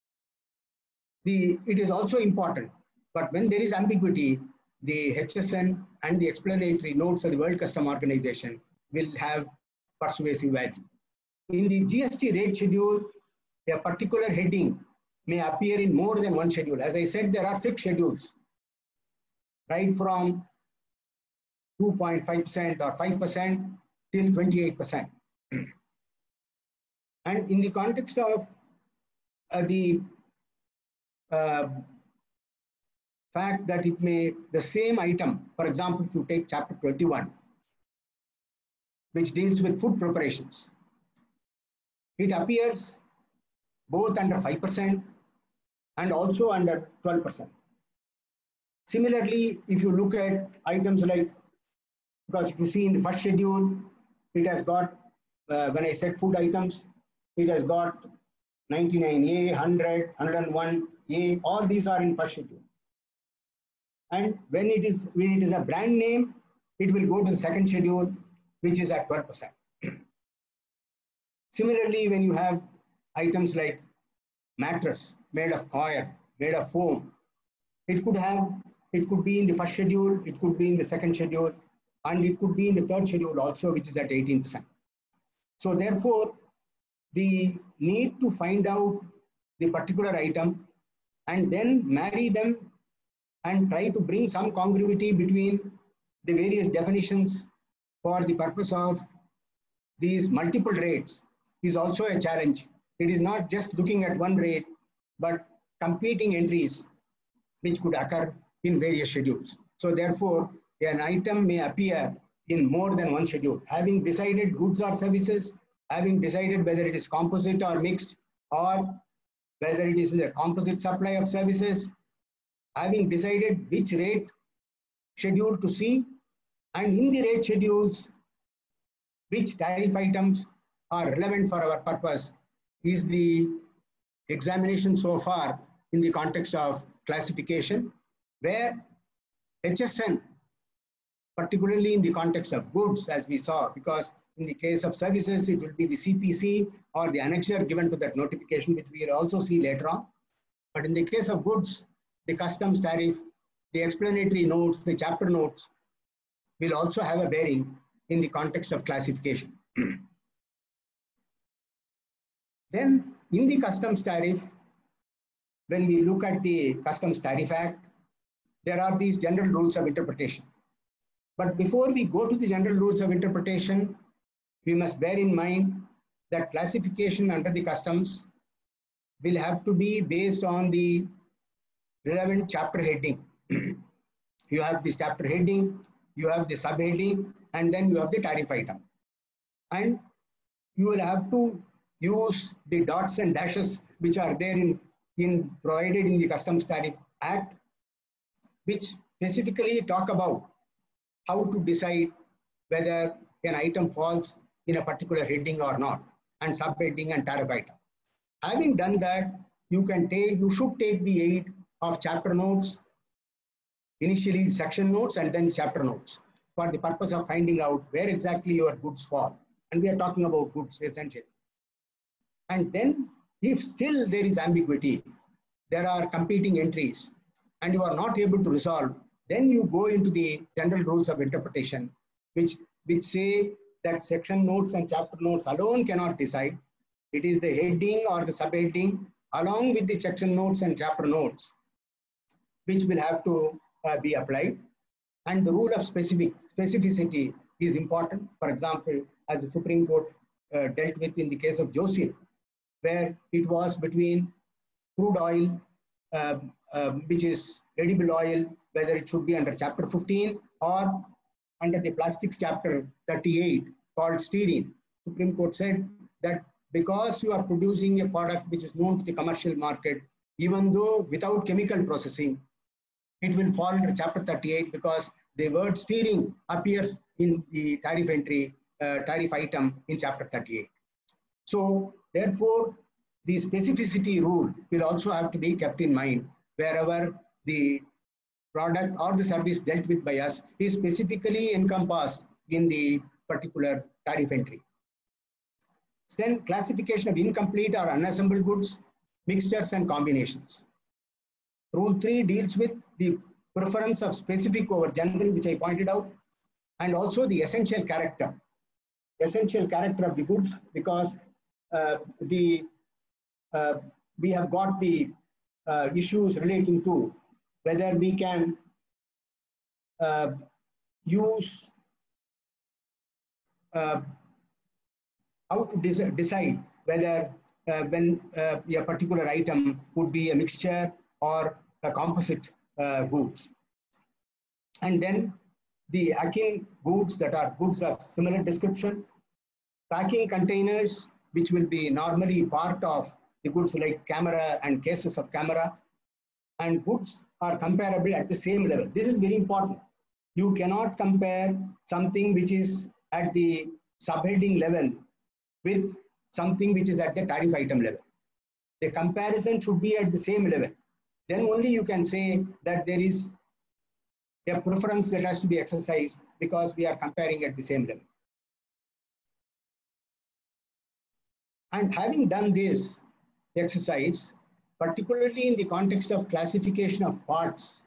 The, it is also important, but when there is ambiguity, the H S N and the explanatory notes of the World Custom Organization will have persuasive value. In the G S T rate schedule, a particular heading may appear in more than one schedule. As I said, there are six schedules, right from two point five percent or five percent till twenty-eight percent. And in the context of uh, the uh, fact that it may, the same item, for example, if you take chapter twenty-one, which deals with food preparations, it appears both under five percent and also under twelve percent. Similarly, if you look at items like, because if you see in the first schedule, it has got, uh, when I said food items, it has got ninety-nine A, one hundred, one oh one A, all these are in first schedule. And when it is, when it is a brand name, it will go to the second schedule, which is at twelve percent. Similarly, when you have items like mattress made of coir, made of foam, it could have, it could be in the first schedule, it could be in the second schedule, and it could be in the third schedule also, which is at eighteen percent. So therefore, the need to find out the particular item and then marry them and try to bring some congruity between the various definitions for the purpose of these multiple rates is also a challenge. It is not just looking at one rate, but competing entries which could occur in various schedules. So therefore, an item may appear in more than one schedule. Having decided goods or services, having decided whether it is composite or mixed, or whether it is a composite supply of services, having decided which rate schedule to see, and in the rate schedules, which tariff items are relevant for our purpose, is the examination so far in the context of classification, where H S N, particularly in the context of goods, as we saw, because in the case of services, it will be the C P C or the annexure given to that notification, which we will also see later on. But in the case of goods, the customs tariff, the explanatory notes, the chapter notes will also have a bearing in the context of classification. Then in the customs tariff, when we look at the Customs Tariff Act, there are these general rules of interpretation. But before we go to the general rules of interpretation, we must bear in mind that classification under the customs will have to be based on the relevant chapter heading. You have this chapter heading, you have the subheading, and then you have the tariff item. And you will have to use the dots and dashes which are there in, in provided in the Customs Tariff Act, which specifically talk about how to decide whether an item falls in a particular heading or not, and subheading and tariff item. Having done that, you can take, you should take the aid of chapter notes, initially section notes and then chapter notes, for the purpose of finding out where exactly your goods fall. And we are talking about goods essentially. And then if still there is ambiguity, there are competing entries, and you are not able to resolve, then you go into the general rules of interpretation, which, which say that section notes and chapter notes alone cannot decide. It is the heading or the subheading along with the section notes and chapter notes which will have to uh, be applied. And the rule of specific specificity is important. For example, as the Supreme Court uh, dealt with in the case of Joseph, where it was between crude oil, uh, uh, which is edible oil, whether it should be under chapter fifteen or under the plastics chapter thirty-eight called stearine. Supreme Court said that because you are producing a product which is known to the commercial market, even though without chemical processing, it will fall under chapter thirty-eight because the word stearine appears in the tariff entry, uh, tariff item in chapter thirty-eight. So therefore, the specificity rule will also have to be kept in mind wherever the product or the service dealt with by us is specifically encompassed in the particular tariff entry. Then classification of incomplete or unassembled goods, mixtures and combinations. Rule three deals with the preference of specific over general, which I pointed out, and also the essential character. Essential character of the goods, because uh, the uh, we have got the uh, issues relating to whether we can uh, use uh, how to decide whether uh, when uh, a particular item would be a mixture or a composite uh, goods. And then the Akin goods that are goods of similar description, packing containers which will be normally part of the goods like camera and cases of camera, and goods are comparable at the same level. This is very important. You cannot compare something which is at the subheading level with something which is at the tariff item level. The comparison should be at the same level. Then only you can say that there is a preference that has to be exercised because we are comparing at the same level. And having done this exercise, particularly in the context of classification of parts,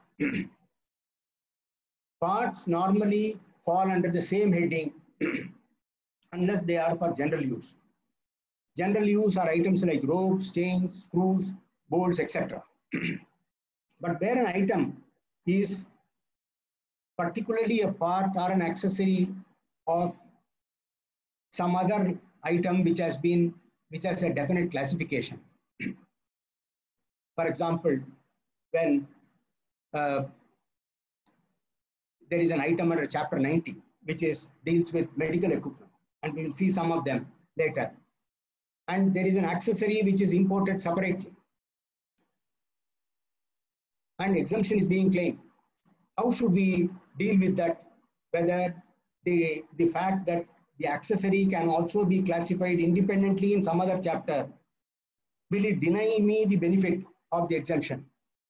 parts normally fall under the same heading unless they are for general use. General use are items like ropes, chains, screws, bolts, et cetera. But where an item is particularly a part or an accessory of some other item which has been, which has a definite classification. For example, when uh, there is an item under chapter ninety, which is deals with medical equipment, and we will see some of them later. And there is an accessory which is imported separately, and exemption is being claimed. How should we deal with that? Whether the, the fact that the accessory can also be classified independently in some other chapter, will it deny me the benefit of the exemption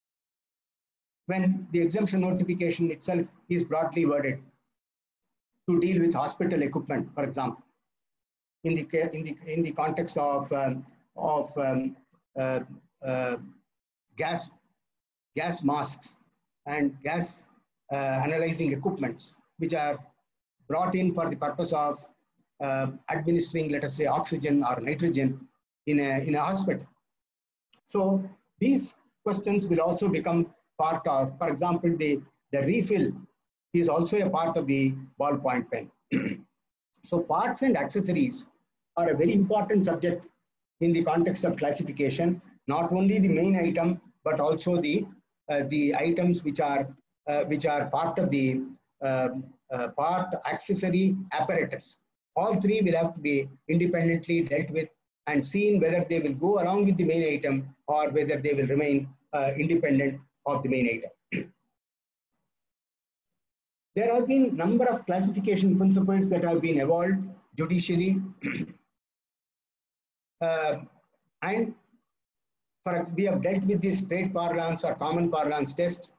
when the exemption notification itself is broadly worded to deal with hospital equipment, for example, in the in the in the context of um, of um, uh, uh, gas gas masks and gas uh, analyzing equipments, which are brought in for the purpose of uh, administering, let us say, oxygen or nitrogen in a in a hospital. So these questions will also become part of, for example, the, the refill is also a part of the ballpoint pen. So parts and accessories are a very important subject in the context of classification, not only the main item, but also the, uh, the items which are, uh, which are part of the uh, uh, part, accessory, apparatus. All three will have to be independently dealt with and seen whether they will go along with the main item or whether they will remain uh, independent of the main item. There have been a number of classification principles that have been evolved judicially. uh, and for we have dealt with this trade parlance or common parlance test.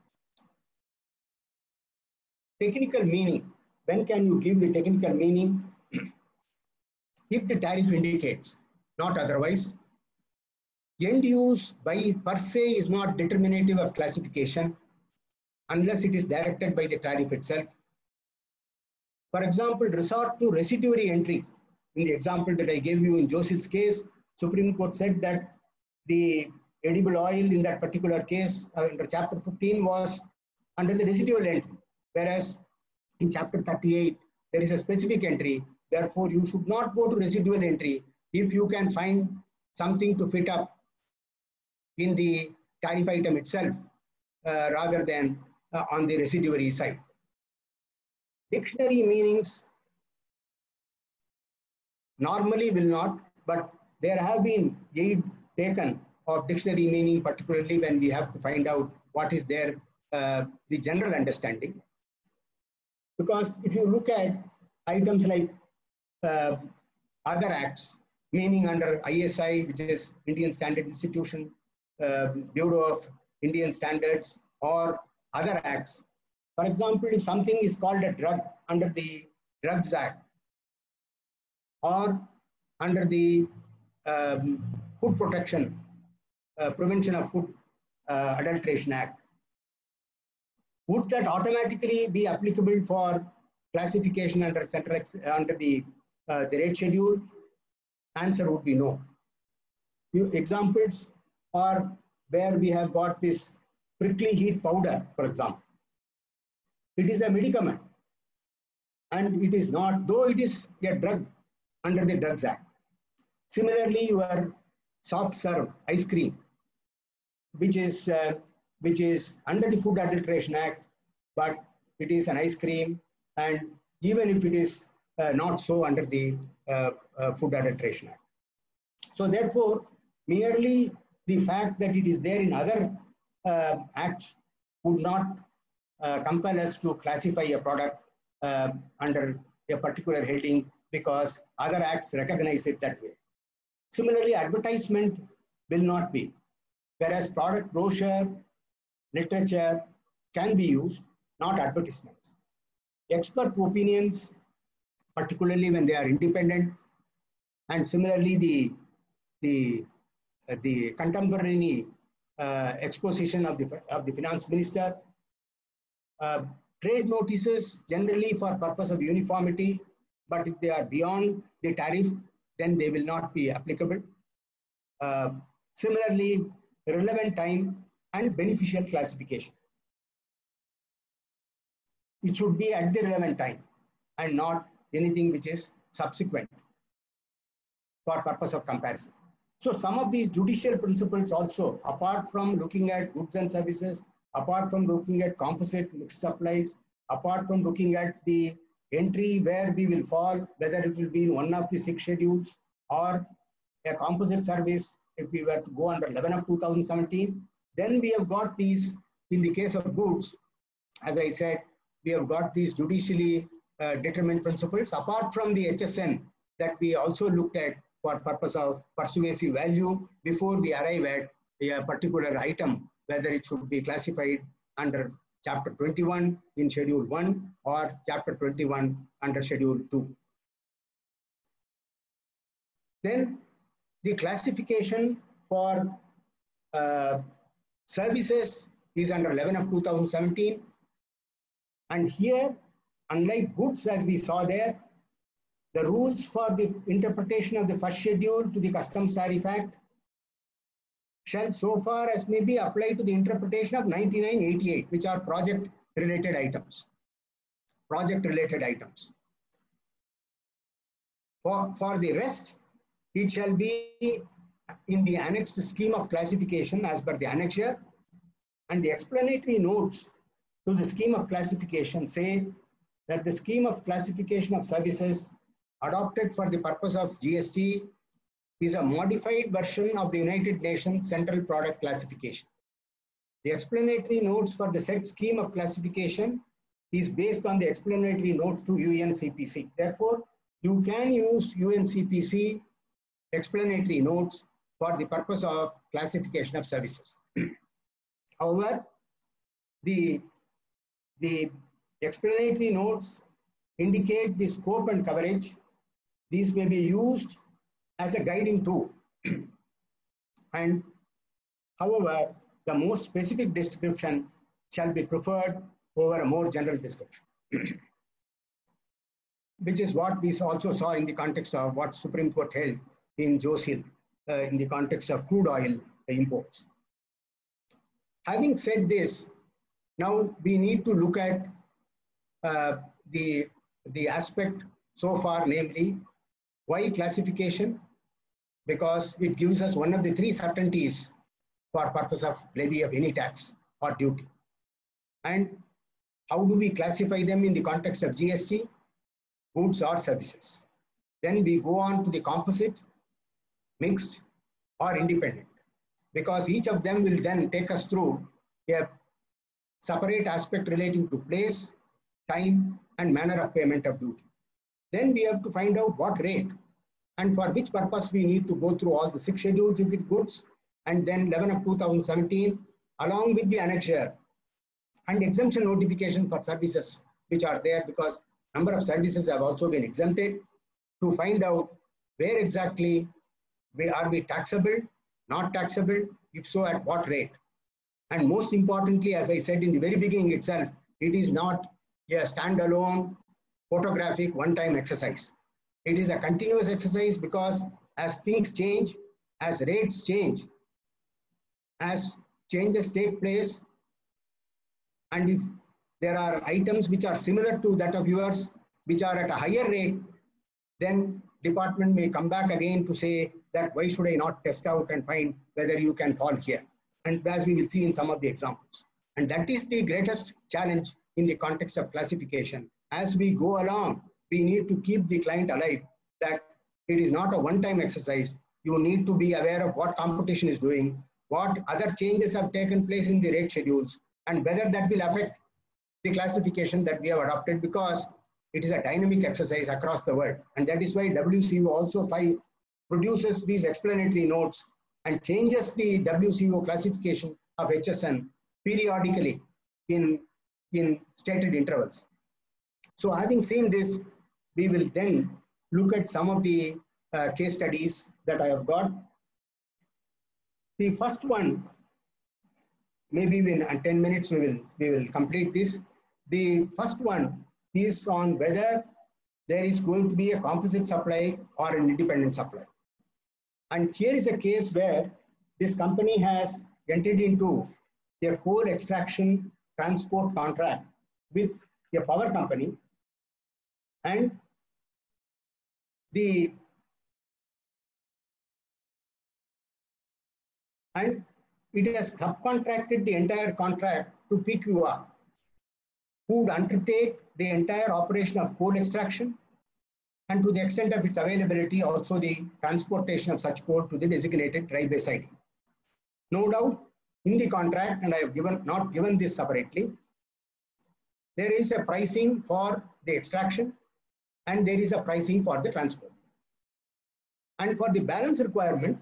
Technical meaning. When can you give the technical meaning? If the tariff indicates, not otherwise. End use by per se is not determinative of classification unless it is directed by the tariff itself. For example, resort to residuary entry. In the example that I gave you in Josil's case, Supreme Court said that the edible oil in that particular case uh, under chapter fifteen was under the residual entry, whereas in chapter thirty-eight, there is a specific entry. Therefore, you should not go to residual entry if you can find something to fit up in the tariff item itself uh, rather than uh, on the residuary side. Dictionary meanings normally will not, but there have been aid taken of dictionary meaning, particularly when we have to find out what is their uh, the general understanding. Because if you look at items like uh, other acts, meaning under I S I, which is Indian Standard Institution, uh, Bureau of Indian Standards, or other acts. For example, if something is called a drug under the Drugs Act, or under the um, Food Protection, uh, Prevention of Food uh, Adulteration Act, would that automatically be applicable for classification under central under the uh, the rate schedule? Answer would be no. Few examples are where we have got this prickly heat powder, for example. It is a medicament, and it is not, though it is a drug under the Drugs Act. Similarly, your soft serve ice cream, which is uh, which is under the Food Adulteration Act, but it is an ice cream, and even if it is uh, not so under the uh, uh, Food Adulteration Act. So therefore, merely the fact that it is there in other uh, acts would not uh, compel us to classify a product uh, under a particular heading because other acts recognize it that way. Similarly, advertisement will not be, whereas product brochure, literature can be used, not advertisements. Expert opinions, particularly when they are independent, and similarly the, the, uh, the contemporary uh, exposition of the, of the finance minister. Uh, trade notices generally for purpose of uniformity, but if they are beyond the tariff, then they will not be applicable. Uh, similarly, relevant time and beneficial classification. It should be at the relevant time and not anything which is subsequent for purpose of comparison. So some of these judicial principles also, apart from looking at goods and services, apart from looking at composite mixed supplies, apart from looking at the entry where we will fall, whether it will be in one of the six schedules or a composite service, if we were to go under eleven of two thousand seventeen, then we have got these, in the case of goods, as I said, we have got these judicially uh, determined principles, apart from the H S N that we also looked at for purpose of persuasive value before we arrive at a particular item, whether it should be classified under chapter twenty-one in schedule one or chapter twenty-one under schedule two. Then the classification for uh, services is under eleven of two thousand seventeen. And here, unlike goods as we saw there, the rules for the interpretation of the first schedule to the Customs Tariff Act shall so far as may be apply to the interpretation of ninety-nine eighty-eight, which are project related items. Project related items. For, for the rest, it shall be in the annexed scheme of classification as per the annexure, and the explanatory notes to the scheme of classification say that the scheme of classification of services adopted for the purpose of G S T is a modified version of the United Nations Central Product Classification. The explanatory notes for the said scheme of classification is based on the explanatory notes to U N C P C. Therefore, you can use U N C P C explanatory notes for the purpose of classification of services. However, the, the explanatory notes indicate the scope and coverage. These may be used as a guiding tool. And however, the most specific description shall be preferred over a more general description, which is what we also saw in the context of what Supreme Court held in Josil uh, in the context of crude oil imports. Having said this, now we need to look at uh, the, the aspect so far, namely, why classification? Because it gives us one of the three certainties for purpose of levy of any tax or duty. And how do we classify them in the context of G S T? Goods or services. Then we go on to the composite, mixed, or independent, because each of them will then take us through a separate aspect relating to place, time, and manner of payment of duty. Then we have to find out what rate and for which purpose we need to go through all the six schedules if it goods, and then eleven of two thousand seventeen, along with the annexure and exemption notification for services which are there, because number of services have also been exempted, to find out where exactly where are we taxable, not taxable, if so at what rate. And most importantly, as I said in the very beginning itself, it is not a standalone photographic one-time exercise. It is a continuous exercise, because as things change, as rates change, as changes take place, and if there are items which are similar to that of yours, which are at a higher rate, then department may come back again to say that why should I not test out and find whether you can fall here. And as we will see in some of the examples. And that is the greatest challenge in the context of classification. As we go along, we need to keep the client alive, that it is not a one-time exercise. You need to be aware of what competition is doing, what other changes have taken place in the rate schedules, and whether that will affect the classification that we have adopted, because it is a dynamic exercise across the world. And that is why W C O also five produces these explanatory notes and changes the W C O classification of H S N periodically in, in stated intervals. So having seen this, we will then look at some of the uh, case studies that I have got. The first one, maybe in ten minutes we will, we will complete this. The first one is on whether there is going to be a composite supply or an independent supply. And here is a case where this company has entered into a coal extraction transport contract with a power company, and the and it has subcontracted the entire contract to P Q R, who would undertake the entire operation of coal extraction, and to the extent of its availability, also the transportation of such coal to the designated railway siding. No doubt, in the contract, and I have given not given this separately, there is a pricing for the extraction, and there is a pricing for the transport. And for the balance requirement,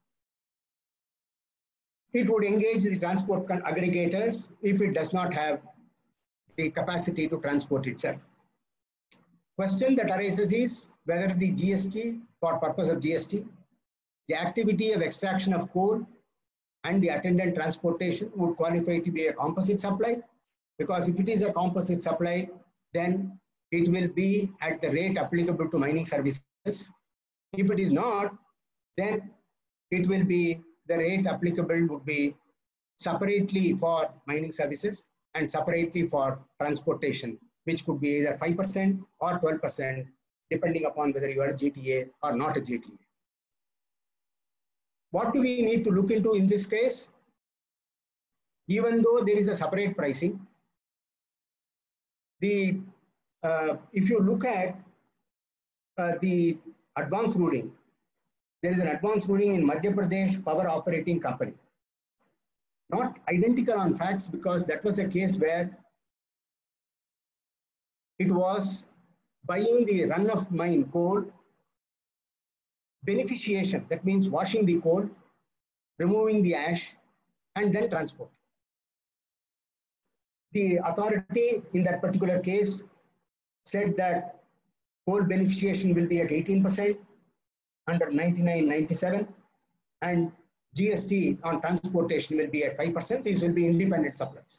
it would engage the transport aggregators if it does not have the capacity to transport itself. Question that arises is whether the G S T, for purpose of G S T, the activity of extraction of coal and the attendant transportation would qualify to be a composite supply, because if it is a composite supply, then it will be at the rate applicable to mining services. If it is not, then it will be the rate applicable would be separately for mining services and separately for transportation, which could be either five percent or twelve percent, depending upon whether you are a G T A or not a G T A. What do we need to look into in this case? Even though there is a separate pricing, the uh, if you look at uh, the advance ruling, there is an advance ruling in Madhya Pradesh Power Operating Company. Not identical on facts, because that was a case where it was buying the run of mine coal, beneficiation, that means washing the coal, removing the ash, and then transport. The authority in that particular case said that coal beneficiation will be at eighteen percent under ninety-nine ninety-seven, and G S T on transportation will be at five percent. These will be independent supplies.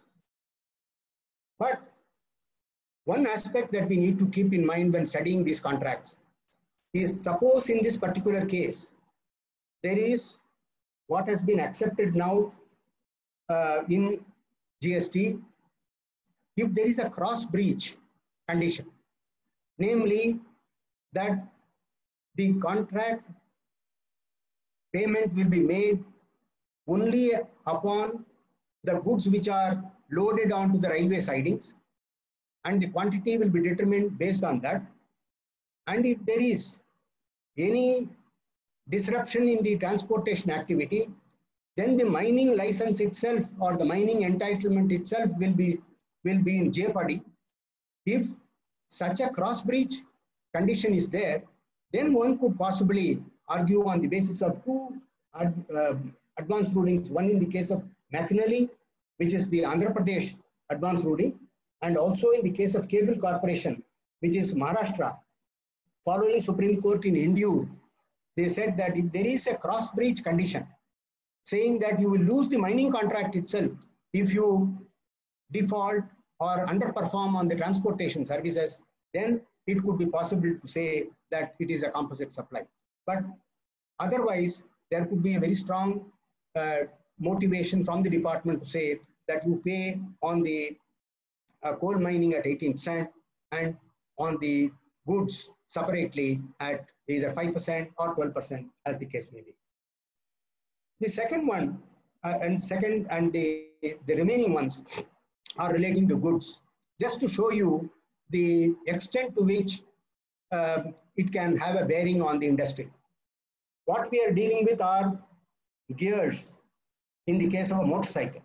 But one aspect that we need to keep in mind when studying these contracts is, suppose in this particular case, there is what has been accepted now uh, in G S T. If there is a cross breach condition, namely that the contract payment will be made only upon the goods which are loaded onto the railway sidings, and the quantity will be determined based on that. And if there is any disruption in the transportation activity, then the mining license itself or the mining entitlement itself will be, will be in jeopardy. If such a cross breach condition is there, then one could possibly argue on the basis of two uh, advance rulings, one in the case of McNally, which is the Andhra Pradesh advance ruling, and also in the case of Cable Corporation, which is Maharashtra. Following Supreme Court in Indur, they said that if there is a cross breach condition, saying that you will lose the mining contract itself if you default or underperform on the transportation services, then it could be possible to say that it is a composite supply. But otherwise, there could be a very strong uh, motivation from the department to say that you pay on the uh, coal mining at eighteen percent and on the goods separately at either five percent or twelve percent, as the case may be. The second one uh, and second and the, the remaining ones are relating to goods. Just to show you the extent to which uh, it can have a bearing on the industry. What we are dealing with are gears in the case of a motorcycle.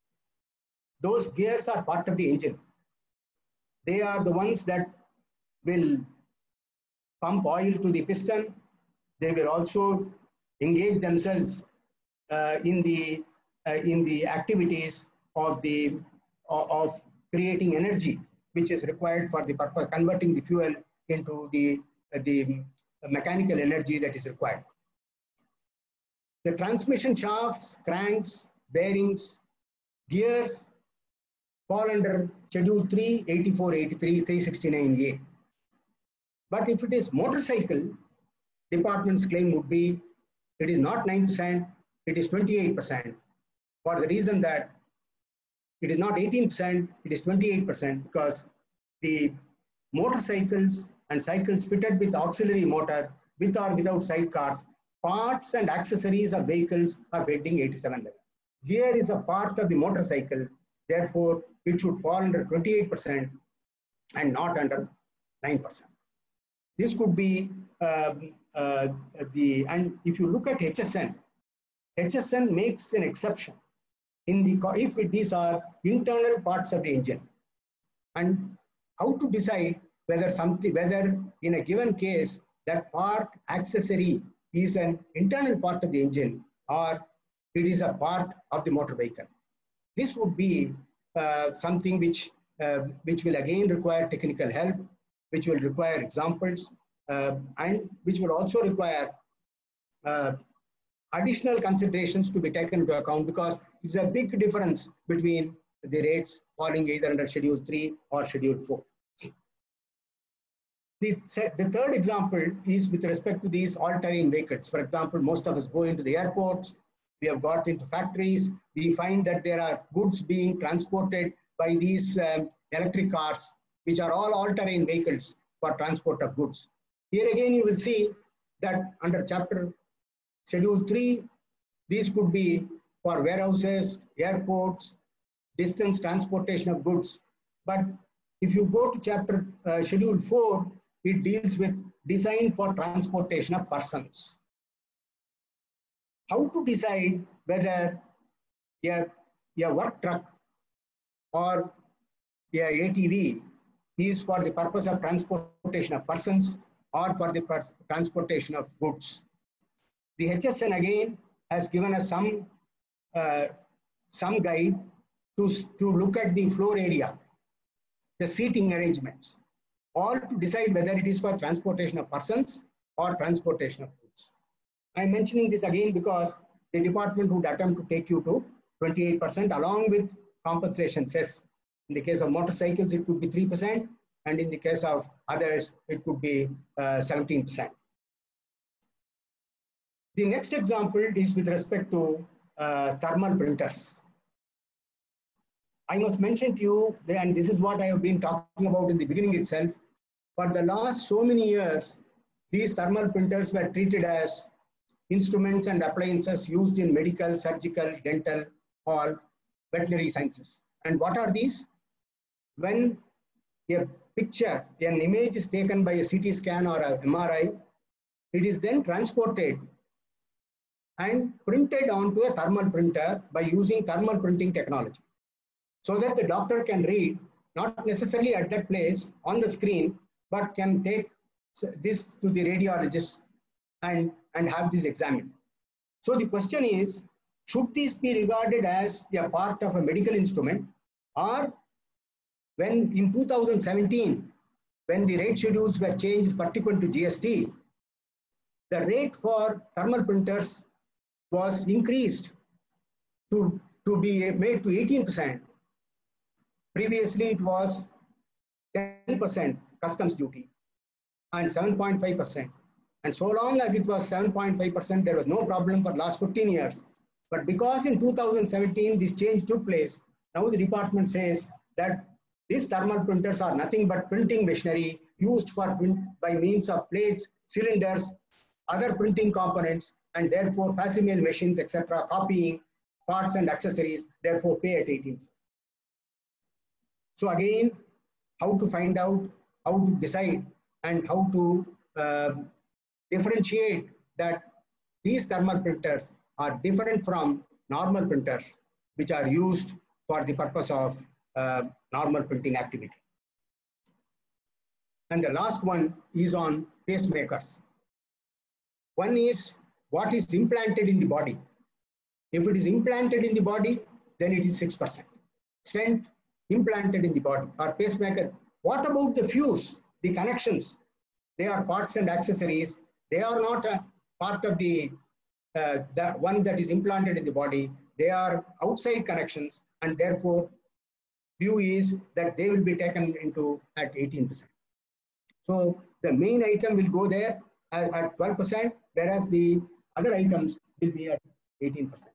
Those gears are part of the engine. They are the ones that will pump oil to the piston. They will also engage themselves uh, in the uh, in the activities of the of, of creating energy, which is required for the purpose converting the fuel into the uh, the mechanical energy that is required. The transmission shafts, cranks, bearings, gears fall under Schedule three, eighty-four, eighty-three, three sixty-nine A. But if it is motorcycle, department's claim would be it is not nine percent, it is twenty-eight percent, for the reason that it is not eighteen percent, it is twenty-eight percent, because the motorcycles and cycles fitted with auxiliary motor, with or without sidecars, parts and accessories of vehicles are heading eighty-seven level. Gear is a part of the motorcycle, therefore it should fall under twenty-eight percent and not under nine percent. This could be um, uh, the, and if you look at H S N, H S N makes an exception in the, if it, these are internal parts of the engine. And how to decide whether something, whether in a given case that part accessory is an internal part of the engine or it is a part of the motor vehicle. This would be uh, something which, uh, which will again require technical help, which will require examples, uh, and which will also require uh, additional considerations to be taken into account, because it's a big difference between the rates falling either under Schedule three or Schedule four. The, the third example is with respect to these all-terrain vehicles. For example, most of us go into the airports we have got into factories. We find that there are goods being transported by these um, electric cars, which are all all-terrain vehicles for transport of goods. Here again, you will see that under chapter schedule three, these could be for warehouses, airports, distance transportation of goods. But if you go to chapter uh, schedule four, it deals with design for transportation of persons. How to decide whether a, a work truck or a A T V is for the purpose of transportation of persons or for the transportation of goods. The H S N again has given us some, uh, some guide to, to look at the floor area, the seating arrangements, all to decide whether it is for transportation of persons or transportation of goods. I'm mentioning this again because the department would attempt to take you to twenty-eight percent along with compensation cess. In the case of motorcycles, it could be three percent, and in the case of others, it could be uh, seventeen percent. The next example is with respect to uh, thermal printers. I must mention to you, and this is what I have been talking about in the beginning itself, for the last so many years, these thermal printers were treated as instruments and appliances used in medical, surgical, dental, or veterinary sciences. And what are these? When a picture, an image is taken by a C T scan or a M R I, it is then transported and printed onto a thermal printer by using thermal printing technology, so that the doctor can read, not necessarily at that place on the screen, but can take this to the radiologist and, and have this examined. So the question is, should this be regarded as a part of a medical instrument, or when in two thousand seventeen, when the rate schedules were changed particular to G S T, the rate for thermal printers was increased to, to be made to eighteen percent. Previously, it was ten percent customs duty and seven point five percent. And so long as it was seven point five percent, there was no problem for the last fifteen years. But because in two thousand seventeen, this change took place, now the department says that these thermal printers are nothing but printing machinery used for print by means of plates, cylinders, other printing components, and therefore facsimile machines, et cetera, copying parts and accessories, therefore pay at eighteen percent. So again, how to find out, how to decide, and how to uh, differentiate that these thermal printers are different from normal printers, which are used for the purpose of uh, normal printing activity. And the last one is on pacemakers. One is what is implanted in the body. If it is implanted in the body, then it is six percent. Stent implanted in the body or pacemaker. What about the fuse, the connections? They are parts and accessories. They are not a part of the, uh, the one that is implanted in the body. They are outside connections, and therefore view is that they will be taken into at eighteen percent. So the main item will go there at, at twelve percent, whereas the other items will be at eighteen percent.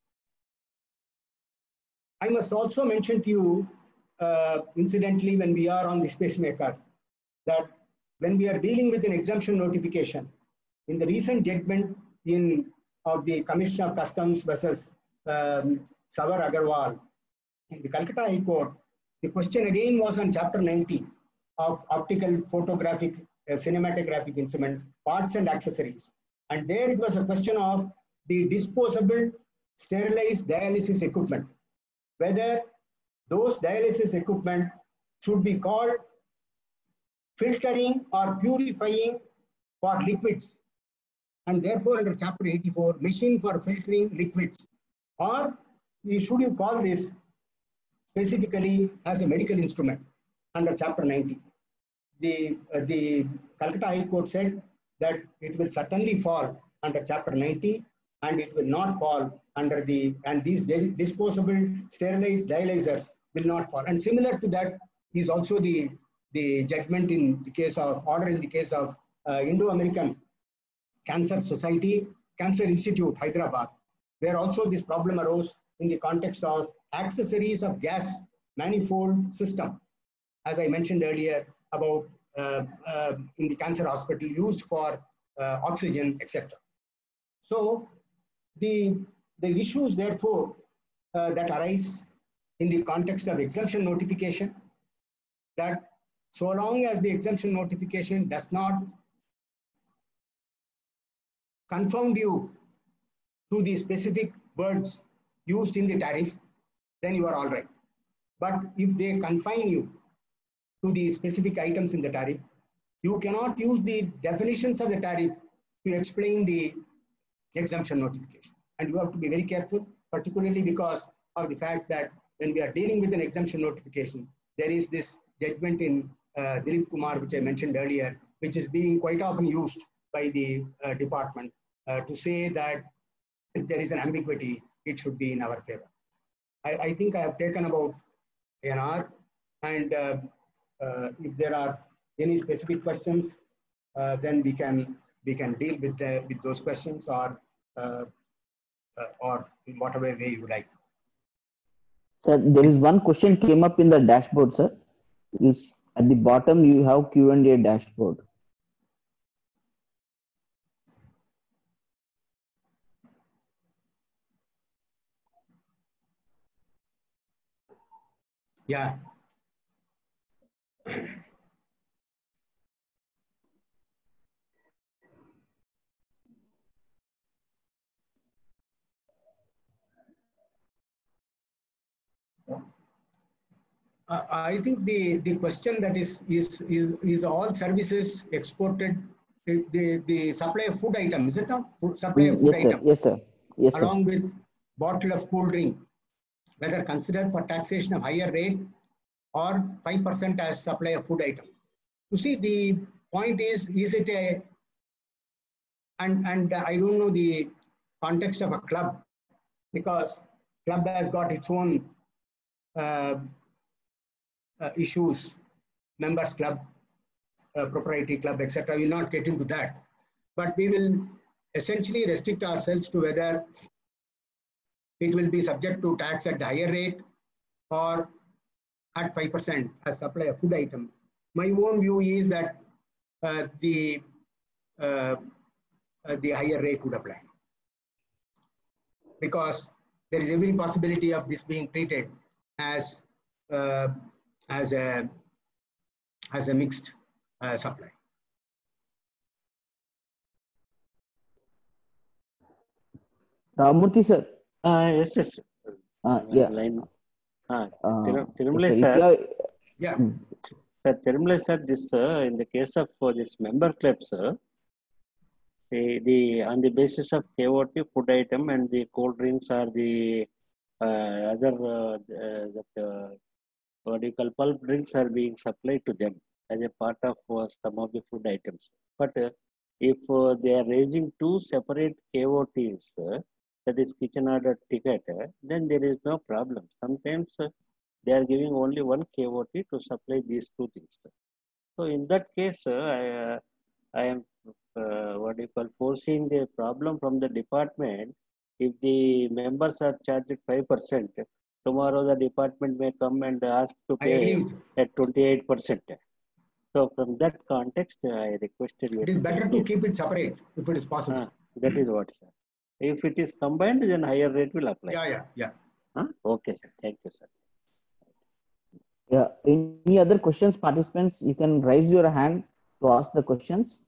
I must also mention to you, uh, incidentally, when we are on the pacemakers, that when we are dealing with an exemption notification, in the recent judgment in of the Commissioner of Customs versus um, Savar Agarwal in the Calcutta High Court, the question again was on Chapter ninety of optical, photographic, uh, cinematographic instruments, parts and accessories. And there it was a question of the disposable sterilized dialysis equipment, whether those dialysis equipment should be called filtering or purifying for liquids. And therefore, under Chapter eighty-four, machine for filtering liquids, or should you call this specifically as a medical instrument under Chapter ninety? The, uh, the Calcutta High Court said that it will certainly fall under Chapter ninety, and it will not fall under the, and these disposable sterilized dialyzers will not fall. And similar to that is also the, the judgment in the case of, order in the case of uh, Indo-American Cancer Society, Cancer Institute, Hyderabad. where also this problem arose in the context of accessories of gas manifold system, as I mentioned earlier about uh, uh, in the cancer hospital used for uh, oxygen, et cetera. So the, the issues therefore uh, that arise in the context of exemption notification, that so long as the exemption notification does not confound you to the specific words used in the tariff, then you are all right. But if they confine you to the specific items in the tariff, you cannot use the definitions of the tariff to explain the exemption notification. And you have to be very careful, particularly because of the fact that when we are dealing with an exemption notification, there is this judgment in uh, Dilip Kumar, which I mentioned earlier, which is being quite often used by the uh, department uh, to say that if there is an ambiguity, it should be in our favor. I, I think I have taken about an hour, and uh, uh, if there are any specific questions, uh, then we can we can deal with the, with those questions, or uh, uh, or in whatever way you like. Sir, there is one question came up in the dashboard, sir. Is at the bottom you have Q and A dashboard. Yeah. Uh, I think the, the question that is, is, is, is all services exported, the, the, the supply of food item, is it not? Food, supply of food Yes, sir. item. Yes, sir. Yes, sir. Along with bottle of cool drink, whether considered for taxation of higher rate or five percent as supply of food item. You see, the point is, is it a, and, and I don't know the context of a club, because club has got its own uh, uh, issues, members club, uh, proprietary club, et cetera. We will not get into that. But we will essentially restrict ourselves to whether it will be subject to tax at the higher rate or at five percent as supply of food item. My own view is that uh, the, uh, uh, the higher rate would apply, because there is every possibility of this being treated as, uh, as, a, as a mixed uh, supply. Ramurthy, sir. Uh, yes, yes. Uh, yeah. Line. Uh, Uh, Tirumale, yes, sir. sir. Yeah. Sir, Tirumale, sir, this, uh, in the case of uh, this member club, sir, the, the, on the basis of K O T food item and the cold drinks or the uh, other, uh, uh, that, uh, what do you call, pulp drinks are being supplied to them as a part of uh, some of the food items. But uh, if uh, they are raising two separate K O Ts, uh, that is kitchen order ticket, uh, then there is no problem. Sometimes uh, they are giving only one K O T to supply these two things. So in that case, uh, I, uh, I am uh, what do you call, foreseeing the problem from the department. If the members are charged five percent, tomorrow the department may come and ask to pay at twenty-eight percent. So from that context, I requested you. It is better to keep it separate if it is possible. Uh, that is what, sir. If it is combined, then higher rate will apply. Yeah, yeah, yeah. Huh? Okay, sir. Thank you, sir. Yeah. Any other questions, participants? You can raise your hand to ask the questions.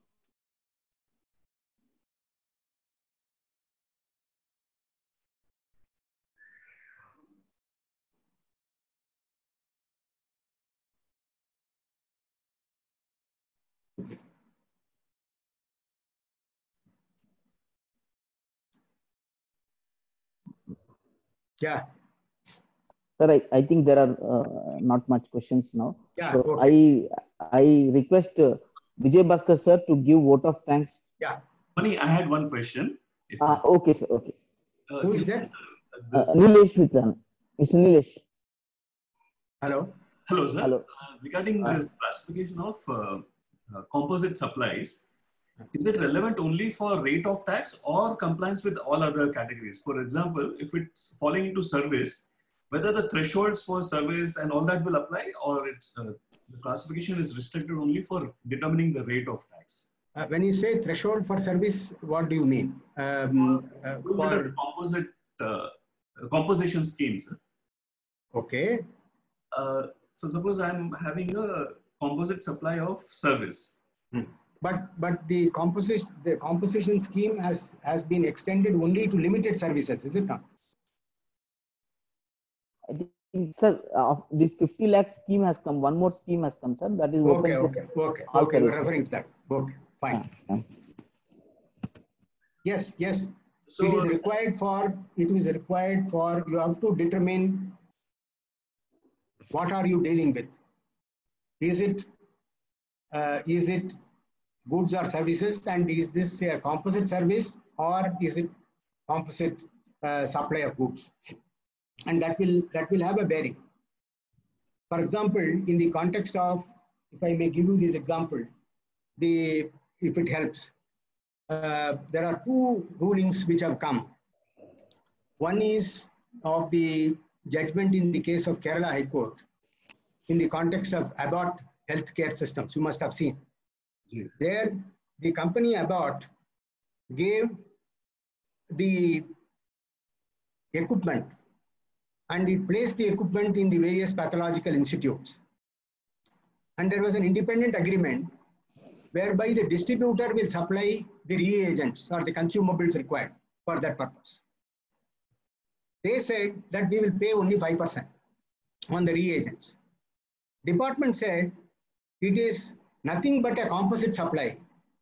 Yeah. Sir, I, I think there are uh, not much questions now. Yeah, so okay. I I request uh, Vijay Bhaskar sir to give vote of thanks. Yeah. Mani, I had one question. If Ah, okay, sir. Okay. Uh, Who is that? Uh, this, Nilesh Vitran. Mister Nilesh. Hello. hello, sir. Hello. Uh, regarding Uh, this classification of uh, uh, composite supplies, is it relevant only for rate of tax or compliance with all other categories? For example, if it's falling into service, whether the thresholds for service and all that will apply, or it's uh, the classification is restricted only for determining the rate of tax? Uh, when you say threshold for service, what do you mean? Um, uh, for composite uh, composition schemes. Okay. Uh, so suppose I'm having a composite supply of service. Hmm. But but the composition the composition scheme has has been extended only to limited services, is it not? I think, sir, uh, this fifty lakh scheme has come. One more scheme has come, sir. That is open okay, to okay, okay, all okay. You're services. referring to that. Okay, fine. Yeah, yeah. Yes, yes. So it is required for it is required for you have to determine what are you dealing with. Is it uh, is it goods or services, and is this a composite service or is it composite uh, supply of goods? And that will that will have a bearing. For example, in the context of, if I may give you this example, the if it helps, uh, there are two rulings which have come. One is of the judgment in the case of Kerala High Court in the context of Abbott healthcare systems. You must have seen. Yes. There, the company Abbott gave the equipment, and it placed the equipment in the various pathological institutes. And there was an independent agreement whereby the distributor will supply the reagents or the consumables required for that purpose. They said that we will pay only five percent on the reagents. Department said it is nothing but a composite supply.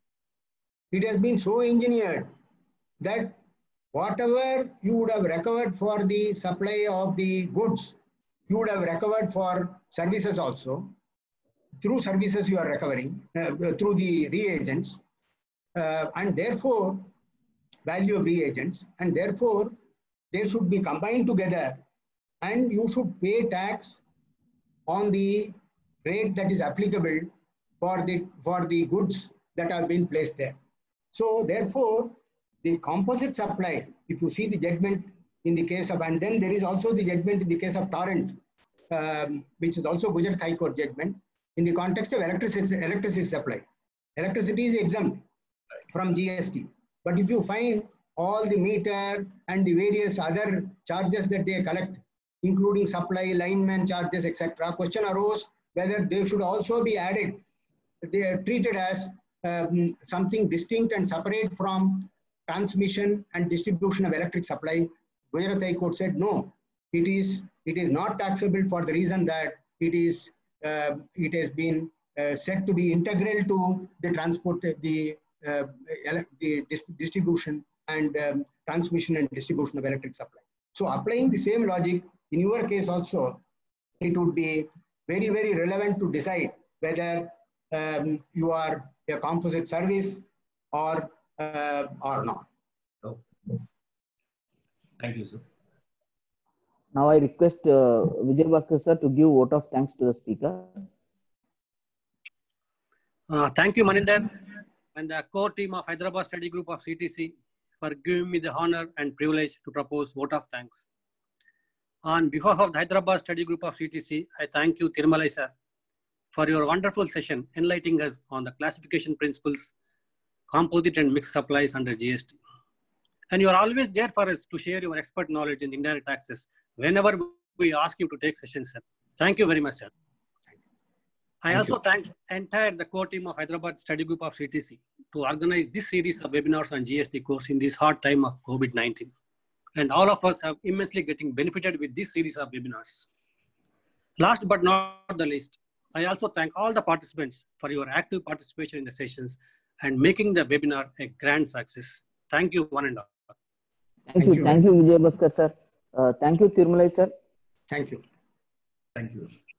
It has been so engineered that whatever you would have recovered for the supply of the goods, you would have recovered for services also. Through services you are recovering, uh, through the reagents, uh, and therefore, value of reagents, and therefore, they should be combined together, and you should pay tax on the rate that is applicable for the, for the goods that have been placed there. So therefore, the composite supply, if you see the judgment in the case of, and then there is also the judgment in the case of Torrent, um, which is also Gujarat High Court judgment, in the context of electricity, electricity supply. Electricity is exempt from G S T. But if you find all the meter and the various other charges that they collect, including supply, lineman charges, et cetera, question arose whether they should also be added. They are treated as um, something distinct and separate from transmission and distribution of electric supply. Gujarat High Court said no, it is, it is not taxable for the reason that it is uh, it has been uh, said to be integral to the transport, the, uh, the dis distribution and um, transmission and distribution of electric supply. So applying the same logic in your case also, it would be very, very relevant to decide whether um, you are a composite service or uh, or not. Oh. Thank you, sir. Now I request uh, Vijay Bhaskar sir to give vote of thanks to the speaker. Uh, thank you, Maninder, and the core team of Hyderabad Study Group of C T C for giving me the honor and privilege to propose vote of thanks. On behalf of the Hyderabad Study Group of C T C, I thank you, Tirmalai sir, for your wonderful session enlightening us on the classification principles, composite and mixed supplies under G S T. And you are always there for us to share your expert knowledge in indirect taxes whenever we ask you to take sessions, sir. Thank you very much, sir. I Thank also you. thank entire the core team of Hyderabad Study Group of C T C to organize this series of webinars on G S T course in this hard time of COVID nineteen. And all of us have immensely getting benefited with this series of webinars. Last but not the least, I also thank all the participants for your active participation in the sessions and making the webinar a grand success. Thank you, one and all. Thank, thank you. you. Thank you, Vijay Bhaskar sir. Uh, thank you, Tirmalai sir. Thank you. Thank you.